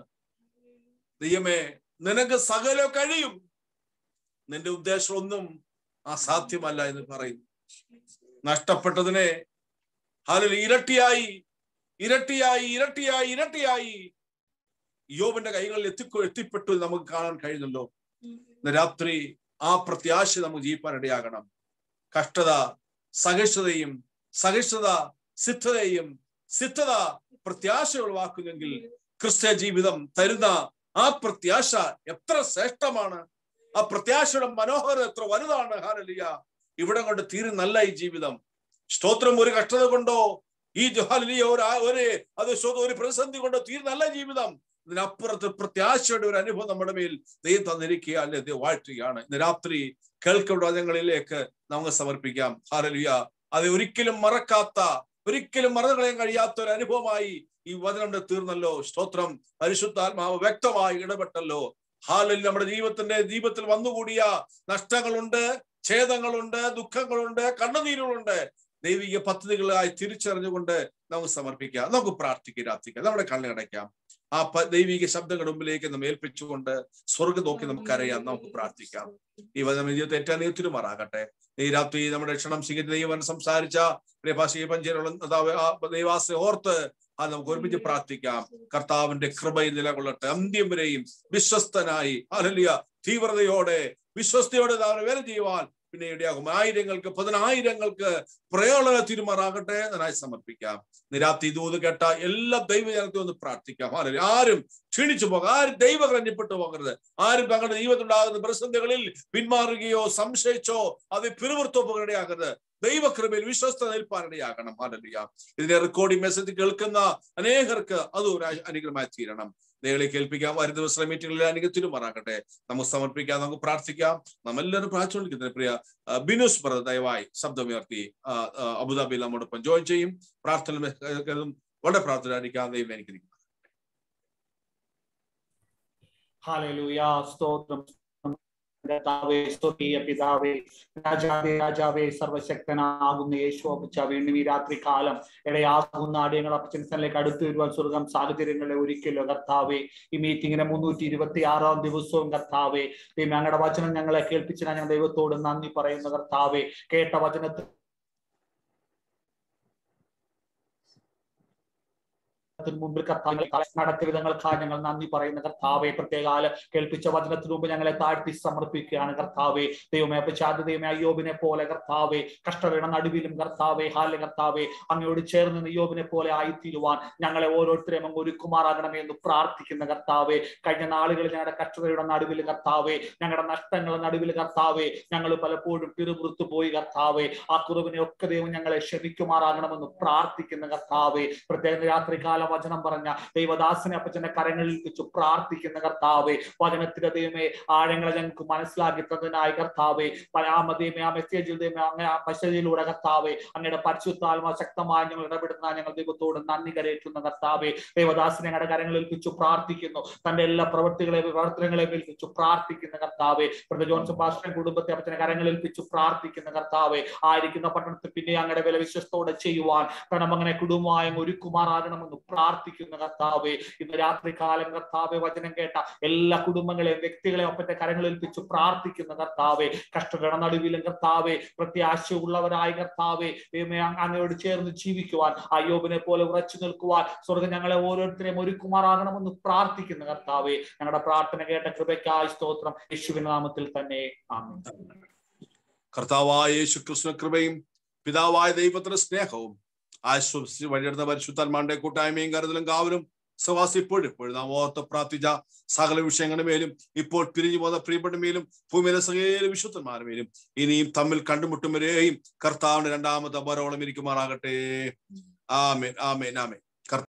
ദൈവമേ, നിനക്ക് സകലം കഴിയും, നിന്റെ ഉദ്ദേശം ഒന്നും അസാധ്യമല്ല എന്ന് പറയും. നഷ്ടപ്പെട്ടതിനെ ഹല്ലേലൂയ ഇരട്ടിയായി ഇരട്ടിയായി ഇരട്ടിയായി ഇരട്ടിയായി യോബിന്റെ കൈകളിൽ എത്തിക്കോ എത്തിപ്പെട്ടു നമുക്ക് കാണാൻ കഴിയുന്നല്ലോ. ഇന്ന് രാത്രി ആ പ്രത്യാശ നമുക്ക് ജീവിക്കാൻ ഇടയാകണം. കഷ്ടത സഹിഷ്ണുതയും സഹിഷ്ണുത സിദ്ധതയും സിദ്ധത പ്രത്യാശ ഉളവാക്കുന്നെങ്കിൽ ക്രിസ്ത്യ ജീവിതം തരുന്ന ആ പ്രത്യാശ എത്ര ശ്രേഷ്ഠമാണ്. ആ പ്രത്യാശയുടെ മനോഹരം എത്ര വലുതാണ്. ഹല്ലേലൂയ. ഇവിടെ കൊണ്ട് തീരുന്നല്ല ഈ ജീവിതം. സ്തോത്രം. ഒരു കഷ്ടത കൊണ്ടോ ഈ ഹല്ലേലൂയ ഒരു അത് ഒരു പ്രതിസന്ധി കൊണ്ടോ തീരുന്നല്ല ജീവിതം. ഇതിനപ്പുറത്ത് പ്രത്യാശയുടെ ഒരു അനുഭവം നമ്മുടെ മേൽ ദൈവം തന്നിരിക്കുക, അല്ലെ ദൈവം വാഴ്ത്തുകയാണ്. ഇന്ന് രാത്രി കേൾക്കുന്ന വചനങ്ങളിലേക്ക് നമുക്ക് സമർപ്പിക്കാം. ഹല്ലേലൂയ. അത് ഒരിക്കലും മറക്കാത്ത, ഒരിക്കലും മറന്നു കളയാൻ കഴിയാത്ത ഒരു അനുഭവമായി ഈ വചനം തീർന്നല്ലോ. സ്തോത്രം. പരിശുദ്ധാത്മാവ് വ്യക്തമായി ഇടപെട്ടല്ലോ. ഹല്ലേലൂയ. നമ്മുടെ ജീവിതത്തിന്റെ ജീവിതത്തിൽ വന്നുകൂടിയ നഷ്ടങ്ങളുണ്ട്, ഛേദങ്ങളുണ്ട്, ദുഃഖങ്ങളുണ്ട്, കണ്ണുനീരുകളുണ്ട്. ദൈവിക പദ്ധതികളായി തിരിച്ചറിഞ്ഞുകൊണ്ട് നമുക്ക് സമർപ്പിക്കാം. നമുക്ക് പ്രാർത്ഥിക്കാം. രാത്രിക്കാം. നമ്മുടെ കണ്ണടയ്ക്കാം. ആ ദൈവിക ശബ്ദങ്ങളുടെ മുമ്പിലേക്ക് നമ്മൾ ഏൽപ്പിച്ചുകൊണ്ട് സ്വർഗ്ഗം നോക്കി നമുക്കറിയാം. നമുക്ക് പ്രാർത്ഥിക്കാം. ഈ വചനം ജീവിതത്തെ ഏറ്റവും നീത്തിരുമാറാകട്ടെ. ഈ രാത്രി നമ്മുടെ ക്ഷണം സ്വീകരിച്ച ദൈവം സംസാരിച്ച ദൈവാസെ ഓർത്ത് അത് നമുക്ക് ഒരുമിച്ച് പ്രാർത്ഥിക്കാം. കർത്താവിന്റെ കൃപയിൽ നിലകൊള്ളട്ടെ. അന്ത്യം വരെയും വിശ്വസ്തനായി ഹല്ലേലൂയ തീവ്രതയോടെ വിശ്വസ്തയോടെ വേല ചെയ്യുവാൻ പിന്നെ ഇടയാകും. ആയിരങ്ങൾക്ക് പതിനായിരങ്ങൾക്ക് പ്രയോജന തിരുമാറാകട്ടെ എന്നായി സമർപ്പിക്കാം. നിരാത്തി ദൂത് കേട്ട എല്ലാ ദൈവജനത്തെയും ഒന്ന് പ്രാർത്ഥിക്കാം. ഹല്ലേലൂയ. ആരും ക്ഷീണിച്ചു പോകാം, ആരും ദൈവകരഞ്ഞപ്പെട്ടു പോകരുത്. ആരും തങ്ങളുടെ ജീവിതത്തിലുണ്ടാകുന്ന പ്രതിസന്ധികളിൽ പിന്മാറുകയോ സംശയിച്ചോ അത് പിറുവിറുത്തോ പോകാനിടയാകരുത്. ദൈവകൃപയിൽ വിശ്വസ്ത നിൽപ്പാനിടയാകണം. ഹല്ലേലൂയ. ഇതിന്റെ റെക്കോർഡിംഗ് മെസ്സേജ് കേൾക്കുന്ന അനേകർക്ക് അത് ഒരു അനുഗ്രഹമായി തീരണം. ദൈവങ്ങളെ കേൾപ്പിക്കാം. വരും ദിവസം മീറ്റിംഗിൽ അനുഗ്രഹത്തിലുമാറാകട്ടെ. നമുക്ക് സമർപ്പിക്കാം, നമുക്ക് പ്രാർത്ഥിക്കാം. നമ്മെല്ലാവരും പ്രാർത്ഥിച്ചുകൊണ്ടിരിക്കുന്നത് പ്രിയ ബിനുസ് ബ്രദർ ദയവായി ശബ്ദമുയർത്തി അബുദാബിയിൽ നമ്മോടൊപ്പം ജോയിൻ ചെയ്യും. പ്രാർത്ഥന വളരെ പ്രാർത്ഥന ദൈവം എനിക്ക് ഹല്ലേലൂയ. സ്തോത്രം. കർത്താവേ, സ്തുതിയ പിതാവേ, രാജാവേ രാജാവേ സർവശക്തനാകുന്ന യേശു അപ്പച്ച, വീണ്ടും ഈ രാത്രി കാലം ഇടയാകുന്ന അടിയങ്ങൾ അപ്പച്ചനിലേക്ക് അടുത്തു വരുവാൻ സ്വർഗം സാഹചര്യങ്ങളെ ഒരുക്കില്ലോ കർത്താവേ. ഈ മീറ്റിങ്ങിന് മുന്നൂറ്റി ഇരുപത്തി ആറാം ദിവസവും കർത്താവേ ഞങ്ങളുടെ വചനം ഞങ്ങളെ കേൾപ്പിച്ച ഞങ്ങൾ ദൈവത്തോട് നന്ദി പറയുന്ന കർത്താവേ. കേട്ട വചനത്തിൽ മുമ്പിൽ കർത്താവ് നടത്തിയ വിധങ്ങൾക്കായി ഞങ്ങൾ നന്ദി പറയുന്ന കർത്താവെ, പ്രത്യേകാല കേൾപ്പിച്ച വചനത്തിന് മുമ്പ് ഞങ്ങളെ താഴ്ത്തി സമർപ്പിക്കുകയാണ് കർത്താവെ. ദൈവമേ അപചാത ദൈവമേ അയ്യോബിനെ പോലെ കർത്താവെ, കഷ്ടതയുടെ നടുവിലും കർത്താവെ ഹാല കർത്താവെ അങ്ങയോട് ചേർന്ന് അയ്യോബിനെ പോലെ ആയിത്തീരുവാൻ ഞങ്ങളെ ഓരോരുത്തരെയും അങ്ങ് ഒരുക്കുമാറാകണമേ എന്ന് പ്രാർത്ഥിക്കുന്ന കർത്താവെ. കഴിഞ്ഞ നാളുകളിൽ ഞങ്ങളുടെ കഷ്ടതയുടെ നടുവിൽ കർത്താവെ, ഞങ്ങളുടെ നഷ്ടങ്ങളുടെ നടുവിൽ കർത്താവെ, ഞങ്ങൾ പലപ്പോഴും പിറുപുറത്തു പോയി കർത്താവെ. ആ കുറവിനെ ഒക്കെ ദൈവം ഞങ്ങളെ ക്ഷമിക്കുമാറാകണമെന്ന് പ്രാർത്ഥിക്കുന്ന കർത്താവെ. പ്രത്യേക രാത്രികാല വചനം പറഞ്ഞ ദൈവദാസനെ അപ്പച്ചന്റെ കരങ്ങളിൽ വെച്ചു പ്രാർത്ഥിക്കുന്ന കർത്താവെ. വചനത്തിന്റെ ദൈവമേ ആഴങ്ങളെ ഞങ്ങൾക്ക് മനസ്സിലാക്കി തന്നതിനായി കർത്താവെ, പരാമദൈവമേ ആ മെസ്സേജിൽ ദൈവമേ അങ്ങനെ ആ മെസ്സേജിലൂടെ കർത്താവെ അങ്ങയുടെ പരിശുദ്ധാത്മാ ശക്തമായി ഞങ്ങൾ ഇടപെടുന്ന ഞങ്ങൾ ദൈവത്തോട് നന്ദി കരയറ്റുന്ന കർത്താവെ. ദേവദാസനെ ഞങ്ങളുടെ കരങ്ങളിൽ ഏൽപ്പിച്ചു പ്രാർത്ഥിക്കുന്നു. തന്റെ എല്ലാ പ്രവർത്തികളെ പ്രവർത്തനങ്ങളെ ഏൽപ്പിച്ചു പ്രാർത്ഥിക്കുന്ന കർത്താവെ. ബ്രദർ ജോൺസൺ പാസ്റ്ററിന്റെ കുടുംബത്തെ അപ്പച്ചന്റെ കരങ്ങളിൽ ഏൽപ്പിച്ചു പ്രാർത്ഥിക്കുന്ന കർത്താവെ. ആയിരിക്കുന്ന പട്ടണത്തിൽ പിന്നെ അങ്ങയുടെ വില വിശ്വസ്തോടെ ചെയ്യുവാൻ കാരണം അങ്ങനെ കുടുംബമായും ഒരുക്കുമാറാകണമെന്ന് പ്രാർത്ഥിക്കുന്ന കർത്താവെ. ഇന്ന് രാത്രി കാലം കർത്താവെ വചനം കേട്ട എല്ലാ കുടുംബങ്ങളെയും വ്യക്തികളെയും ഒപ്പത്തെ കരങ്ങളിൽ ഏൽപ്പിച്ചു പ്രാർത്ഥിക്കുന്ന കർത്താവെ. കഷ്ടതയുടെ നടുവിലും കർത്താവെ പ്രത്യാശയുള്ളവരായി കർത്താവെ അങ്ങയോട് ചേർന്ന് ജീവിക്കുവാൻ അയ്യോബിനെ പോലെ ഉറച്ചു നിൽക്കുവാൻ സ്വർഗ്ഗം ഞങ്ങളെ ഓരോരുത്തരെയും ഒരുക്കുമാറാകണമെന്ന് പ്രാർത്ഥിക്കുന്ന കർത്താവെ. ഞങ്ങളുടെ പ്രാർത്ഥന കേട്ട കൃപയ്ക്കായി സ്തോത്രം, യേശുവിന്റെ നാമത്തിൽ തന്നെ ആമേൻ. കർത്താവായ യേശു ക്രിസ്തു കൃപയും പിതാവായ ദൈവത്തിന്റെ സ്നേഹവും ആശ്വസിച്ച് വഴിയെടുത്ത പരിശുദ്ധാത്മാവിന്റെ കൂട്ടായ്മയും കരുതലും കാവലും സവാസി ഇപ്പോഴും ഇപ്പോഴും നാം ഓർത്ത് പ്രാർത്ഥിച്ച സകല വിഷയങ്ങളുടെ മേലും ഇപ്പോൾ പിരിഞ്ഞു പോകുന്ന പ്രിയപ്പെട്ട മേലും ഭൂമിയിലെ സകല വിശുദ്ധന്മാരുടെ മേലും ഇനിയും തമ്മിൽ കണ്ടുമുട്ടും വരെയും കർത്താവിന്റെ രണ്ടാമത്തെ വരോളം ഇരിക്കുമാറാകട്ടെ. ആമേൻ ആമേൻ ആമേൻ.